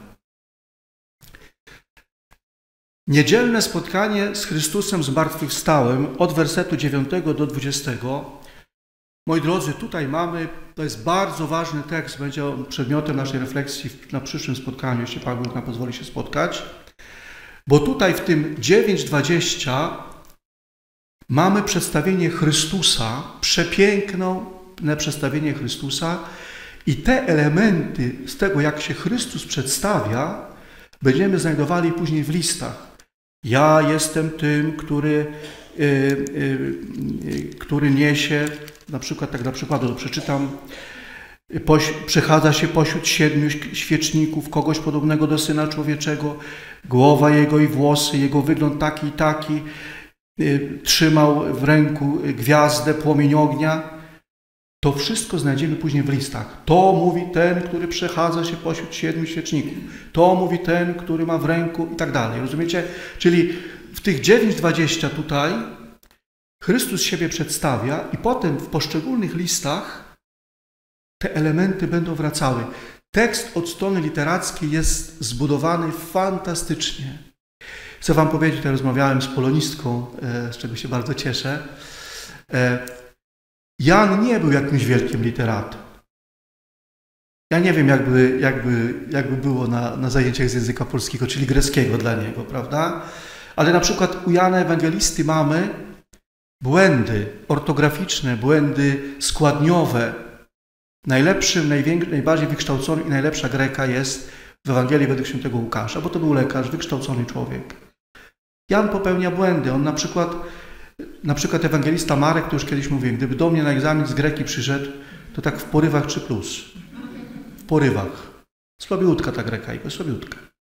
Niedzielne spotkanie z Chrystusem zmartwychwstałym od wersetu 9 do 20. Moi drodzy, tutaj mamy, to jest bardzo ważny tekst, będzie on przedmiotem naszej refleksji na przyszłym spotkaniu, jeśli Pan Bóg nam pozwoli się spotkać. Bo tutaj w tym 9:20 mamy przedstawienie Chrystusa, przepiękne przedstawienie Chrystusa i te elementy z tego, jak się Chrystus przedstawia, będziemy znajdowali później w listach. Ja jestem tym, który niesie, na przykład, tak dla przykładu przeczytam, przechadza się pośród 7 świeczników, kogoś podobnego do Syna Człowieczego, głowa Jego i włosy, Jego wygląd taki i taki, trzymał w ręku gwiazdę, płomień ognia. To wszystko znajdziemy później w listach. To mówi ten, który przechadza się pośród 7 świeczników. To mówi ten, który ma w ręku i tak dalej. Rozumiecie? Czyli w tych 9:20 tutaj Chrystus siebie przedstawia i potem w poszczególnych listach te elementy będą wracały. Tekst od strony literackiej jest zbudowany fantastycznie. Chcę wam powiedzieć, tutaj rozmawiałem z polonistką, z czego się bardzo cieszę. Jan nie był jakimś wielkim literatem. Ja nie wiem, jakby było na zajęciach z języka polskiego, czyli greckiego dla niego, prawda? Ale na przykład u Jana Ewangelisty mamy błędy ortograficzne, błędy składniowe. Najlepszym, najbardziej wykształconym i najlepsza Greka jest w Ewangelii według świętego Łukasza, bo to był lekarz, wykształcony człowiek. Jan popełnia błędy. On na przykład ewangelista Marek, to już kiedyś mówiłem, gdyby do mnie na egzamin z Greki przyszedł, to tak w porywach 3+. W porywach. Słabiutka ta Greka, i słabiutka.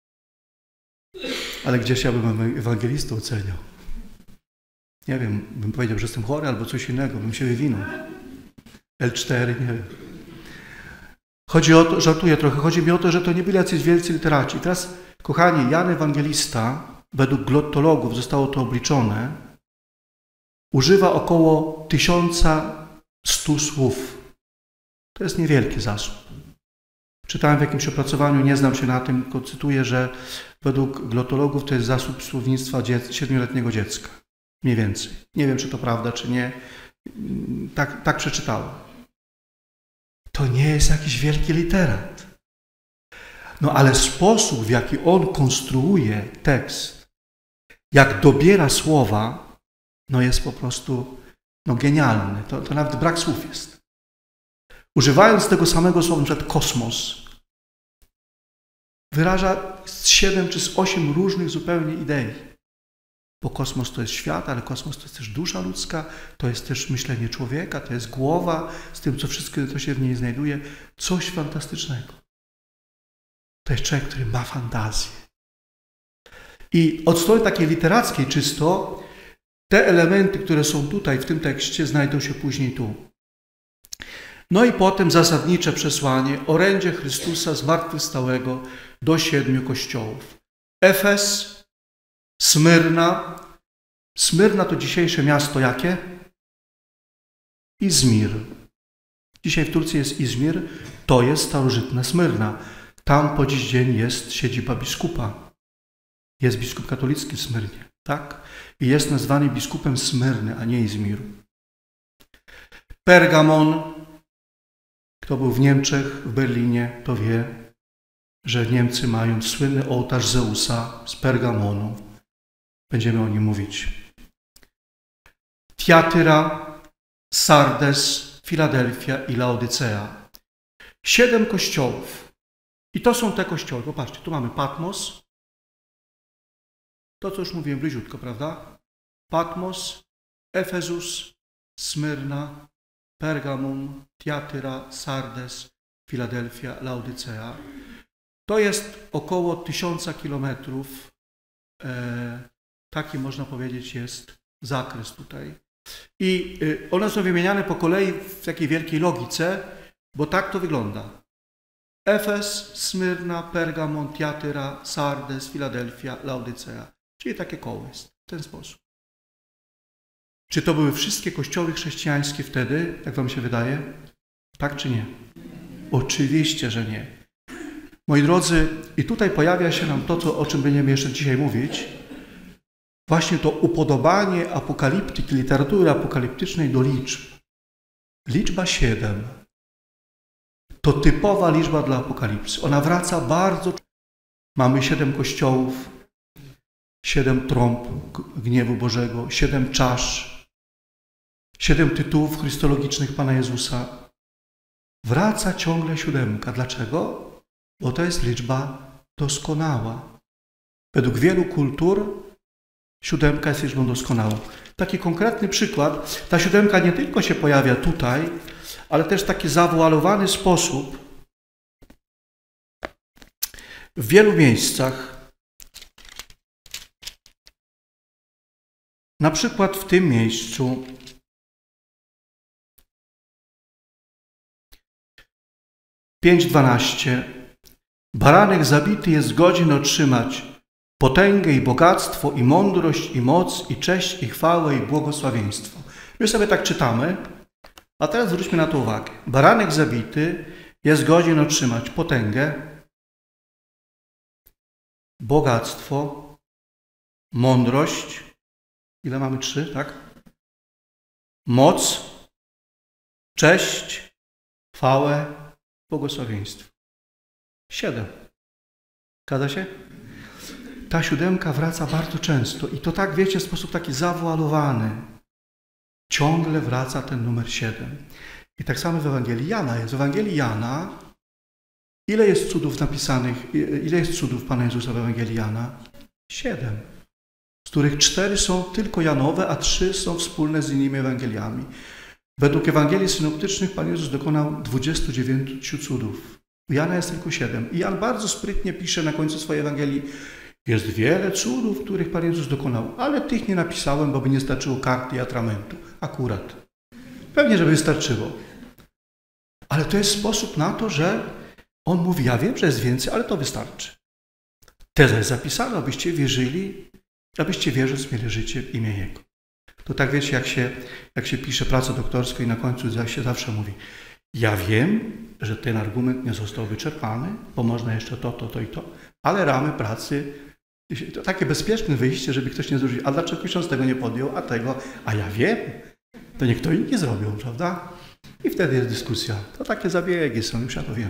Ale gdzieś ja bym ewangelistę oceniał. Nie wiem, bym powiedział, że jestem chory albo coś innego, bym się wywinął. L4, nie wiem. Chodzi o to, żartuję trochę, chodzi mi o to, że to nie byli jacyś wielcy literaci. I teraz, kochani, Jan Ewangelista, według glottologów zostało to obliczone, używa około 1100 słów. To jest niewielki zasób. Czytałem w jakimś opracowaniu, nie znam się na tym, tylko cytuję, że według glottologów to jest zasób słownictwa 7-letniego dziecka. Mniej więcej. Nie wiem, czy to prawda, czy nie. Tak przeczytałem. To nie jest jakiś wielki literat. No ale sposób, w jaki on konstruuje tekst, jak dobiera słowa, no jest po prostu genialny. To nawet brak słów jest. Używając tego samego słowa, np. kosmos, wyraża z 7 czy z 8 różnych zupełnie idei. Bo kosmos to jest świat, ale kosmos to jest też dusza ludzka, to jest też myślenie człowieka, to jest głowa z tym, co wszystko, co się w niej znajduje. Coś fantastycznego. To jest człowiek, który ma fantazję. I od strony takiej literackiej czysto, te elementy, które są tutaj w tym tekście, znajdą się później tu. No i potem zasadnicze przesłanie, orędzie Chrystusa zmartwychwstałego do 7 kościołów. Efes, Smyrna. Smyrna to dzisiejsze miasto jakie? Izmir. Dzisiaj w Turcji jest Izmir, to jest starożytna Smyrna. Tam po dziś dzień jest siedziba biskupa. Jest biskup katolicki w Smyrnie, tak? I jest nazwany biskupem Smyrny, a nie Izmiru. Pergamon. Kto był w Niemczech, w Berlinie, to wie, że Niemcy mają słynny ołtarz Zeusa z Pergamonu. Będziemy o nim mówić. Tiatyra, Sardes, Filadelfia i Laodycea. 7 kościołów. I to są te kościoły. Popatrzcie, tu mamy Patmos. To, co już mówiłem bliziutko, prawda? Patmos, Efezus, Smyrna, Pergamum, Tiatyra, Sardes, Filadelfia, Laodycea. To jest około 1000 kilometrów. Taki, można powiedzieć, jest zakres tutaj. I one są wymieniane po kolei w takiej wielkiej logice, bo tak to wygląda. Efes, Smyrna, Pergamon, Tiatyra, Sardes, Filadelfia, Laodycea. Czyli takie koło jest w ten sposób. Czy to były wszystkie kościoły chrześcijańskie wtedy, jak wam się wydaje? Tak czy nie? Oczywiście, że nie. Moi drodzy, i tutaj pojawia się nam to, o czym będziemy jeszcze dzisiaj mówić, właśnie to upodobanie apokaliptyki, literatury apokaliptycznej do liczb. Liczba 7 to typowa liczba dla apokalipsy. Ona wraca bardzo. Mamy 7 kościołów, 7 trąb gniewu Bożego, 7 czasz, 7 tytułów chrystologicznych Pana Jezusa. Wraca ciągle 7. Dlaczego? Bo to jest liczba doskonała. Według wielu kultur 7 jest liczbą doskonałą. Taki konkretny przykład. Ta 7 nie tylko się pojawia tutaj, ale też w taki zawoalowany sposób w wielu miejscach. Na przykład w tym miejscu w 5:12 baranek zabity jest godzien otrzymać potęgę i bogactwo, i mądrość, i moc, i cześć, i chwałę, i błogosławieństwo. My sobie tak czytamy, a teraz zwróćmy na to uwagę. Baranek zabity jest godzien otrzymać potęgę, bogactwo, mądrość. Ile mamy? 3, tak? Moc, cześć, chwałę, błogosławieństwo. 7. Zgadza się? Ta 7 wraca bardzo często i to tak, wiecie, w sposób taki zawoalowany. Ciągle wraca ten numer 7. I tak samo w Ewangelii Jana jest. W Ewangelii Jana ile jest cudów napisanych, ile jest cudów Pana Jezusa w Ewangelii Jana? 7. Z których 4 są tylko Janowe, a 3 są wspólne z innymi Ewangeliami. Według Ewangelii synoptycznych Pan Jezus dokonał 29 cudów. U Jana jest tylko 7. I Jan bardzo sprytnie pisze na końcu swojej Ewangelii: jest wiele cudów, których Pan Jezus dokonał, ale tych nie napisałem, bo by nie starczyło karty i atramentu. Akurat. Pewnie, żeby wystarczyło. Ale to jest sposób na to, że on mówi: ja wiem, że jest więcej, ale to wystarczy. Teza jest zapisana, abyście wierzyli, abyście wierząc mieli życie w imię Jego. To tak, wiecie, jak się pisze pracę doktorską i na końcu się zawsze mówi: ja wiem, że ten argument nie został wyczerpany, bo można jeszcze to i to, ale ramy pracy, to takie bezpieczne wyjście, żeby ktoś nie zwrócił: a dlaczego ksiądz tego nie podjął, a tego, a ja wiem, to niech kto inni zrobią, prawda? I wtedy jest dyskusja. To takie zabiegi są, już ja to wiem.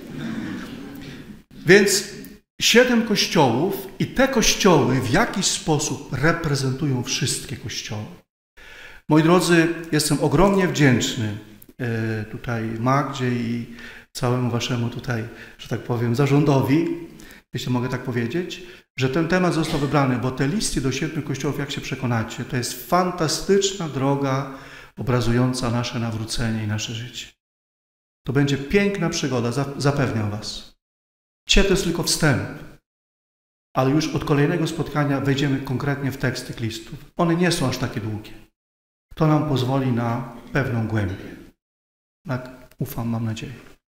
Więc 7 kościołów i te kościoły w jakiś sposób reprezentują wszystkie kościoły. Moi drodzy, jestem ogromnie wdzięczny tutaj Magdzie i całemu waszemu tutaj, że tak powiem, zarządowi, jeśli mogę tak powiedzieć, że ten temat został wybrany, bo te listy do 7 kościołów, jak się przekonacie, to jest fantastyczna droga obrazująca nasze nawrócenie i nasze życie. To będzie piękna przygoda, zapewniam was. Dzisiaj to jest tylko wstęp, ale już od kolejnego spotkania wejdziemy konkretnie w tekst tych listów. One nie są aż takie długie. To nam pozwoli na pewną głębię. Tak ufam, mam nadzieję.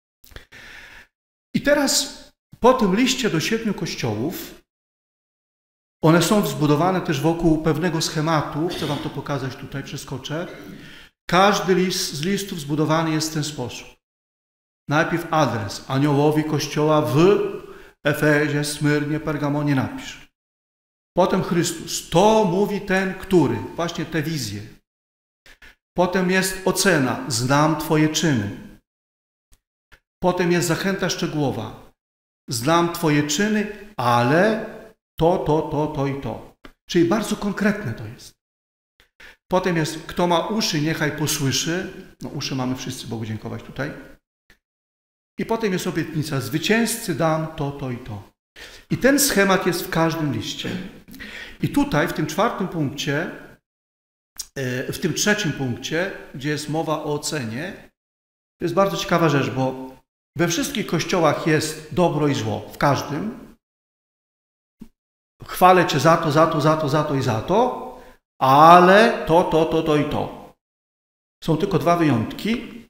I teraz po tym liście do 7 kościołów, one są zbudowane też wokół pewnego schematu. Chcę wam to pokazać tutaj, przeskoczę. Każdy z listów zbudowany jest w ten sposób. Najpierw adres aniołowi kościoła w Efezie, Smyrnie, Pergamonie napisz. Potem Chrystus. To mówi ten, który. Właśnie te wizje. Potem jest ocena. Znam twoje czyny. Potem jest zachęta szczegółowa. Znam twoje czyny, ale to i to. Czyli bardzo konkretne to jest. Potem jest, kto ma uszy, niechaj posłyszy. No uszy mamy wszyscy, Bogu dziękować tutaj. I potem jest obietnica, zwycięzcy dam to i to. I ten schemat jest w każdym liście. I tutaj, w tym 4. punkcie, w tym 3. punkcie, gdzie jest mowa o ocenie, to jest bardzo ciekawa rzecz, bo we wszystkich kościołach jest dobro i zło, w każdym. Chwalę Cię za to i za to, ale to i to. Są tylko dwa wyjątki.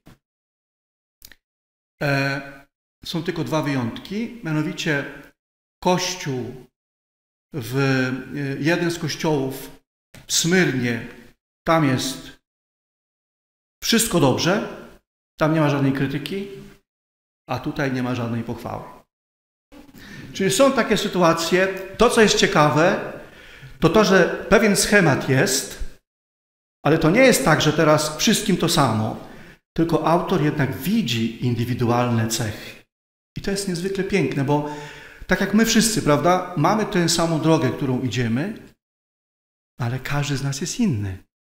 Mianowicie kościół, jeden z kościołów w Smyrnie, tam jest wszystko dobrze, tam nie ma żadnej krytyki, a tutaj nie ma żadnej pochwały. Czyli są takie sytuacje, to co jest ciekawe, to, że pewien schemat jest, ale to nie jest tak, że teraz wszystkim to samo, tylko autor jednak widzi indywidualne cechy. I to jest niezwykle piękne, bo tak jak my wszyscy, prawda, mamy tę samą drogę, którą idziemy, ale każdy z nas jest inny.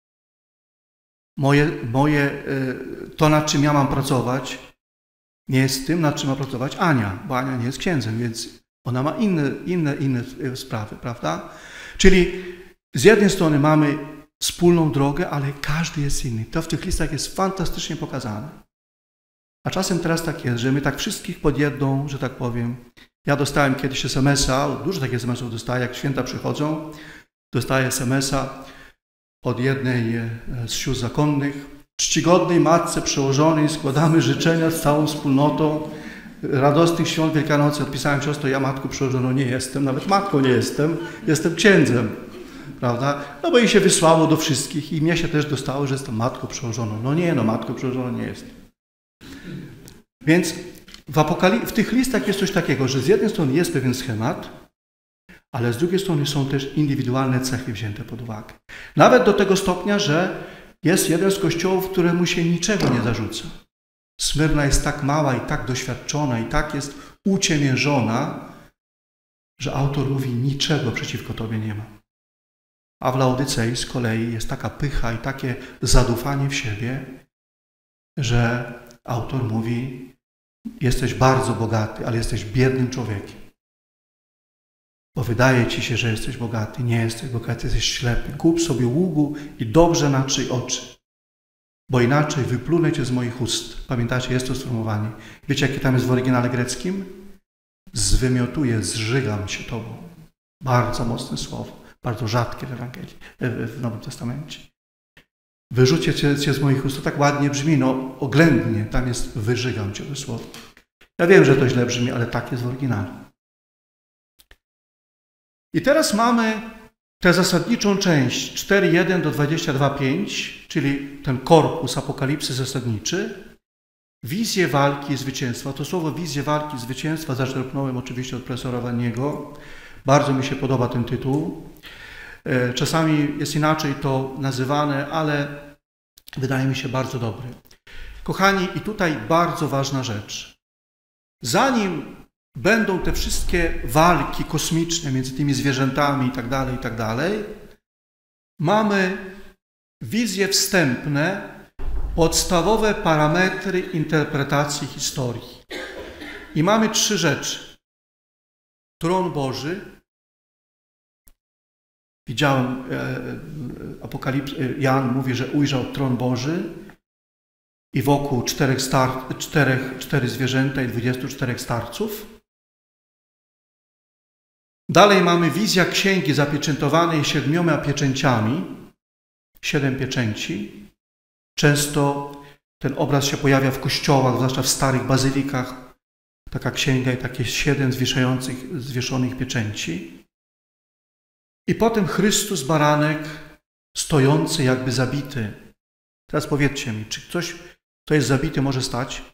To, nad czym ja mam pracować, nie jest tym, nad czym ma pracować Ania, bo Ania nie jest księdzem, więc ona ma inne sprawy, prawda? Czyli z jednej strony mamy wspólną drogę, ale każdy jest inny. To w tych listach jest fantastycznie pokazane. A czasem teraz tak jest, że my tak wszystkich pod jedną, że tak powiem. Ja dostałem kiedyś SMS-a, dużo takich SMS-ów dostaję, jak święta przychodzą, dostaję SMS-a od jednej z sióstr zakonnych. Czcigodnej Matce Przełożonej składamy życzenia z całą wspólnotą radosnych świąt Wielkanocy. Odpisałem: siostro, ja Matką Przełożoną nie jestem, nawet matką nie jestem, jestem księdzem. Prawda? No bo jej się wysłało do wszystkich i mnie się też dostało, że jestem Matką Przełożoną. No nie, Matką Przełożoną nie jestem. Więc w tych listach jest coś takiego, że z jednej strony jest pewien schemat, ale z drugiej strony są też indywidualne cechy wzięte pod uwagę. Nawet do tego stopnia, że jest jeden z kościołów, któremu się niczego nie zarzuca. Smyrna jest tak mała i tak doświadczona i tak jest uciemiężona, że autor mówi: niczego przeciwko Tobie nie ma. A w Laodycei z kolei jest taka pycha i takie zadufanie w siebie, że autor mówi: jesteś bardzo bogaty, ale jesteś biednym człowiekiem. Bo wydaje ci się, że jesteś bogaty. Nie jesteś bogaty, jesteś ślepy. Kup sobie ługu i dobrze natrzyj oczy, bo inaczej wyplunę cię z moich ust. Pamiętacie, jest to sformułowanie. Wiecie, jakie tam jest w oryginale greckim? Zwymiotuję, zżygam się tobą. Bardzo mocne słowo. Bardzo rzadkie w Ewangelii, w Nowym Testamencie. Wyrzucię cię z moich ust. To tak ładnie brzmi, no oględnie. Tam jest wyżygam cię dosłownie. Ja wiem, że to źle brzmi, ale tak jest w oryginale. I teraz mamy tę zasadniczą część 4:1 do 22:5, czyli ten korpus Apokalipsy zasadniczy. Wizję walki i zwycięstwa. To słowo wizję walki i zwycięstwa zaczerpnąłem oczywiście od profesora Wanniego. Bardzo mi się podoba ten tytuł. Czasami jest inaczej to nazywane, ale wydaje mi się bardzo dobry. Kochani, i tutaj bardzo ważna rzecz. Zanim będą te wszystkie walki kosmiczne między tymi zwierzętami i tak dalej, mamy wizje wstępne, podstawowe parametry interpretacji historii. I mamy 3 rzeczy. Tron Boży, Widziałem, Jan mówi, że ujrzał tron Boży i wokół 4 zwierzęta i 24 starców. Dalej mamy wizja księgi zapieczętowanej 7 pieczęciami, 7 pieczęci. Często ten obraz się pojawia w kościołach, zwłaszcza w starych bazylikach. Taka księga i takie 7 zwieszonych pieczęci. I potem Chrystus, baranek, stojący jakby zabity. Teraz powiedzcie mi, czy ktoś, kto jest zabity, może stać?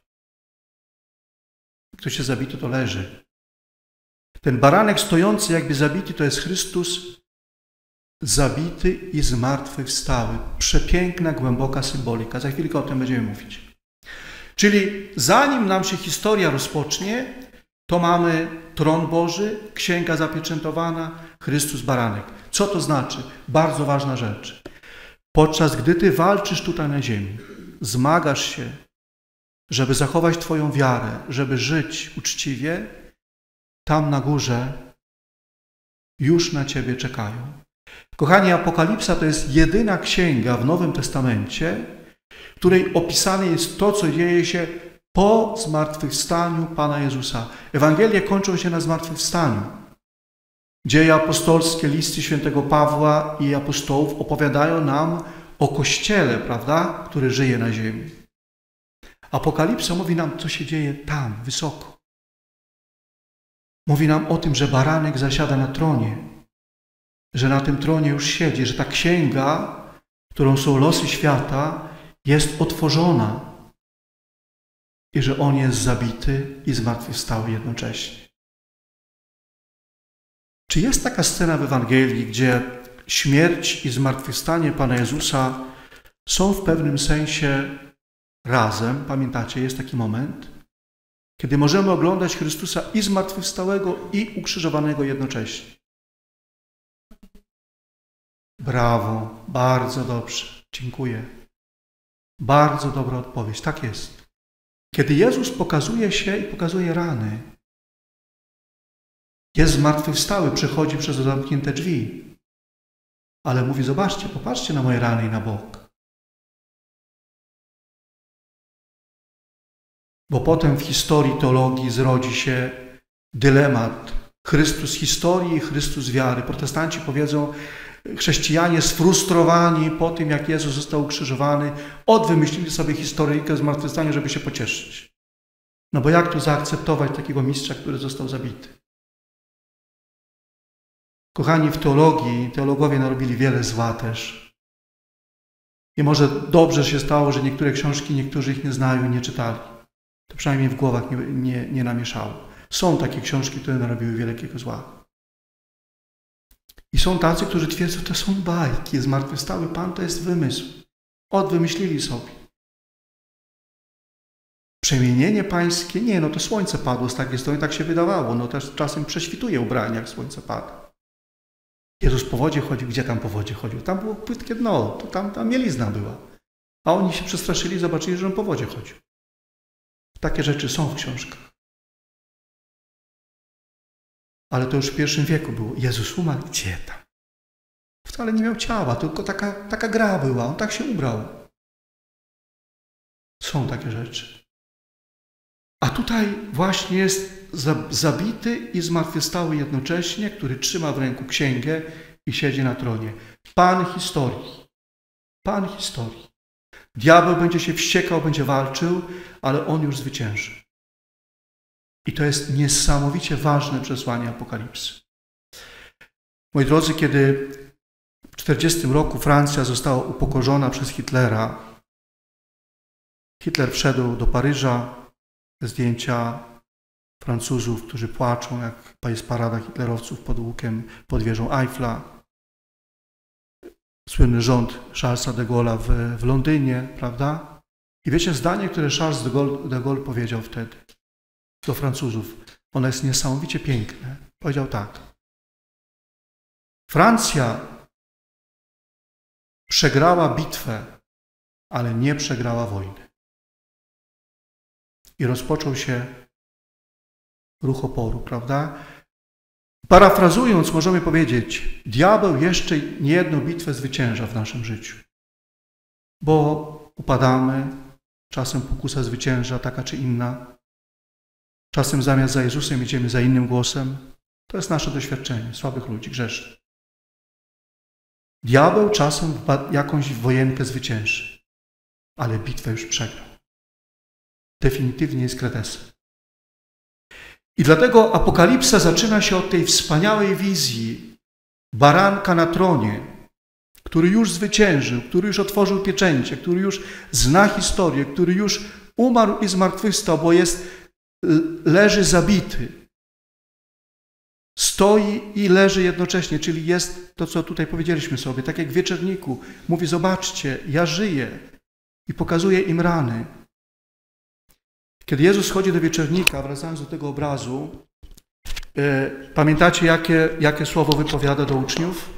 Ktoś jest zabity, to leży. Ten baranek stojący jakby zabity, to jest Chrystus zabity i zmartwychwstały. Przepiękna, głęboka symbolika. Za chwilkę o tym będziemy mówić. Czyli zanim nam się historia rozpocznie, to mamy tron Boży, księga zapieczętowana, Chrystus baranek. Co to znaczy? Bardzo ważna rzecz. Podczas gdy ty walczysz tutaj na ziemi, zmagasz się, żeby zachować twoją wiarę, żeby żyć uczciwie, tam na górze już na ciebie czekają. Kochani, Apokalipsa to jest jedyna księga w Nowym Testamencie, w której opisane jest to, co dzieje się po zmartwychwstaniu Pana Jezusa. Ewangelie kończą się na zmartwychwstaniu. Dzieje apostolskie, listy świętego Pawła i apostołów opowiadają nam o Kościele, prawda, który żyje na ziemi. Apokalipsa mówi nam, co się dzieje tam, wysoko. Mówi nam o tym, że baranek zasiada na tronie, że na tym tronie już siedzi, że ta księga, którą są losy świata, jest otworzona i że On jest zabity i zmartwychwstały jednocześnie. Czy jest taka scena w Ewangelii, gdzie śmierć i zmartwychwstanie Pana Jezusa są w pewnym sensie razem? Pamiętacie, jest taki moment, kiedy możemy oglądać Chrystusa i zmartwychwstałego, i ukrzyżowanego jednocześnie. Brawo, bardzo dobrze, dziękuję. Bardzo dobra odpowiedź, tak jest. Kiedy Jezus pokazuje się i pokazuje rany, jest zmartwychwstały, przechodzi przez zamknięte drzwi, ale mówi, zobaczcie, popatrzcie na moje rany i na bok. Bo potem w historii teologii zrodzi się dylemat Chrystus historii i Chrystus wiary. Protestanci powiedzą, chrześcijanie sfrustrowani po tym, jak Jezus został ukrzyżowany, wymyślili sobie historyjkę zmartwychwstania, żeby się pocieszyć. No bo jak tu zaakceptować takiego mistrza, który został zabity? Kochani, w teologii, teologowie narobili wiele zła też. I może dobrze się stało, że niektóre książki, niektórzy ich nie znają i nie czytali. To przynajmniej w głowach nie namieszało. Są takie książki, które narobiły wielkiego zła. I są tacy, którzy twierdzą, to są bajki, zmartwychwstały Pan to jest wymysł. Wymyślili sobie. Przemienienie pańskie, nie, no to słońce padło z takiej strony, tak się wydawało. No też czasem prześwituje ubranie, jak słońce pada. Jezus po wodzie chodził, gdzie tam po wodzie chodził? Tam było płytkie dno, to tam mielizna była. A oni się przestraszyli i zobaczyli, że on po wodzie chodził. Takie rzeczy są w książkach. Ale to już w I wieku było. Jezus umarł, gdzie tam? Wcale nie miał ciała, tylko taka gra była. On tak się ubrał. Są takie rzeczy. A tutaj właśnie jest zabity i zmartwychwstały jednocześnie, który trzyma w ręku księgę i siedzi na tronie. Pan historii. Pan historii. Diabeł będzie się wściekał, będzie walczył, ale on już zwycięży. I to jest niesamowicie ważne przesłanie Apokalipsy. Moi drodzy, kiedy w 1940 roku Francja została upokorzona przez Hitlera, Hitler wszedł do Paryża, zdjęcia Francuzów, którzy płaczą, jak jest parada hitlerowców pod łukiem, pod wieżą Eiffla. Słynny rząd Charlesa de Gaulle'a w Londynie, prawda? I wiecie zdanie, które Charles de Gaulle powiedział wtedy do Francuzów. Ono jest niesamowicie piękne. Powiedział tak. Francja przegrała bitwę, ale nie przegrała wojny. I rozpoczął się ruch oporu, prawda? Parafrazując, możemy powiedzieć, diabeł jeszcze niejedną bitwę zwycięża w naszym życiu. Bo upadamy, czasem pokusa zwycięża, taka czy inna. Czasem zamiast za Jezusem idziemy za innym głosem. To jest nasze doświadczenie, słabych ludzi, grzesznych. Diabeł czasem jakąś wojenkę zwycięży, ale bitwę już przegrał. Definitywnie jest kretesem. I dlatego Apokalipsa zaczyna się od tej wspaniałej wizji baranka na tronie, który już zwyciężył, który już otworzył pieczęcie, który już zna historię, który już umarł i zmartwychwstał, bo leży zabity. Stoi i leży jednocześnie, czyli jest to, co tutaj powiedzieliśmy sobie, tak jak w wieczerniku. Mówi, zobaczcie, ja żyję i pokazuje im rany. Kiedy Jezus chodzi do wieczernika, wracając do tego obrazu, pamiętacie, jakie słowo wypowiada do uczniów?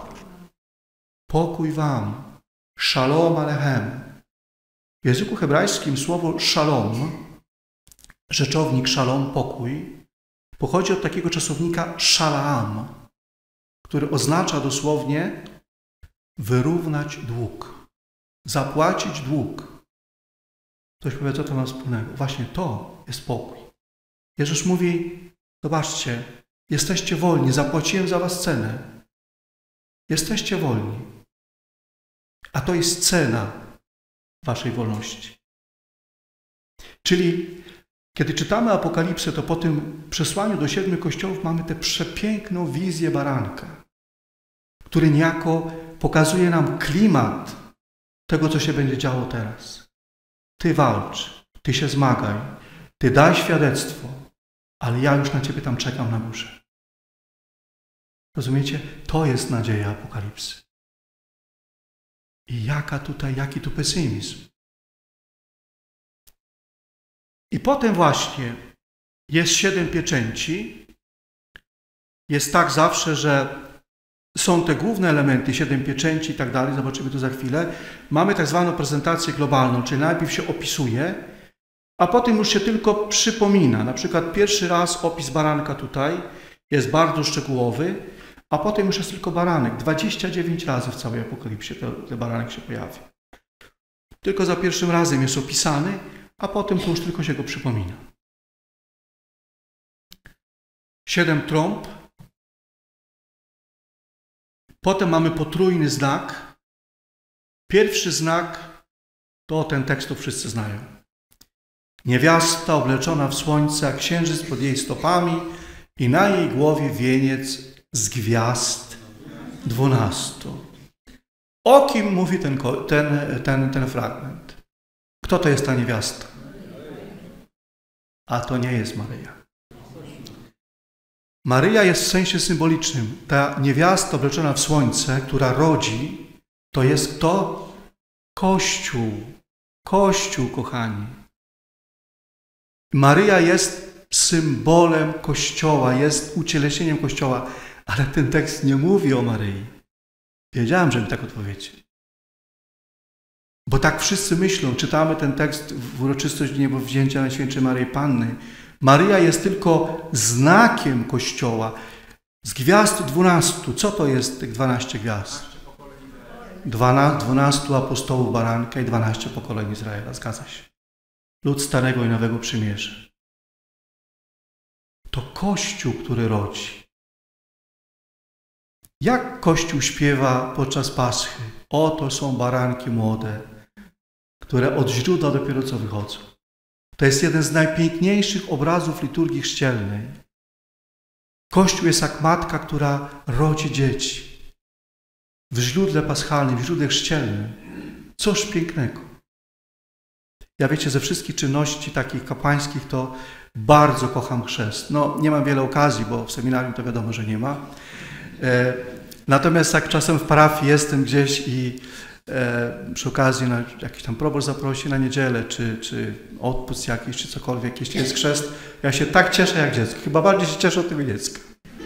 Pokój wam, shalom alechem. W języku hebrajskim słowo shalom, rzeczownik shalom, pokój, pochodzi od takiego czasownika shalom, który oznacza dosłownie wyrównać dług, zapłacić dług. Ktoś powie, co to ma wspólnego? Właśnie to jest pokój. Jezus mówi, zobaczcie, jesteście wolni, zapłaciłem za was cenę. Jesteście wolni. A to jest cena waszej wolności. Czyli kiedy czytamy Apokalipsę, to po tym przesłaniu do 7 kościołów mamy tę przepiękną wizję baranka, który niejako pokazuje nam klimat tego, co się będzie działo teraz. Ty walcz, ty się zmagaj, ty daj świadectwo, ale ja już na ciebie tam czekam na górze. Rozumiecie? To jest nadzieja Apokalipsy. I jaki tu pesymizm. I potem właśnie jest 7 pieczęci. Jest tak zawsze, że są te główne elementy, 7 pieczęci i tak dalej, zobaczymy to za chwilę. Mamy tak zwaną prezentację globalną, czyli najpierw się opisuje, a potem już się tylko przypomina. Na przykład pierwszy raz opis baranka tutaj jest bardzo szczegółowy, a potem już jest tylko baranek. 29 razy w całej Apokalipsie ten baranek się pojawi. Tylko za pierwszym razem jest opisany, a potem to już tylko się go przypomina. 7 trąb. Potem mamy potrójny znak. Pierwszy znak to ten tekst, to wszyscy znają. Niewiasta obleczona w słońce, a księżyc pod jej stopami i na jej głowie wieniec z gwiazd 12. O kim mówi ten fragment? Kto to jest ta niewiasta? A to nie jest Maryja. Maryja jest w sensie symbolicznym. Ta niewiasta obleczona w słońce, która rodzi, to jest kto? Kościół. Kościół, kochani. Maryja jest symbolem Kościoła, jest ucieleśnieniem Kościoła, ale ten tekst nie mówi o Maryi. Wiedziałem, że mi tak odpowiecie. Bo tak wszyscy myślą, czytamy ten tekst w uroczystość Niebowzięcia Najświętszej Maryi Panny. Maryja jest tylko znakiem Kościoła. Z gwiazd 12, co to jest tych 12 gwiazd? 12 apostołów baranka i 12 pokoleń Izraela, zgadza się. Lud Starego i Nowego Przymierza. To Kościół, który rodzi. Jak Kościół śpiewa podczas Paschy? Oto są baranki młode, które od źródła dopiero co wychodzą. To jest jeden z najpiękniejszych obrazów liturgii chrzcielnej. Kościół jest jak matka, która rodzi dzieci. W źródle paschalnym, w źródle chrzcielnym. Coś pięknego. Ja wiecie, ze wszystkich czynności takich kapłańskich to bardzo kocham chrzest. No, nie mam wiele okazji, bo w seminarium to wiadomo, że nie ma. Natomiast jak czasem w parafii jestem gdzieś i przy okazji na jakiś tam proboszcz zaprosi na niedzielę, czy odpust jakiś, czy cokolwiek, jeśli jest chrzest, ja się tak cieszę jak dziecko. Chyba bardziej się cieszę od tego dziecka.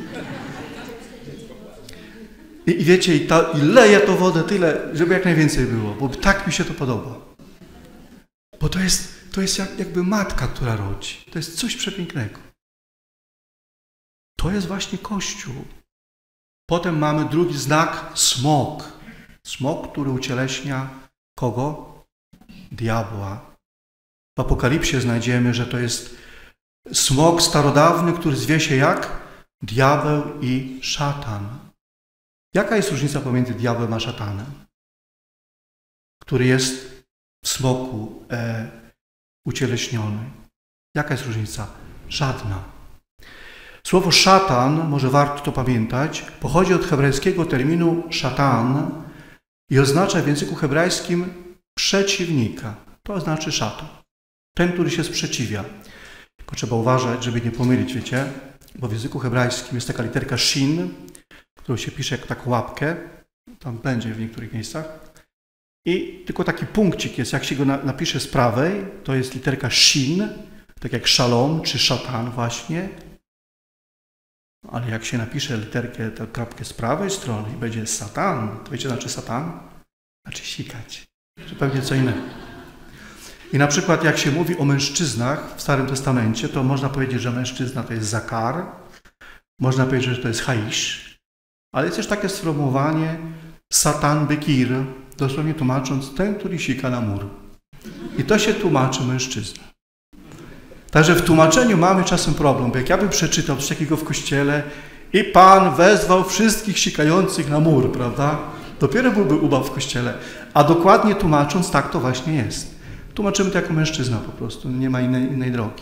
I wiecie, i leję to wodę tyle, żeby jak najwięcej było, bo tak mi się to podoba. Bo to jest jakby matka, która rodzi. To jest coś przepięknego. To jest właśnie Kościół. Potem mamy drugi znak, smok. Smok, który ucieleśnia kogo? Diabła. W Apokalipsie znajdziemy, że to jest smok starodawny, który zwie się jak? Diabeł i szatan. Jaka jest różnica pomiędzy diabłem a szatanem, który jest w smoku ucieleśniony? Jaka jest różnica? Żadna. Słowo szatan, może warto to pamiętać, pochodzi od hebrajskiego terminu szatan i oznacza w języku hebrajskim przeciwnika. To znaczy szatan. Ten, który się sprzeciwia. Tylko trzeba uważać, żeby nie pomylić, wiecie, bo w języku hebrajskim jest taka literka shin, którą się pisze jak taką łapkę, tam będzie w niektórych miejscach, i tylko taki punkcik jest, jak się go napisze z prawej, to jest literka shin, tak jak szalom czy szatan właśnie, ale jak się napisze literkę, tę kropkę z prawej strony i będzie satan, to wiecie, znaczy satan? Znaczy sikać, czy pewnie co innego. I na przykład jak się mówi o mężczyznach w Starym Testamencie, to można powiedzieć, że mężczyzna to jest zakar, można powiedzieć, że to jest haisz, ale jest też takie sformułowanie satan bekir, dosłownie tłumacząc ten, który sika na mur. I to się tłumaczy mężczyzna. Także w tłumaczeniu mamy czasem problem, bo jak ja bym przeczytał coś takiego w kościele i Pan wezwał wszystkich sikających na mur, prawda? Dopiero byłby ubaw w kościele. A dokładnie tłumacząc, tak to właśnie jest. Tłumaczymy to jako mężczyzna po prostu, nie ma innej drogi.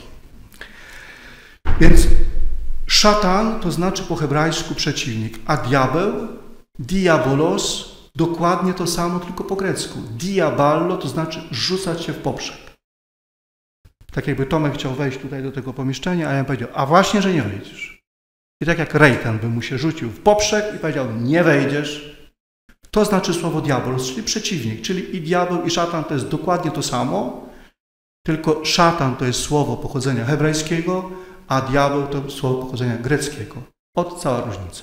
Więc szatan to znaczy po hebrajsku przeciwnik, a diabeł, diabolos, dokładnie to samo, tylko po grecku. Diaballo to znaczy rzucać się w poprzek. Tak jakby Tomek chciał wejść tutaj do tego pomieszczenia, a ja powiedział, a właśnie, że nie wejdziesz. I tak jak Rejtan by mu się rzucił w poprzek i powiedział, nie wejdziesz. To znaczy słowo diabolos, czyli przeciwnik, czyli i diabeł, i szatan to jest dokładnie to samo, tylko szatan to jest słowo pochodzenia hebrajskiego, a diabeł to słowo pochodzenia greckiego. Od cała różnica.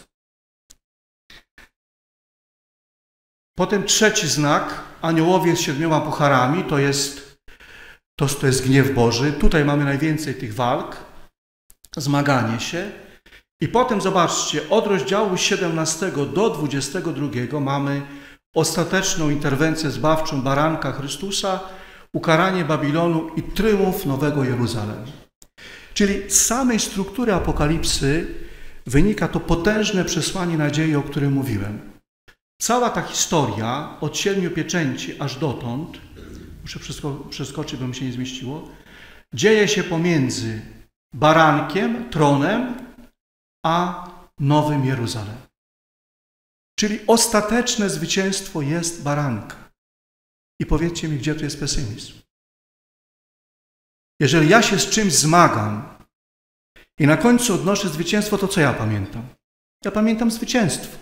Potem trzeci znak, aniołowie z 7 pucharami, to jest gniew Boży. Tutaj mamy najwięcej tych walk, zmaganie się. I potem zobaczcie, od rozdziału 17 do 22 mamy ostateczną interwencję zbawczą baranka Chrystusa, ukaranie Babilonu i tryumf Nowego Jeruzalemu. Czyli z samej struktury Apokalipsy wynika to potężne przesłanie nadziei, o którym mówiłem. Cała ta historia od 7 pieczęci aż dotąd, muszę przeskoczyć, bo mi się nie zmieściło, dzieje się pomiędzy barankiem, tronem, a Nowym Jeruzalem. Czyli ostateczne zwycięstwo jest baranka. I powiedzcie mi, gdzie tu jest pesymizm? Jeżeli ja się z czymś zmagam i na końcu odnoszę zwycięstwo, to co ja pamiętam? Ja pamiętam zwycięstwo.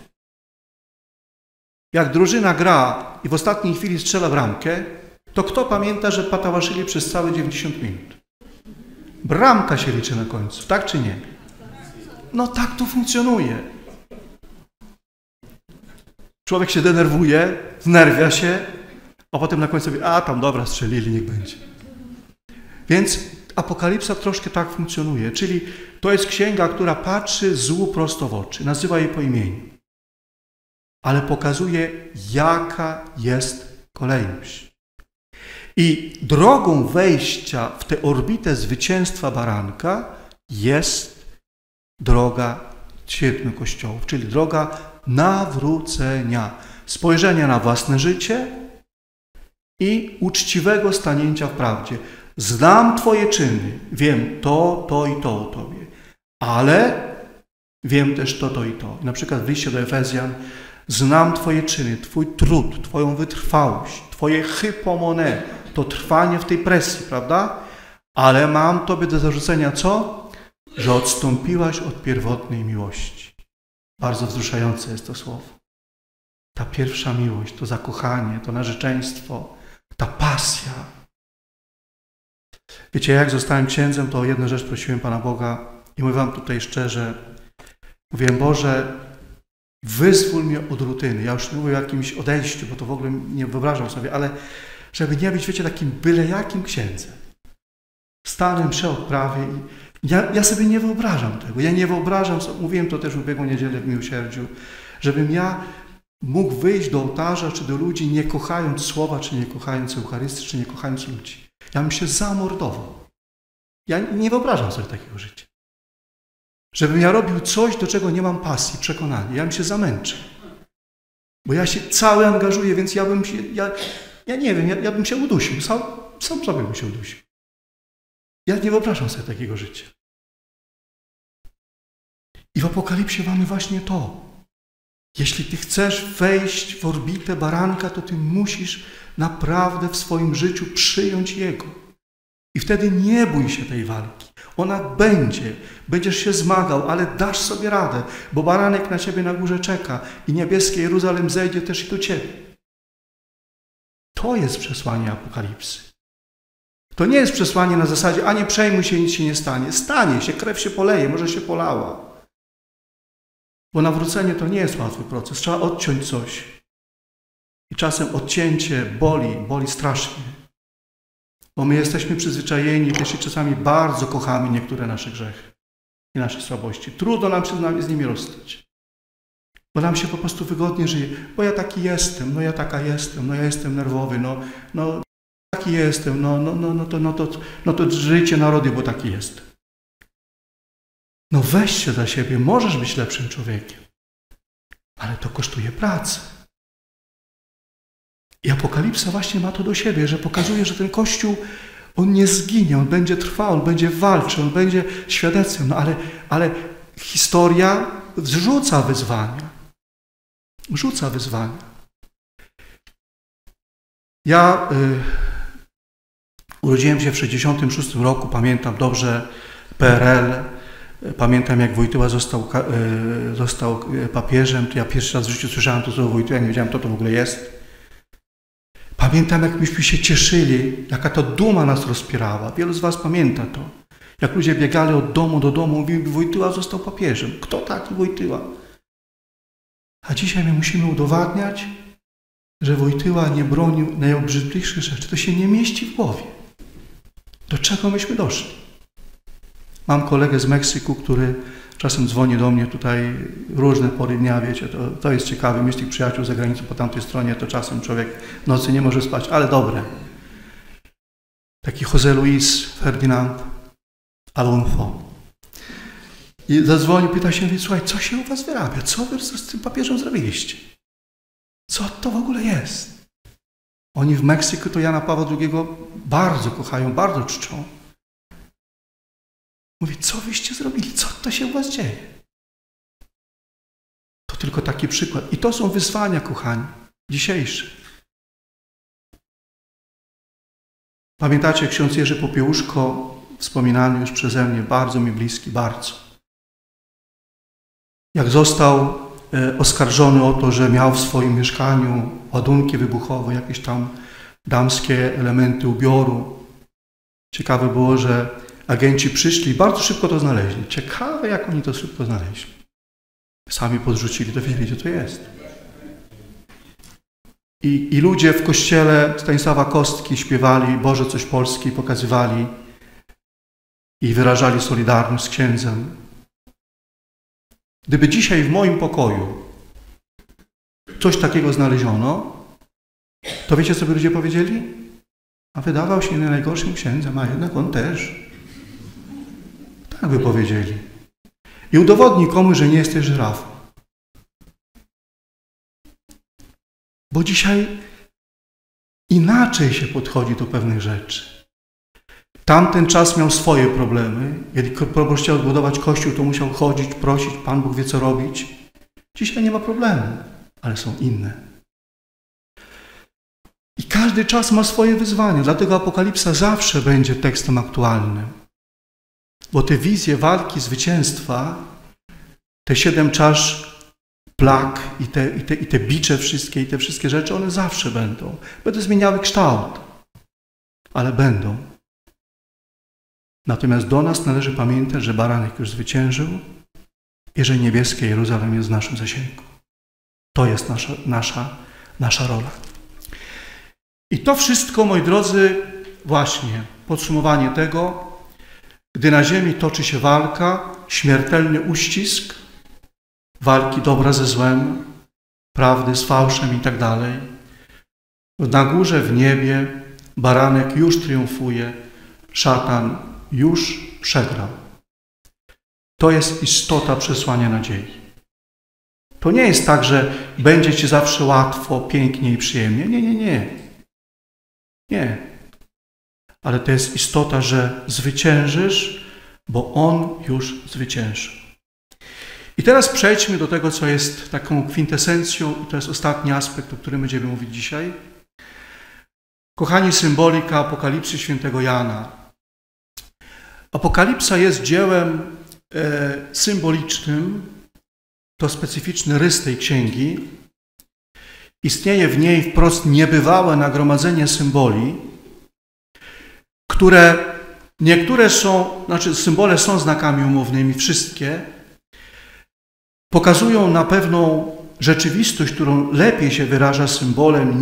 Jak drużyna gra i w ostatniej chwili strzela bramkę, to kto pamięta, że patałaszyli przez całe 90 minut? Bramka się liczy na końcu, tak czy nie? No tak to funkcjonuje. Człowiek się denerwuje, znerwia się, a potem na końcu mówi, a tam dobra, strzelili, niech będzie. Więc Apokalipsa troszkę tak funkcjonuje, czyli to jest księga, która patrzy złu prosto w oczy, nazywa jej po imieniu, ale pokazuje, jaka jest kolejność. I drogą wejścia w tę orbitę zwycięstwa baranka jest droga 7 kościołów, czyli droga nawrócenia, spojrzenia na własne życie i uczciwego stanięcia w prawdzie. Znam Twoje czyny, wiem to i to o Tobie, ale wiem też to i to. Na przykład w liście do Efezjan znam Twoje czyny, Twój trud, Twoją wytrwałość, Twoje hypomone, to trwanie w tej presji, prawda? Ale mam Tobie do zarzucenia co? Że odstąpiłaś od pierwotnej miłości. Bardzo wzruszające jest to słowo. Ta pierwsza miłość, to zakochanie, to narzeczeństwo, ta pasja. Wiecie, jak zostałem księdzem, to o jedną rzecz prosiłem Pana Boga i mówię Wam tutaj szczerze, mówiłem, Boże, wyzwól mnie od rutyny. Ja już nie mówię o jakimś odejściu, bo to w ogóle nie wyobrażam sobie, ale żeby nie być, wiecie, takim byle jakim księdzem. Stanę przy odprawie i Ja sobie nie wyobrażam tego. Ja nie wyobrażam, mówiłem to też w ubiegłą niedzielę w miłosierdziu, żebym ja mógł wyjść do ołtarza czy do ludzi, nie kochając słowa, czy nie kochając Eucharystii, czy nie kochając ludzi. Ja bym się zamordował. Ja nie wyobrażam sobie takiego życia. Żebym ja robił coś, do czego nie mam pasji, przekonania. Ja bym się zamęczył. Bo ja się cały angażuję, więc ja bym się, ja nie wiem, ja bym się udusił. Sam sobie bym się udusił. Ja nie wyobrażam sobie takiego życia. I w Apokalipsie mamy właśnie to. Jeśli ty chcesz wejść w orbitę baranka, to ty musisz naprawdę w swoim życiu przyjąć Jego. I wtedy nie bój się tej walki. Ona będzie. Będziesz się zmagał, ale dasz sobie radę, bo baranek na ciebie na górze czeka i niebieskie Jeruzalem zejdzie też i do ciebie. To jest przesłanie Apokalipsy. To nie jest przesłanie na zasadzie, a nie przejmuj się, nic się nie stanie. Stanie się, krew się poleje, może się polała. Bo nawrócenie to nie jest łatwy proces. Trzeba odciąć coś. I czasem odcięcie boli strasznie. Bo my jesteśmy przyzwyczajeni, też i czasami bardzo kochamy niektóre nasze grzechy i nasze słabości. Trudno nam się z nimi rozstać. Bo nam się po prostu wygodnie żyje. Bo ja taki jestem, ja taka jestem, ja jestem nerwowy, taki jestem, no to żyjcie narody, bo taki jestem. Weź się za siebie, możesz być lepszym człowiekiem. Ale to kosztuje pracy. I Apokalipsa właśnie ma to do siebie, że pokazuje, że ten Kościół, on nie zginie, on będzie trwał, on będzie walczył, on będzie świadectwem. Ale historia rzuca wyzwania. Rzuca wyzwania. Ja urodziłem się w 1966 roku, pamiętam dobrze PRL, pamiętam jak Wojtyła został papieżem, to ja pierwszy raz w życiu słyszałem to słowo Wojtyła, nie wiedziałem, co to w ogóle jest. Pamiętam, jak myśmy się cieszyli, jaka to duma nas rozpierała. Wielu z was pamięta to. Jak ludzie biegali od domu do domu, mówili, Wojtyła został papieżem. Kto taki Wojtyła? A dzisiaj my musimy udowadniać, że Wojtyła nie bronił najobrzydliwszych rzeczy. To się nie mieści w głowie. Do czego myśmy doszli? Mam kolegę z Meksyku, który czasem dzwoni do mnie tutaj różne pory dnia, wiecie, to jest ciekawe. Mieć tych przyjaciół za granicą po tamtej stronie, to czasem człowiek w nocy nie może spać, ale dobre. Taki José Luis Ferdinand Alonso. I zadzwoni, pyta się, mówi, słuchaj, co się u was wyrabia? Co wy z tym papieżem zrobiliście? Co to w ogóle jest? Oni w Meksyku to Jana Pawła II bardzo kochają, bardzo czczą. Mówi, co wyście zrobili? Co to się u was dzieje? To tylko taki przykład. I to są wyzwania, kochani, dzisiejsze. Pamiętacie, ksiądz Jerzy Popiełuszko, wspominany już przeze mnie, bardzo mi bliski, bardzo. Jak został oskarżony o to, że miał w swoim mieszkaniu ładunki wybuchowe, jakieś tam damskie elementy ubioru. Ciekawe było, że agenci przyszli i bardzo szybko to znaleźli. Ciekawe, jak oni to szybko znaleźli. Sami podrzucili, to wiedzieli, gdzie to jest. I ludzie w kościele Stanisława Kostki śpiewali Boże coś Polski, pokazywali i wyrażali solidarność z księdzem. Gdyby dzisiaj w moim pokoju coś takiego znaleziono, to wiecie, co by ludzie powiedzieli? A wydawał się nie najgorszym księdzem, a jednak on też. Tak by powiedzieli. I udowodnij komuś, że nie jesteś żyrafą. Bo dzisiaj inaczej się podchodzi do pewnych rzeczy. Tamten czas miał swoje problemy. Jeżeli proboszcz chciał odbudować kościół, to musiał chodzić, prosić, Pan Bóg wie co robić. Dzisiaj nie ma problemu, ale są inne. I każdy czas ma swoje wyzwania, dlatego Apokalipsa zawsze będzie tekstem aktualnym. Bo te wizje walki, zwycięstwa, te 7 czasz plag i te bicze wszystkie i te wszystkie rzeczy, one zawsze będą. Będą zmieniały kształt, ale będą. Natomiast do nas należy pamiętać, że baranek już zwyciężył i że niebieskie Jeruzalem jest w naszym zasięgu. To jest nasza rola. I to wszystko, moi drodzy, właśnie podsumowanie tego, gdy na ziemi toczy się walka, śmiertelny uścisk, walki dobra ze złem, prawdy z fałszem i tak dalej. Na górze w niebie baranek już triumfuje, szatan już przegrał. To jest istota przesłania nadziei. To nie jest tak, że będzie ci zawsze łatwo, pięknie i przyjemnie. Nie. Ale to jest istota, że zwyciężysz, bo On już zwyciężył. I teraz przejdźmy do tego, co jest taką kwintesencją, i to jest ostatni aspekt, o którym będziemy mówić dzisiaj. Kochani, symbolika Apokalipsy świętego Jana. Apokalipsa jest dziełem symbolicznym, to specyficzny rys tej księgi. Istnieje w niej wprost niebywałe nagromadzenie symboli, które niektóre są, symbole są znakami umownymi, wszystkie, pokazują na pewną rzeczywistość, którą lepiej się wyraża symbolem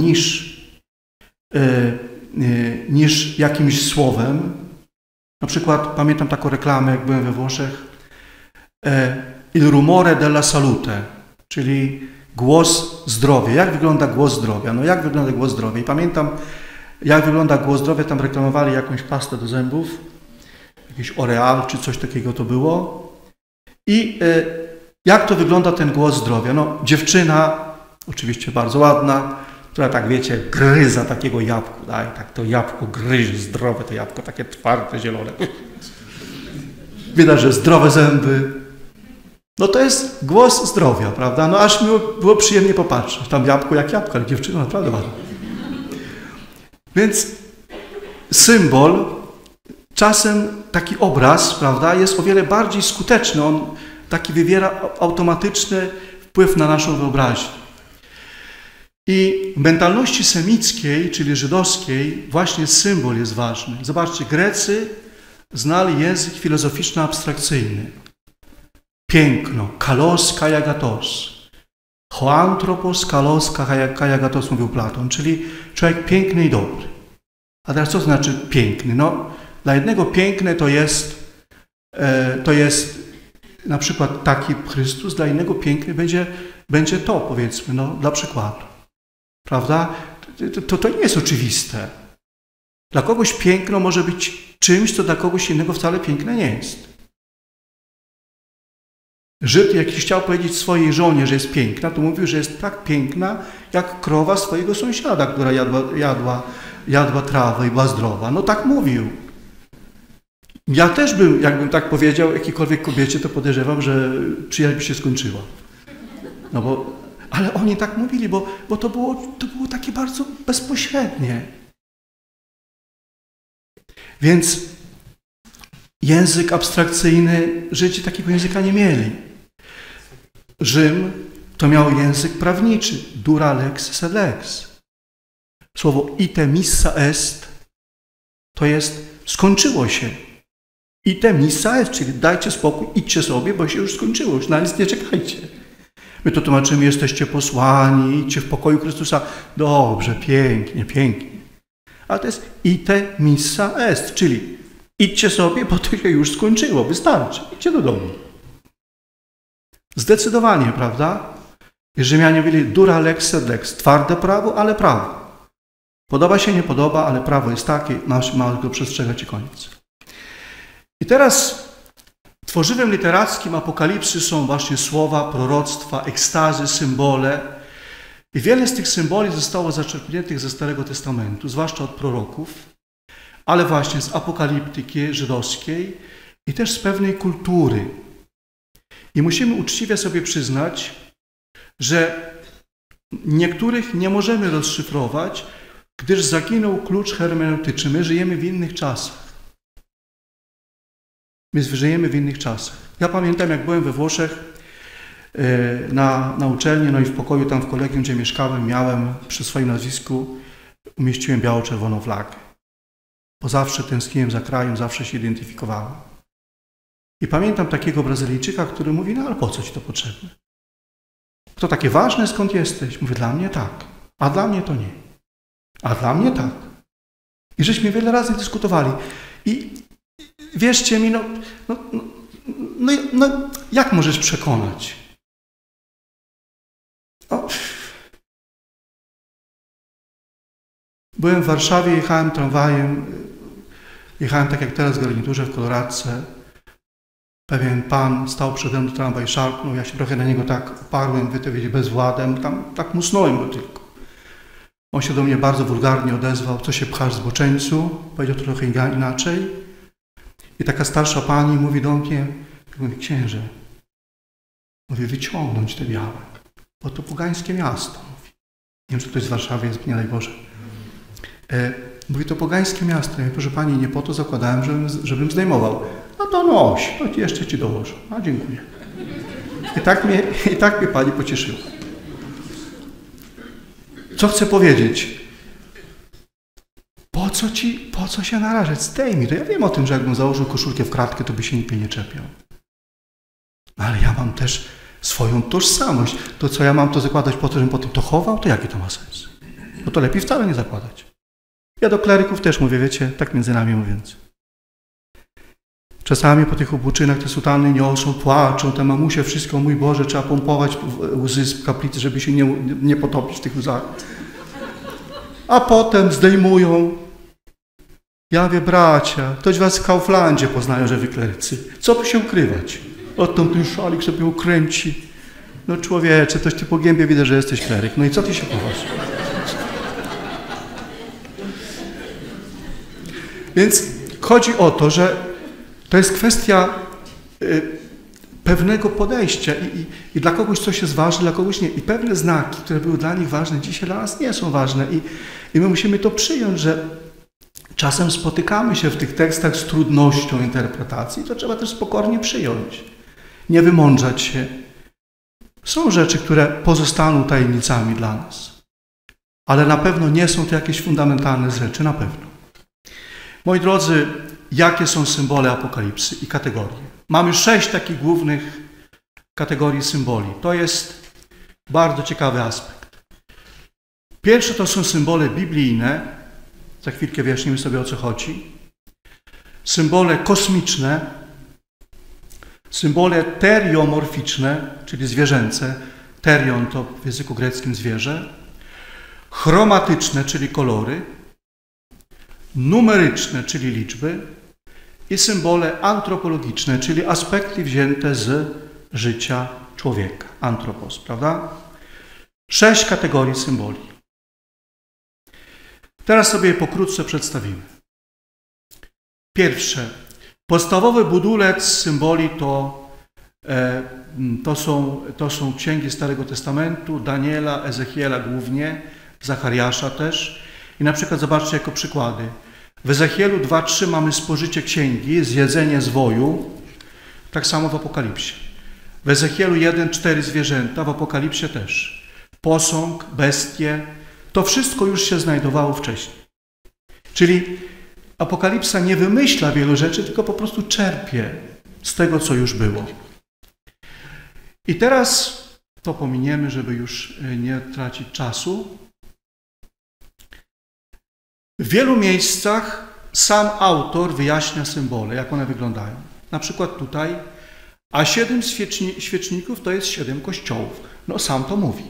niż jakimś słowem. Na przykład pamiętam taką reklamę, jak byłem we Włoszech, Il rumore della salute, czyli głos zdrowia. Jak wygląda głos zdrowia? No jak wygląda głos zdrowia? I pamiętam, jak wygląda głos zdrowia, tam reklamowali jakąś pastę do zębów, jakiś Oreal czy coś takiego to było. I jak to wygląda ten głos zdrowia? No dziewczyna, oczywiście bardzo ładna, która tak wiecie, gryza takiego jabłka, tak to jabłko gryzie, zdrowe to jabłko, takie twarde, zielone. Widać, że zdrowe zęby. No to jest głos zdrowia, prawda? No aż mi było przyjemnie popatrzeć. Tam jabłko jak jabłko, ale dziewczyna naprawdę ładna. Więc symbol, czasem taki obraz, prawda, jest o wiele bardziej skuteczny. On taki wywiera automatyczny wpływ na naszą wyobraźnię. I w mentalności semickiej, czyli żydowskiej, właśnie symbol jest ważny. Zobaczcie, Grecy znali język filozoficzno-abstrakcyjny. Piękno, kalos kaiagatos. Hoantropos kalos kaiagatos, mówił Platon, czyli człowiek piękny i dobry. A teraz co to znaczy piękny? No, dla jednego piękne to jest na przykład taki Chrystus, dla innego piękny będzie to, powiedzmy, no, dla przykładu. Prawda? To nie jest oczywiste. Dla kogoś piękno może być czymś, co dla kogoś innego wcale piękne nie jest. Żyd, jak chciał powiedzieć swojej żonie, że jest piękna, to mówił, że jest tak piękna, jak krowa swojego sąsiada, która jadła trawę i była zdrowa. No tak mówił. Ja też bym, jakbym tak powiedział jakiejkolwiek kobiecie, to podejrzewam, że przyjaźń by się skończyła. No bo, ale oni tak mówili, bo to było takie bardzo bezpośrednie. Więc język abstrakcyjny, Żydzi takiego języka nie mieli. Rzym to miał język prawniczy, dura lex sed lex. Słowo ite missa est to jest skończyło się. Ite missa est, czyli dajcie spokój, idźcie sobie, bo się już skończyło, już na nic nie czekajcie. My to tłumaczymy, jesteście posłani, idźcie w pokoju Chrystusa. Dobrze, pięknie, pięknie. Ale to jest ite missa est, czyli idźcie sobie, bo to się już skończyło, wystarczy, idźcie do domu. Zdecydowanie, prawda? Rzymianie mówili dura lex sed lex, twarde prawo, ale prawo. Podoba się, nie podoba, ale prawo jest takie, masz go przestrzegać i koniec. I teraz tworzywem literackim Apokalipsy są właśnie słowa, proroctwa, ekstazy, symbole. I wiele z tych symboli zostało zaczerpniętych ze Starego Testamentu, zwłaszcza od proroków, ale właśnie z apokaliptyki żydowskiej i też z pewnej kultury. I musimy uczciwie sobie przyznać, że niektórych nie możemy rozszyfrować, gdyż zaginął klucz hermeneutyczny. My żyjemy w innych czasach. My żyjemy w innych czasach. Ja pamiętam, jak byłem we Włoszech na uczelni, no i w pokoju tam w kolegium, gdzie mieszkałem, miałem przy swoim nazwisku, umieściłem biało-czerwoną flagę. Bo zawsze tęskniłem za krajem, zawsze się identyfikowałem. I pamiętam takiego Brazylijczyka, który mówi, no ale po co ci to potrzebne? To takie ważne, skąd jesteś? Mówię, dla mnie tak, a dla mnie to nie. A dla mnie tak. I żeśmy wiele razy dyskutowali. I wierzcie mi, jak możesz przekonać? Byłem w Warszawie, jechałem tramwajem, jechałem tak jak teraz w garniturze w koloradce. Pewien pan stał przede mną, tramwaj szarpnął, ja się trochę na niego tak oparłem, bezwładem, tam tak musnąłem go tylko. On się do mnie bardzo wulgarnie odezwał, co się pchasz, zboczeńcu, powiedział to trochę inaczej. I taka starsza pani mówi do mnie, mówi, księże, mówi, wyciągnąć te białe, bo to pogańskie miasto, mówi. Nie wiem, czy ktoś z Warszawy jest, nie daj Boże. Mówi, to pogańskie miasto. Ja mówię, proszę pani, nie po to zakładałem, żebym zdejmował. No to noś, to jeszcze ci dołożę. A dziękuję. I tak mnie pani pocieszyła. Co chcę powiedzieć? Po co się narażać? Zdejmij to. Ja wiem o tym, że jakbym założył koszulkę w kratkę, to by się nikt mnie nie czepiał. Ale ja mam też swoją tożsamość. To, co ja mam to zakładać po to, żebym potem to chował, to jaki to ma sens? No to lepiej wcale nie zakładać. Ja do kleryków też mówię, wiecie, tak między nami mówiąc. Czasami po tych obłyczynach te sutany niosą, płaczą, te mamusie, wszystko, mój Boże, trzeba pompować łzy z kaplicy, żeby się nie potopić w tych łzach. A potem zdejmują. Ja mówię, bracia, ktoś was w Kauflandzie poznają, że wy klerycy. Co tu się ukrywać? Oto ten szalik sobie ukręci. No człowiecze, toś ty po gębie widzę, że jesteś kleryk. No i co ty się chowasz? Więc chodzi o to, że to jest kwestia pewnego podejścia i dla kogoś coś jest ważne, dla kogoś nie. I pewne znaki, które były dla nich ważne, dzisiaj dla nas nie są ważne. I my musimy to przyjąć, że czasem spotykamy się w tych tekstach z trudnością interpretacji, to trzeba też pokornie przyjąć. Nie wymądrzać się. Są rzeczy, które pozostaną tajemnicami dla nas. Ale na pewno nie są to jakieś fundamentalne rzeczy, na pewno. Moi drodzy, jakie są symbole Apokalipsy i kategorie? Mamy 6 takich głównych kategorii symboli. To jest bardzo ciekawy aspekt. Pierwsze to są symbole biblijne. Za chwilkę wyjaśnimy sobie, o co chodzi. Symbole kosmiczne. Symbole teriomorficzne, czyli zwierzęce. Terion to w języku greckim zwierzę. Chromatyczne, czyli kolory. Numeryczne, czyli liczby. I symbole antropologiczne, czyli aspekty wzięte z życia człowieka. Antropos, prawda? 6 kategorii symboli. Teraz sobie je pokrótce przedstawimy. Pierwsze. Podstawowy budulec symboli to są księgi Starego Testamentu, Daniela, Ezechiela głównie, Zachariasza też. I na przykład zobaczcie jako przykłady. W Ezechielu 2:3 mamy spożycie księgi, zjedzenie zwoju, tak samo w Apokalipsie. W Ezechielu 1:4 zwierzęta, w Apokalipsie też. Posąg, bestie, to wszystko już się znajdowało wcześniej. Czyli Apokalipsa nie wymyśla wielu rzeczy, tylko po prostu czerpie z tego, co już było. I teraz to pominiemy, żeby już nie tracić czasu. W wielu miejscach sam autor wyjaśnia symbole, jak one wyglądają. Na przykład tutaj, a 7 świeczników to jest 7 kościołów. No sam to mówi.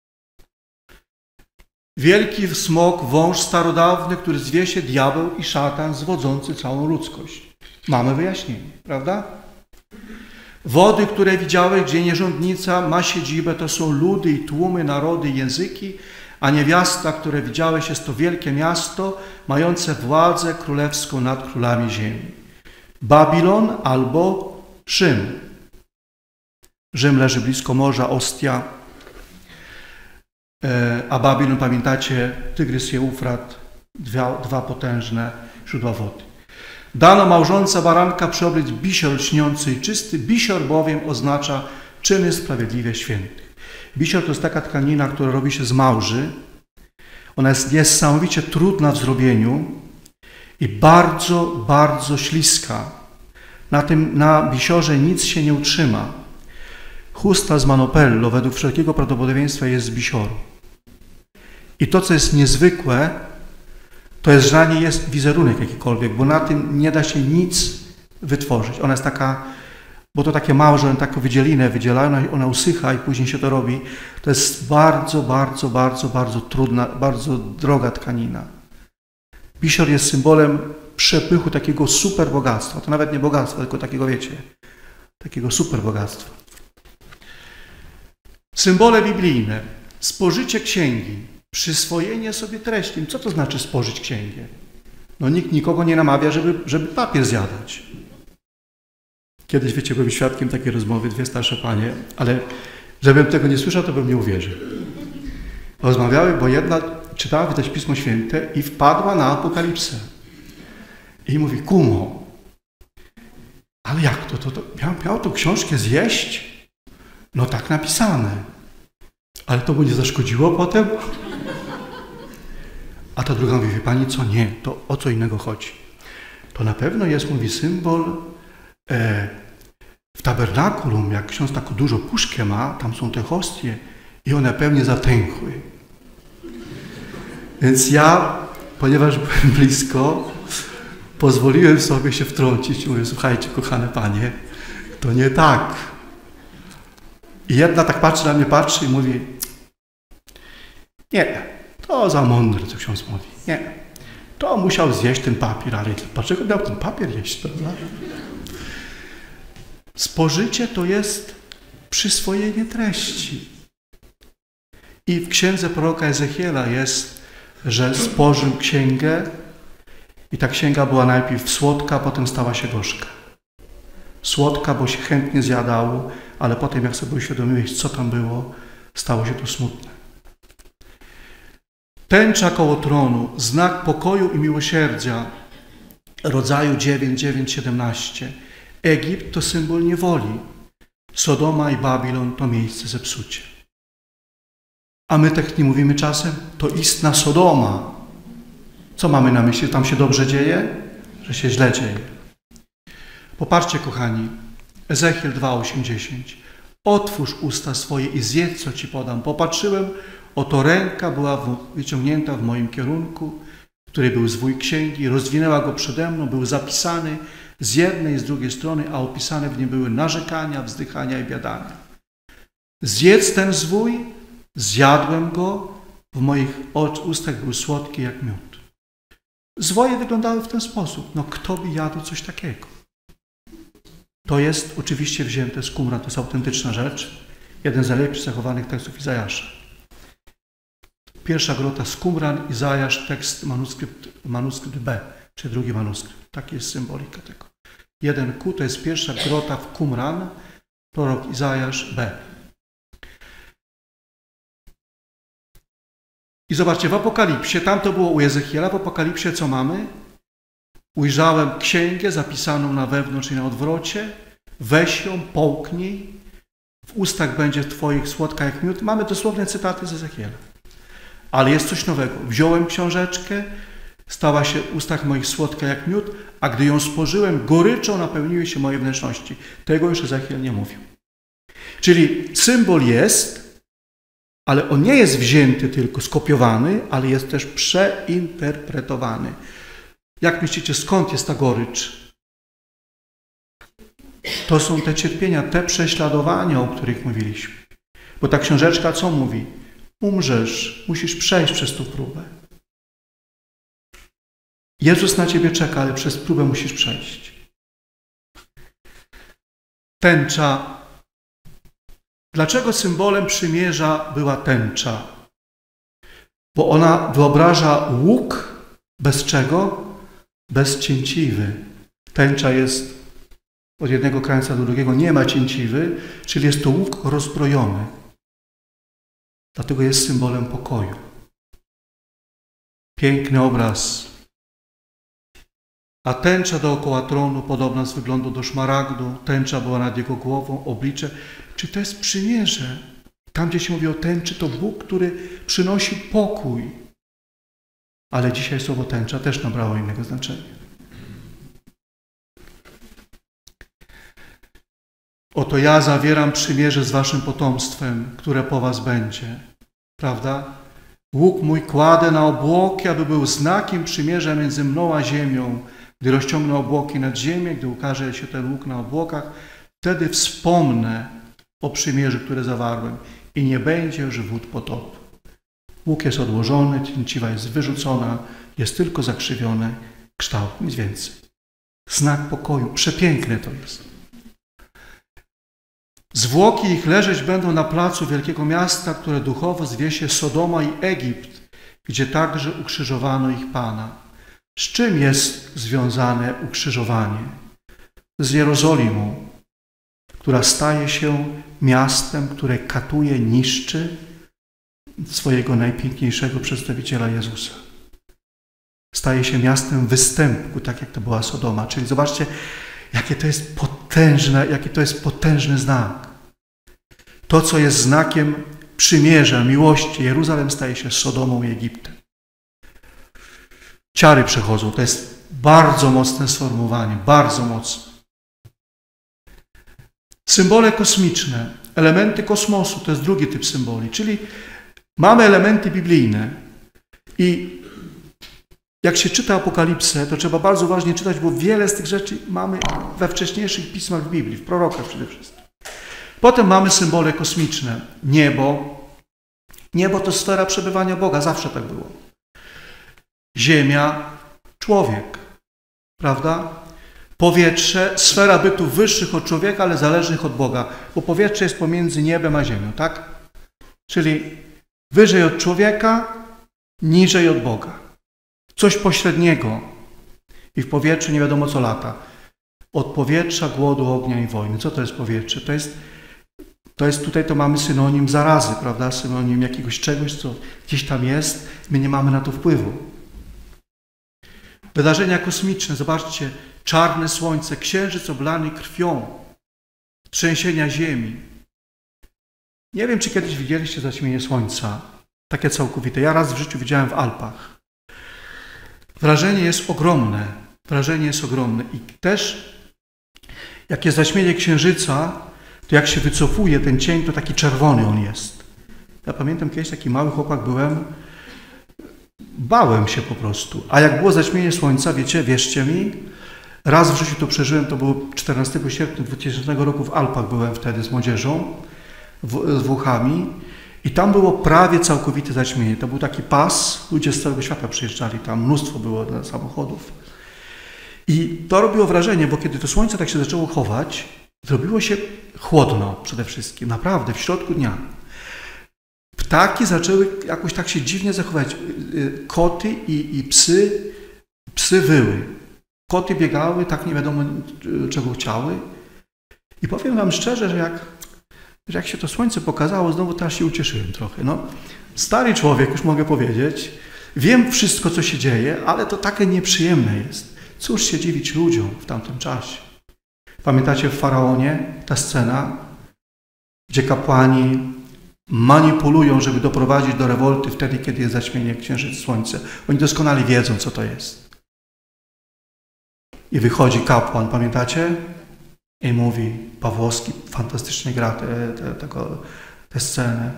Wielki smok, wąż starodawny, który zwie się diabeł i szatan, zwodzący całą ludzkość. Mamy wyjaśnienie, prawda? Wody, które widziałeś, gdzie nierządnica ma siedzibę, to są ludy i tłumy, narody i języki, a niewiasta, które widziałeś, jest to wielkie miasto, mające władzę królewską nad królami ziemi. Babilon albo Rzym. Rzym leży blisko morza, Ostia, a Babilon, pamiętacie, Tygrys i Eufrat, dwa potężne źródła wody. Dano małżonce baranka przyoblec bisior lśniący i czysty. Bisior bowiem oznacza czyny sprawiedliwie świętych. Bisior to jest taka tkanina, która robi się z małży. Ona jest niesamowicie trudna w zrobieniu i bardzo, bardzo śliska. Na bisiorze nic się nie utrzyma. Chusta z Manopello według wszelkiego prawdopodobieństwa jest z bisioru. I to, co jest niezwykłe, to jest, że nie jest wizerunek jakikolwiek, bo na tym nie da się nic wytworzyć. Ona jest taka, bo to takie małe, że one taką wydzielinę wydzielają, ona usycha i później się to robi. To jest bardzo, bardzo, bardzo, bardzo trudna, bardzo droga tkanina. Bisior jest symbolem przepychu takiego super bogactwa. To nawet nie bogactwa, tylko takiego, wiecie, takiego super bogactwa. Symbole biblijne. Spożycie księgi. Przyswojenie sobie treści. Co to znaczy spożyć księgę? No nikt nikogo nie namawia, żeby papier zjadać. Kiedyś, wiecie, byłem świadkiem takiej rozmowy, dwie starsze panie, ale żebym tego nie słyszał, to bym nie uwierzył. Rozmawiały, bo jedna czytała też Pismo Święte i wpadła na Apokalipsę. I mówi, kumo, ale jak to miał tą książkę zjeść? No tak napisane. Ale to mu nie zaszkodziło potem? A ta druga mówi, wie pani co, nie, to o co innego chodzi. To na pewno jest, mówi, symbol w tabernakulum, jak ksiądz taką dużą puszkę ma, tam są te hostie i one pewnie zatęchły. Więc ja, ponieważ byłem blisko, pozwoliłem sobie się wtrącić. Mówię, słuchajcie, kochane panie, to nie tak. I jedna tak patrzy na mnie, patrzy i mówi, nie, to za mądre, co ksiądz mówi. Nie, to musiał zjeść ten papier, ale dlaczego miał ten papier jeść, prawda? Spożycie to jest przyswojenie treści. I w księdze proroka Ezechiela jest, że spożył księgę i ta księga była najpierw słodka, potem stała się gorzka. Słodka, bo się chętnie zjadało, ale potem jak sobie uświadomiłeś, co tam było, stało się to smutne. Tęcza koło tronu, znak pokoju i miłosierdzia, rodzaju 9:17. Egipt to symbol niewoli. Sodoma i Babilon to miejsce zepsucia. A my tak nie mówimy czasem, to istna Sodoma. Co mamy na myśli? Tam się dobrze dzieje? Że się źle dzieje. Popatrzcie, kochani, Ezechiel 2:8-10. Otwórz usta swoje i zjedz, co ci podam. Popatrzyłem, oto ręka była wyciągnięta w moim kierunku, który był zwój księgi, rozwinęła go przede mną, był zapisany z jednej i z drugiej strony, a opisane w nim były narzekania, wzdychania i biadania. Zjedz ten zwój, zjadłem go, w moich ustach był słodki jak miód. Zwoje wyglądały w ten sposób. No kto by jadł coś takiego? To jest oczywiście wzięte z Qumran, to jest autentyczna rzecz. Jeden z najlepiej zachowanych tekstów Izajasza. Pierwsza grota z Qumran, Izajasz, tekst, manuskrypt B, czy drugi manuskrypt. Taka jest symbolika tego. 1Q to jest pierwsza grota w Qumran, prorok Izajasz B. I zobaczcie, w Apokalipsie, tam to było u Ezechiela, w Apokalipsie co mamy? Ujrzałem księgę zapisaną na wewnątrz i na odwrocie, weź ją, połknij, w ustach będzie twoich słodka jak miód. Mamy dosłowne cytaty z Ezechiela. Ale jest coś nowego. Wziąłem książeczkę, stała się w ustach moich słodka jak miód, a gdy ją spożyłem, goryczą napełniły się moje wnętrzności. Tego już Ezechiel nie mówił. Czyli symbol jest, ale on nie jest wzięty tylko, skopiowany, ale jest też przeinterpretowany. Jak myślicie, skąd jest ta gorycz? To są te cierpienia, te prześladowania, o których mówiliśmy. Bo ta książeczka co mówi? Umrzesz, musisz przejść przez tą próbę. Jezus na ciebie czeka, ale przez próbę musisz przejść. Tęcza. Dlaczego symbolem przymierza była tęcza? Bo ona wyobraża łuk bez czego? Bez cięciwy. Tęcza jest od jednego krańca do drugiego, nie ma cięciwy, czyli jest to łuk rozbrojony. Dlatego jest symbolem pokoju. Piękny obraz. A tęcza dookoła tronu, podobna z wyglądu do szmaragdu, tęcza była nad jego głową, oblicze. Czy to jest przymierze? Tam, gdzie się mówi o tęczy, to Bóg, który przynosi pokój. Ale dzisiaj słowo tęcza też nabrało innego znaczenia. Oto ja zawieram przymierze z waszym potomstwem, które po was będzie. Prawda? Łuk mój kładę na obłoki, aby był znakiem przymierza między mną a ziemią, Gdy rozciągnę obłoki nad ziemię, gdy ukaże się ten łuk na obłokach, wtedy wspomnę o przymierzu, które zawarłem i nie będzie już wód potopu. Łuk jest odłożony, cięciwa jest wyrzucona, jest tylko zakrzywiony kształt, nic więcej. Znak pokoju, przepiękne to jest. Zwłoki ich leżeć będą na placu wielkiego miasta, które duchowo zwie się Sodoma i Egipt, gdzie także ukrzyżowano ich Pana. Z czym jest związane ukrzyżowanie? Z Jerozolimą, która staje się miastem, które katuje, niszczy swojego najpiękniejszego przedstawiciela Jezusa. Staje się miastem występku, tak jak to była Sodoma. Czyli zobaczcie, jaki to jest potężny znak. To, co jest znakiem przymierza, miłości, Jeruzalem staje się Sodomą i Egiptem. Ciary przechodzą, to jest bardzo mocne sformułowanie, bardzo mocne. Symbole kosmiczne, elementy kosmosu, to jest drugi typ symboli, czyli mamy elementy biblijne i jak się czyta Apokalipsę, to trzeba bardzo uważnie czytać, bo wiele z tych rzeczy mamy we wcześniejszych pismach w Biblii, w prorokach przede wszystkim. Potem mamy symbole kosmiczne. Niebo. Niebo to sfera przebywania Boga, zawsze tak było. Ziemia, człowiek, prawda? Powietrze, sfera bytu wyższych od człowieka, ale zależnych od Boga, bo powietrze jest pomiędzy niebem a ziemią, tak? Czyli wyżej od człowieka, niżej od Boga. Coś pośredniego i w powietrzu nie wiadomo co lata. Od powietrza, głodu, ognia i wojny. Co to jest powietrze? Tutaj to mamy synonim zarazy, prawda? Synonim jakiegoś czegoś, co gdzieś tam jest, my nie mamy na to wpływu. Wydarzenia kosmiczne, zobaczcie, czarne słońce, księżyc oblany krwią, trzęsienia ziemi. Nie wiem, czy kiedyś widzieliście zaćmienie słońca, takie całkowite. Ja raz w życiu widziałem w Alpach. Wrażenie jest ogromne. I też, jak jest zaćmienie księżyca, to jak się wycofuje ten cień, to taki czerwony on jest. Ja pamiętam, kiedyś taki mały chłopak byłem, bałem się po prostu. A jak było zaćmienie słońca, wierzcie mi, raz w życiu to przeżyłem, to było 14 sierpnia 2000 roku w Alpach byłem wtedy z młodzieżą, z Włochami. I tam było prawie całkowite zaćmienie. To był taki pas, ludzie z całego świata przyjeżdżali, tam mnóstwo było samochodów. I to robiło wrażenie, bo kiedy to słońce tak się zaczęło chować, zrobiło się chłodno przede wszystkim, naprawdę, w środku dnia. Ptaki zaczęły jakoś tak się dziwnie zachować. Koty i psy wyły. Koty biegały, tak nie wiadomo czego chciały. I powiem wam szczerze, że jak się to słońce pokazało, znowu teraz się ucieszyłem trochę. No, stary człowiek, już mogę powiedzieć, wiem wszystko, co się dzieje, ale to takie nieprzyjemne jest. Cóż się dziwić ludziom w tamtym czasie. Pamiętacie w Faraonie ta scena, gdzie kapłani manipulują, żeby doprowadzić do rewolty wtedy, kiedy jest zaćmienie księżyc, słońce. Oni doskonale wiedzą, co to jest. I wychodzi kapłan, pamiętacie? I mówi, Pawłowski fantastycznie gra tę scenę.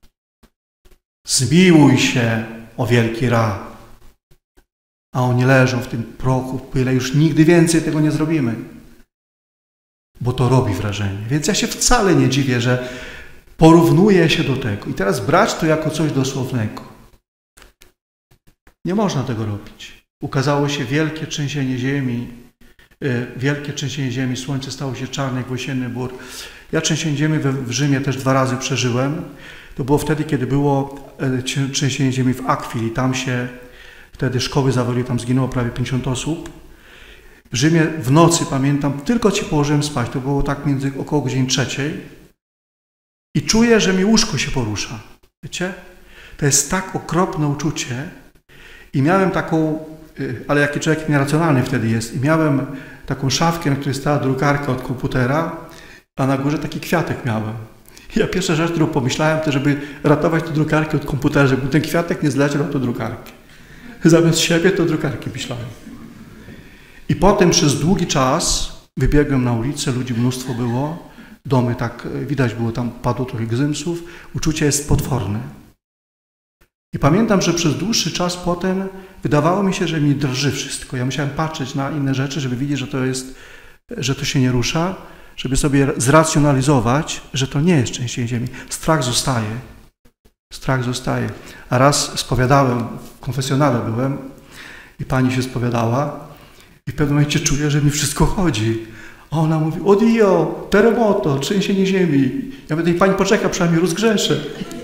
Zmiłuj się, o wielki Ra. A oni leżą w tym prochu, w pyle, już nigdy więcej tego nie zrobimy. Bo to robi wrażenie. Więc ja się wcale nie dziwię, że porównuje się do tego. I teraz brać to jako coś dosłownego. Nie można tego robić. Ukazało się wielkie trzęsienie ziemi, słońce stało się czarne jak jesienny bór. Ja trzęsienie ziemi w Rzymie też 2 razy przeżyłem. To było wtedy, kiedy było trzęsienie ziemi w Akwili. Tam się wtedy szkoły zawaliły, tam zginęło prawie 50 osób. W Rzymie w nocy, pamiętam, tylko się położyłem spać. To było tak około godziny 3. I czuję, że mi łóżko się porusza. Wiecie? To jest tak okropne uczucie. I miałem taką, ale jaki człowiek nieracjonalny wtedy jest, i miałem taką szafkę, na której stała drukarka od komputera, a na górze taki kwiatek miałem. I ja pierwsza rzecz, którą pomyślałem, to żeby ratować tę drukarkę od komputera, żeby ten kwiatek nie zleciał na tę drukarkę. Zamiast siebie to drukarki myślałem. I potem przez długi czas wybiegłem na ulicę, ludzi mnóstwo było, domy tak, widać było, tam padło trochę gzymsów, uczucie jest potworne. I pamiętam, że przez dłuższy czas potem wydawało mi się, że mi drży wszystko. Ja musiałem patrzeć na inne rzeczy, żeby widzieć, że to się nie rusza, żeby sobie zracjonalizować, że to nie jest trzęsienie ziemi. Strach zostaje. Strach zostaje. A raz spowiadałem, w konfesjonale byłem i pani się spowiadała i w pewnym momencie czuję, że mi wszystko chodzi. A ona mówi, odio, terremoto, trzęsienie ziemi. Ja mówię, pani poczeka, przynajmniej rozgrzeszę.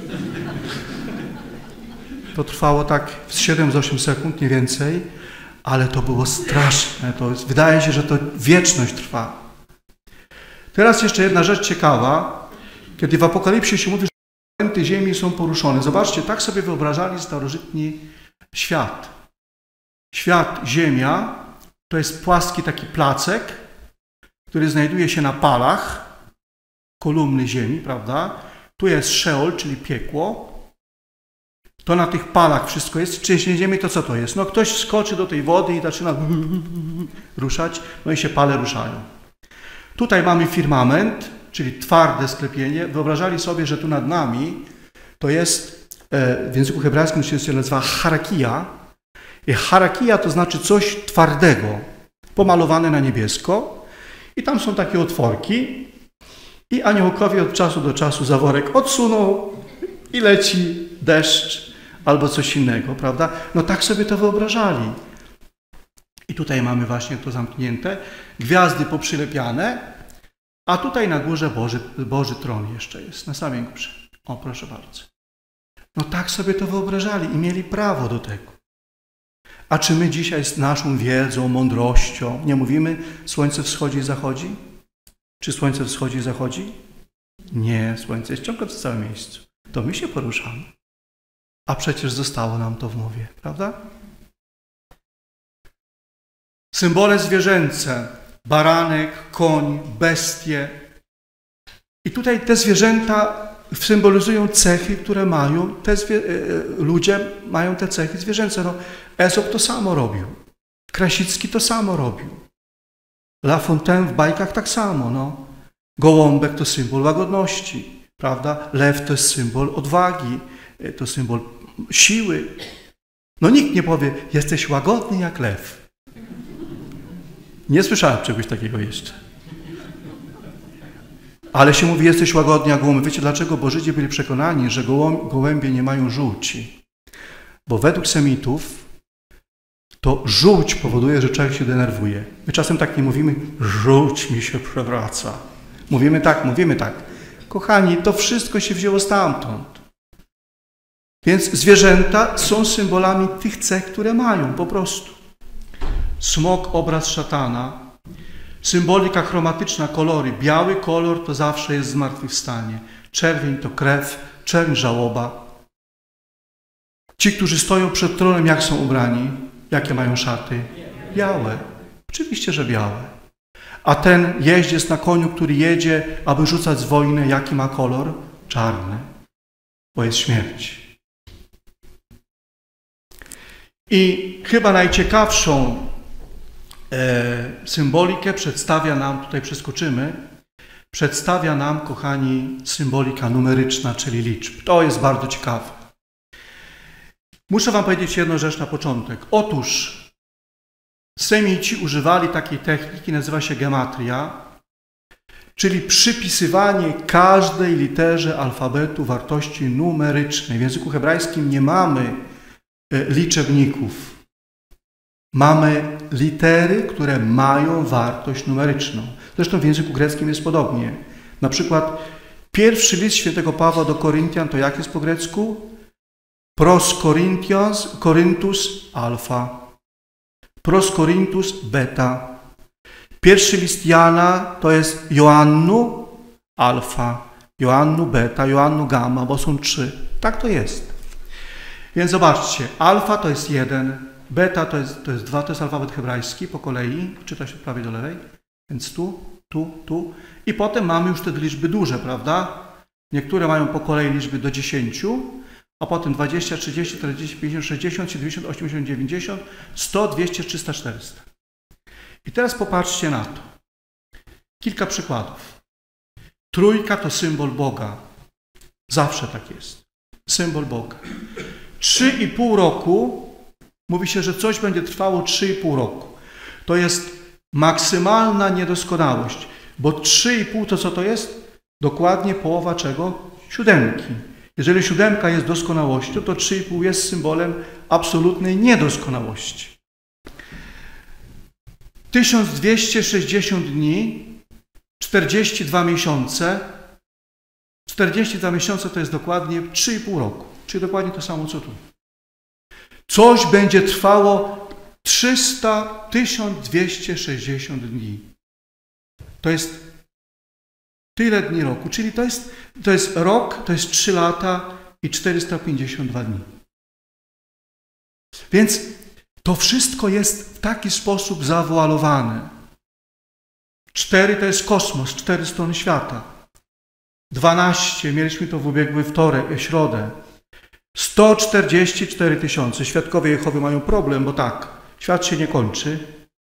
To trwało tak 7-8 sekund, nie więcej, ale to było straszne. Wydaje się, że to wieczność trwa. Teraz jeszcze jedna rzecz ciekawa, kiedy w Apokalipsie się mówi, że elementy ziemi są poruszone. Zobaczcie, tak sobie wyobrażali starożytni świat. Świat, ziemia, to jest płaski taki placek, który znajduje się na palach, kolumny ziemi, prawda? Tu jest Szeol, czyli piekło. To na tych palach wszystko jest. Trzęsienie ziemi to co to jest? No ktoś skoczy do tej wody i zaczyna ruszać, no i się pale ruszają. Tutaj mamy firmament, czyli twarde sklepienie. Wyobrażali sobie, że tu nad nami to jest, w języku hebrajskim się nazywa harakija. I harakija to znaczy coś twardego, pomalowane na niebiesko. I tam są takie otworki. I aniołkowie od czasu do czasu zaworek odsuną i leci deszcz albo coś innego, prawda? No tak sobie to wyobrażali. I tutaj mamy właśnie to zamknięte, gwiazdy poprzylepiane, a tutaj na górze Boży tron jeszcze jest, na samej górze. O, proszę bardzo. No tak sobie to wyobrażali i mieli prawo do tego. A czy my dzisiaj z naszą wiedzą, mądrością nie mówimy, słońce wschodzi i zachodzi? Czy słońce wschodzi i zachodzi? Nie, słońce jest ciągle w całym miejscu. To my się poruszamy. A przecież zostało nam to w mowie, prawda? Symbole zwierzęce, baranek, koń, bestie. I tutaj te zwierzęta symbolizują cechy, które mają, ludzie mają te cechy zwierzęce. No, Ezop to samo robił, Krasicki to samo robił, La Fontaine w bajkach tak samo. No. Gołąbek to symbol łagodności, prawda? Lew to jest symbol odwagi, to symbol siły. No nikt nie powie, jesteś łagodny jak lew. Nie słyszałem czegoś takiego jeszcze. Ale się mówi, jesteś łagodny jak gołąbek. Wiecie dlaczego? Bo Żydzi byli przekonani, że gołębie nie mają żółci. Bo według Semitów to żółć powoduje, że człowiek się denerwuje. My czasem tak nie mówimy, żółć mi się przewraca. Mówimy tak. Kochani, to wszystko się wzięło stamtąd. Więc zwierzęta są symbolami tych cech, które mają po prostu. Smok, obraz szatana, symbolika chromatyczna, kolory. Biały kolor to zawsze jest zmartwychwstanie. Czerwień to krew, czerń żałoba. Ci, którzy stoją przed tronem, jak są ubrani? Jakie mają szaty? Białe. Oczywiście, że białe. A ten jeździec na koniu, który jedzie, aby rzucać z wojny, jaki ma kolor? Czarny. Bo jest śmierć. I chyba najciekawszą symbolikę przedstawia nam, tutaj przeskoczymy, przedstawia nam, kochani, symbolika numeryczna, czyli liczb. To jest bardzo ciekawe. Muszę wam powiedzieć jedną rzecz na początek. Otóż Semici używali takiej techniki, nazywa się gematria, czyli przypisywanie każdej literze alfabetu wartości numerycznej. W języku hebrajskim nie mamy liczebników. Mamy litery, które mają wartość numeryczną. Zresztą w języku greckim jest podobnie. Na przykład pierwszy list świętego Pawła do Koryntian to jak jest po grecku? Pros Corynthus alfa. Pros Corynthus beta. Pierwszy list Jana to jest Joannu alfa, Joannu beta, Joannu gamma, bo są 3. Tak to jest. Więc zobaczcie, alfa to jest 1, beta to jest 2, to jest alfabet hebrajski po kolei, czyta się od prawej do lewej, więc tu. I potem mamy już te liczby duże, prawda? Niektóre mają po kolei liczby do 10, a potem 20, 30, 40, 50, 60, 70, 80, 90, 100, 200, 300, 400. I teraz popatrzcie na to. Kilka przykładów. Trójka to symbol Boga. Zawsze tak jest. Symbol Boga. 3,5 roku, mówi się, że coś będzie trwało 3,5 roku. To jest maksymalna niedoskonałość, bo 3,5 to co to jest? Dokładnie połowa czego? 7. Jeżeli 7 jest doskonałością, to 3,5 jest symbolem absolutnej niedoskonałości. 1260 dni, 42 miesiące. 42 miesiące to jest dokładnie 3,5 roku, czyli dokładnie to samo co tu. Coś będzie trwało 1260 dni. To jest tyle dni roku, czyli to jest rok, to jest 3 lata i 452 dni. Więc to wszystko jest w taki sposób zawoalowane. 4 to jest kosmos, 4 strony świata. 12, mieliśmy to w ubiegły wtorek, środę. 144 000. Świadkowie Jehowy mają problem, bo tak, świat się nie kończy.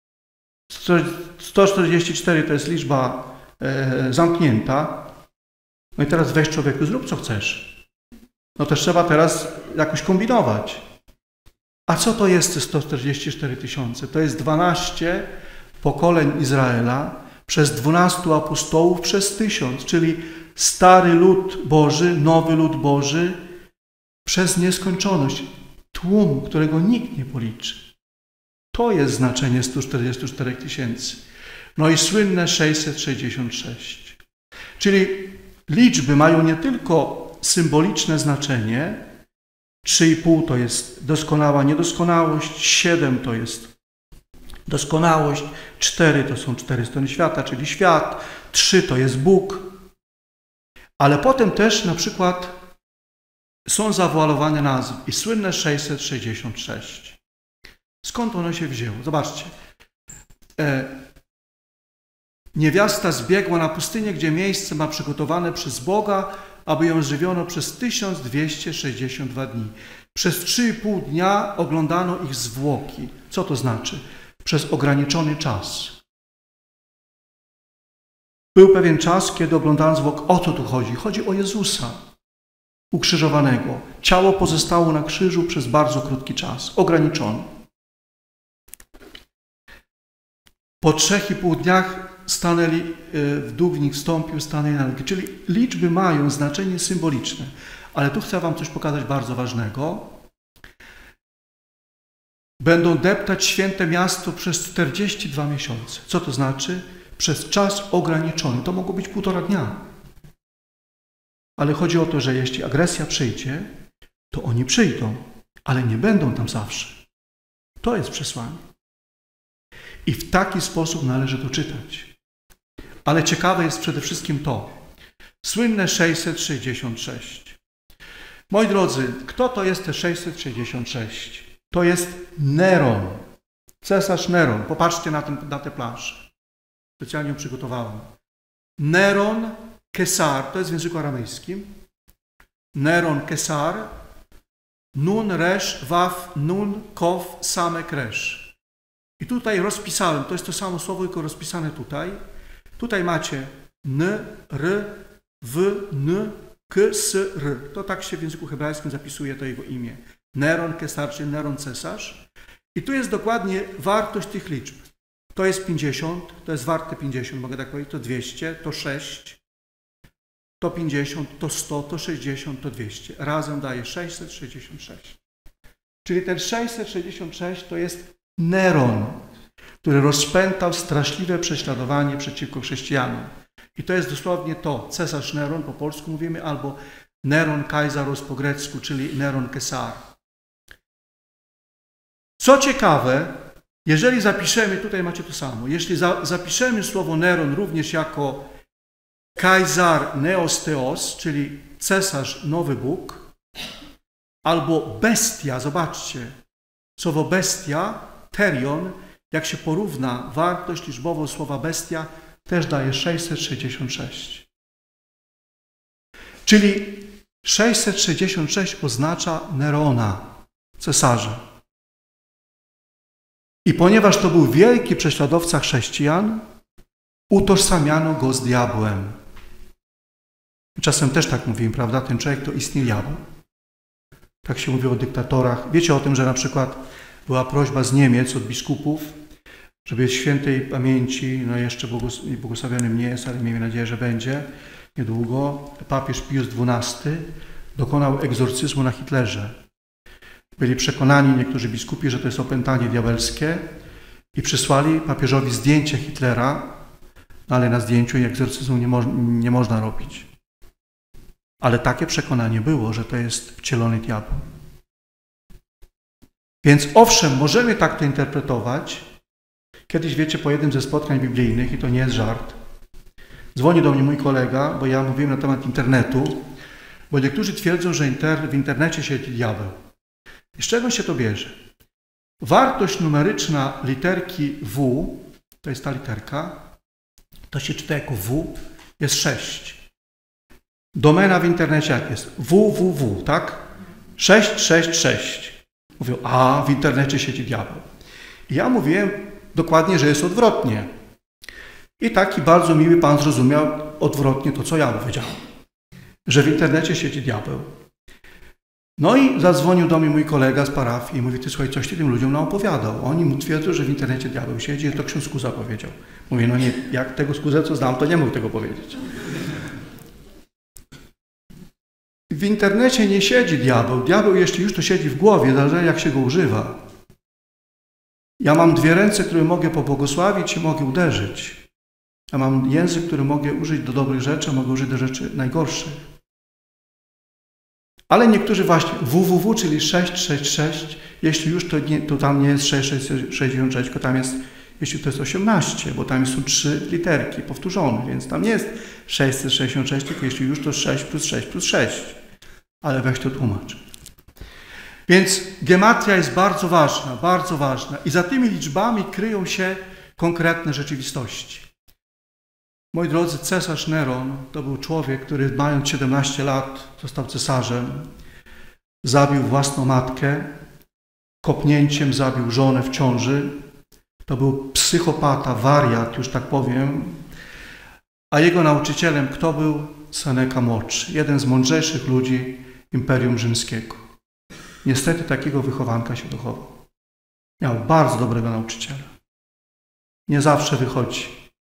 144 to jest liczba zamknięta. No i teraz weź człowieku, zrób co chcesz. No też trzeba teraz jakoś kombinować. A co to jest te 144 000? To jest 12 pokoleń Izraela przez 12 apostołów przez 1000, czyli stary lud Boży, nowy lud Boży przez nieskończoność. Tłum, którego nikt nie policzy. To jest znaczenie 144 000. No i słynne 666. Czyli liczby mają nie tylko symboliczne znaczenie, 3,5 to jest doskonała niedoskonałość, 7 to jest doskonałość, 4 to są 4 strony świata, czyli świat, 3 to jest Bóg. Ale potem też na przykład są zawoalowane nazwy i słynne 666. Skąd ono się wzięło? Zobaczcie. Niewiasta zbiegła na pustynię, gdzie miejsce ma przygotowane przez Boga, aby ją żywiono przez 1262 dni. Przez 3,5 dnia oglądano ich zwłoki. Co to znaczy? Przez ograniczony czas. Był pewien czas, kiedy oglądano zwłok. O co tu chodzi? Chodzi o Jezusa ukrzyżowanego. Ciało pozostało na krzyżu przez bardzo krótki czas, ograniczony. Po 3,5 dniach stanęli, w dół w nich wstąpił, stanęli na nogi. Czyli liczby mają znaczenie symboliczne. Ale tu chcę wam coś pokazać bardzo ważnego. Będą deptać święte miasto przez 42 miesiące. Co to znaczy? Przez czas ograniczony. To mogło być 1,5 dnia. Ale chodzi o to, że jeśli agresja przyjdzie, to oni przyjdą, ale nie będą tam zawsze. To jest przesłanie. I w taki sposób należy to czytać. Ale ciekawe jest przede wszystkim to. Słynne 666. Moi drodzy, kto to jest te 666? To jest Neron. Cesarz Neron. Popatrzcie na tę planszę. Specjalnie ją przygotowałem. Neron Kesar, to jest w języku aramejskim. Neron Kesar, Nun Resz Waf Nun Kof Samek Resz. I tutaj rozpisałem, to jest to samo słowo, tylko rozpisane tutaj. Tutaj macie N, R, W, N, K, S, R. To tak się w języku hebrajskim zapisuje to jego imię. Neron Kesar, czyli Neron cesarz. I tu jest dokładnie wartość tych liczb. To jest 50, to jest warte 50, mogę tak powiedzieć, to 200, to 6, to 50, to 100, to 60, to 200. Razem daje 666. Czyli ten 666 to jest Neron, który rozpętał straszliwe prześladowanie przeciwko chrześcijanom. I to jest dosłownie to, cesarz Neron, po polsku mówimy, albo Neron Kaisaros po grecku, czyli Neron Kesar. Co ciekawe, jeżeli zapiszemy, tutaj macie to samo, jeśli zapiszemy słowo Neron również jako Kaisar Neosteos, czyli cesarz nowy Bóg, albo bestia, zobaczcie, słowo bestia, terion, jak się porówna wartość liczbową słowa bestia, też daje 666. Czyli 666 oznacza Nerona, cesarza. I ponieważ to był wielki prześladowca chrześcijan, utożsamiano go z diabłem. Czasem też tak mówimy, prawda? Ten człowiek to istnieje diabeł. Tak się mówi o dyktatorach. Wiecie o tym, że na przykład była prośba z Niemiec od biskupów, żeby świętej pamięci, no jeszcze błogosławionym nie jest, ale miejmy nadzieję, że będzie niedługo, papież Pius XII dokonał egzorcyzmu na Hitlerze. Byli przekonani niektórzy biskupi, że to jest opętanie diabelskie i przysłali papieżowi zdjęcie Hitlera, ale na zdjęciu egzorcyzmu nie można robić. Ale takie przekonanie było, że to jest wcielony diabeł. Więc owszem, możemy tak to interpretować. Kiedyś, wiecie, po jednym ze spotkań biblijnych, i to nie jest żart, dzwoni do mnie mój kolega, bo ja mówiłem na temat internetu, bo niektórzy twierdzą, że w internecie siedzi diabeł. I z czego się to bierze? Wartość numeryczna literki W, to jest ta literka, to się czyta jako W, jest 6. Domena w internecie jak jest? www, tak? 666. Mówią, a w internecie siedzi diabeł. I ja mówiłem dokładnie, że jest odwrotnie. I taki bardzo miły pan zrozumiał odwrotnie to, co ja powiedziałem. Że w internecie siedzi diabeł. No i zadzwonił do mnie mój kolega z parafii i mówi, ty słuchaj, coś ty tym ludziom nam opowiadał. Oni mu twierdzą, że w internecie diabeł siedzi, to ksiądz Skuza powiedział. Mówię, no nie, jak tego Skuzę co znam, to nie mógł tego powiedzieć. W internecie nie siedzi diabeł. Diabeł, jeśli już, to siedzi w głowie, zależy jak się go używa. Ja mam 2 ręce, które mogę pobłogosławić i mogę uderzyć. Ja mam język, który mogę użyć do dobrych rzeczy, a mogę użyć do rzeczy najgorszych. Ale niektórzy właśnie www, czyli 666, jeśli już, to tam nie jest 666, tylko tam jest, jeśli to jest 18, bo tam są 3 literki powtórzone, więc tam nie jest 666, tylko jeśli już, to 6 plus 6 plus 6. Ale weź to tłumacz. Więc gematria jest bardzo ważna, bardzo ważna. I za tymi liczbami kryją się konkretne rzeczywistości. Moi drodzy, cesarz Neron to był człowiek, który mając 17 lat został cesarzem, zabił własną matkę, kopnięciem zabił żonę w ciąży. To był psychopata, wariat, już tak powiem. A jego nauczycielem kto był? Seneca Młodszy, jeden z mądrzejszych ludzi Imperium Rzymskiego. Niestety takiego wychowanka się dochował. Miał bardzo dobrego nauczyciela. Nie zawsze wychodzi.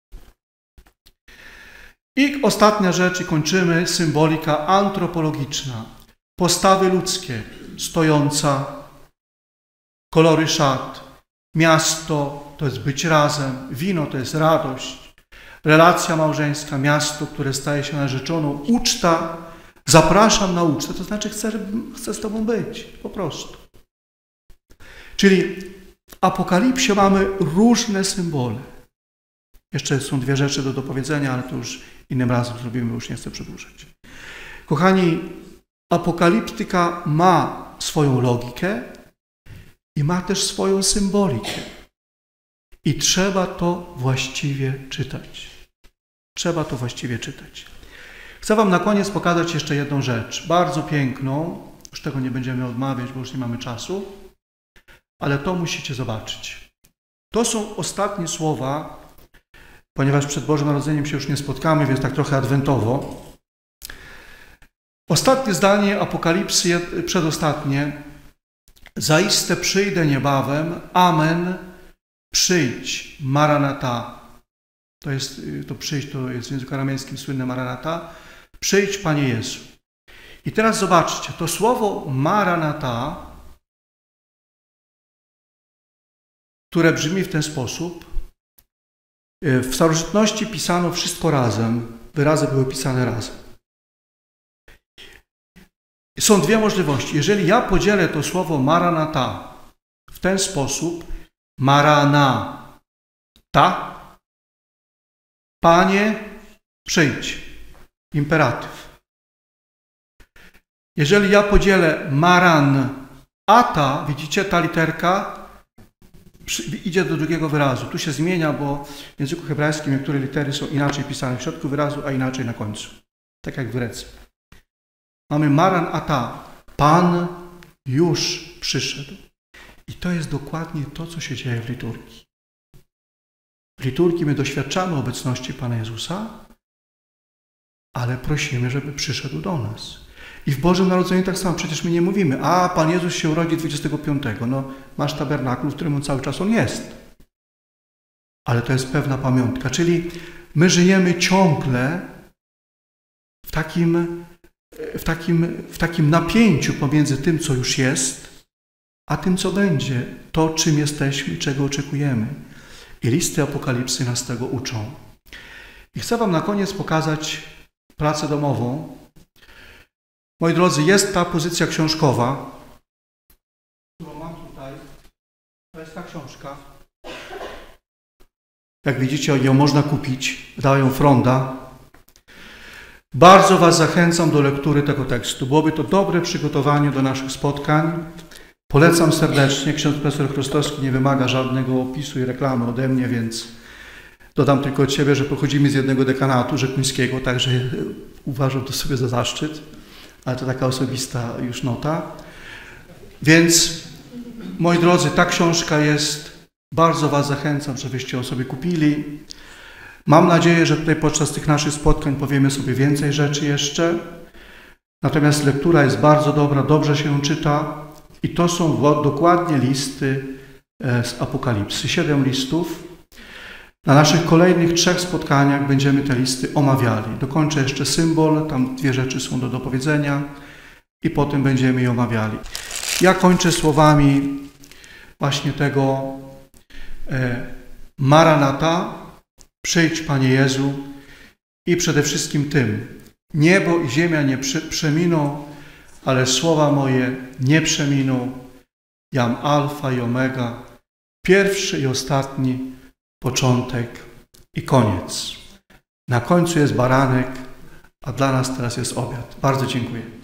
I ostatnia rzecz, i kończymy, symbolika antropologiczna. Postawy ludzkie, stojąca, kolory szat, miasto to jest być razem, wino to jest radość, relacja małżeńska, miasto, które staje się narzeczoną, uczta, zapraszam na ucztę, to znaczy chcę z Tobą być, po prostu. Czyli w Apokalipsie mamy różne symbole. Jeszcze są 2 rzeczy do dopowiedzenia, ale to już innym razem zrobimy, bo już nie chcę przedłużać. Kochani, apokaliptyka ma swoją logikę i ma też swoją symbolikę. I trzeba to właściwie czytać. Trzeba to właściwie czytać. Chcę Wam na koniec pokazać jeszcze jedną rzecz, bardzo piękną. Już tego nie będziemy odmawiać, bo już nie mamy czasu, ale to musicie zobaczyć. To są ostatnie słowa, ponieważ przed Bożym Narodzeniem się już nie spotkamy, więc tak trochę adwentowo. Ostatnie zdanie Apokalipsy, przedostatnie. Zaiste przyjdę niebawem, amen, przyjdź, Maranata. To przyjdź, to jest w języku aramejskim słynne Maranata. Przyjdź, Panie Jezu. I teraz zobaczcie, to słowo Maranata, które brzmi w ten sposób, w starożytności pisano wszystko razem, wyrazy były pisane razem. Są 2 możliwości. Jeżeli ja podzielę to słowo Maranata w ten sposób, Maranata, Panie, przyjdź, imperatyw. Jeżeli ja podzielę Maranata, widzicie, ta literka idzie do drugiego wyrazu. Tu się zmienia, bo w języku hebrajskim niektóre litery są inaczej pisane w środku wyrazu, a inaczej na końcu. Tak jak w grece. Mamy Maranata. Pan już przyszedł. I to jest dokładnie to, co się dzieje w liturgii. W liturgii my doświadczamy obecności Pana Jezusa, ale prosimy, żeby przyszedł do nas. I w Bożym Narodzeniu tak samo. Przecież my nie mówimy, a Pan Jezus się urodzi 25. No, masz tabernakulum, w którym cały czas On jest. Ale to jest pewna pamiątka. Czyli my żyjemy ciągle w takim napięciu pomiędzy tym, co już jest, a tym, co będzie. To, czym jesteśmy, czego oczekujemy. I listy Apokalipsy nas tego uczą. I chcę Wam na koniec pokazać pracę domową. Moi drodzy, jest ta pozycja książkowa, którą mam tutaj. To jest ta książka. Jak widzicie, ją można kupić. Dała ją Fronda. Bardzo Was zachęcam do lektury tego tekstu. Byłoby to dobre przygotowanie do naszych spotkań. Polecam serdecznie. Ksiądz profesor Chrostowski nie wymaga żadnego opisu i reklamy ode mnie, więc dodam tylko od siebie, że pochodzimy z jednego dekanatu rzekuńskiego, także uważam to sobie za zaszczyt, ale to taka osobista już nota. Więc, moi drodzy, ta książka jest, bardzo Was zachęcam, żebyście ją sobie kupili. Mam nadzieję, że tutaj podczas tych naszych spotkań powiemy sobie więcej rzeczy jeszcze. Natomiast lektura jest bardzo dobra, dobrze się czyta i to są dokładnie listy z Apokalipsy. 7 listów. Na naszych kolejnych 3 spotkaniach będziemy te listy omawiali. Dokończę jeszcze symbol, tam 2 rzeczy są do dopowiedzenia i potem będziemy je omawiali. Ja kończę słowami właśnie tego Maranata, przyjdź Panie Jezu i przede wszystkim tym, niebo i ziemia nie przeminą, ale słowa moje nie przeminą. Jam alfa i omega, pierwszy i ostatni, początek i koniec. Na końcu jest baranek, a dla nas teraz jest obiad. Bardzo dziękuję.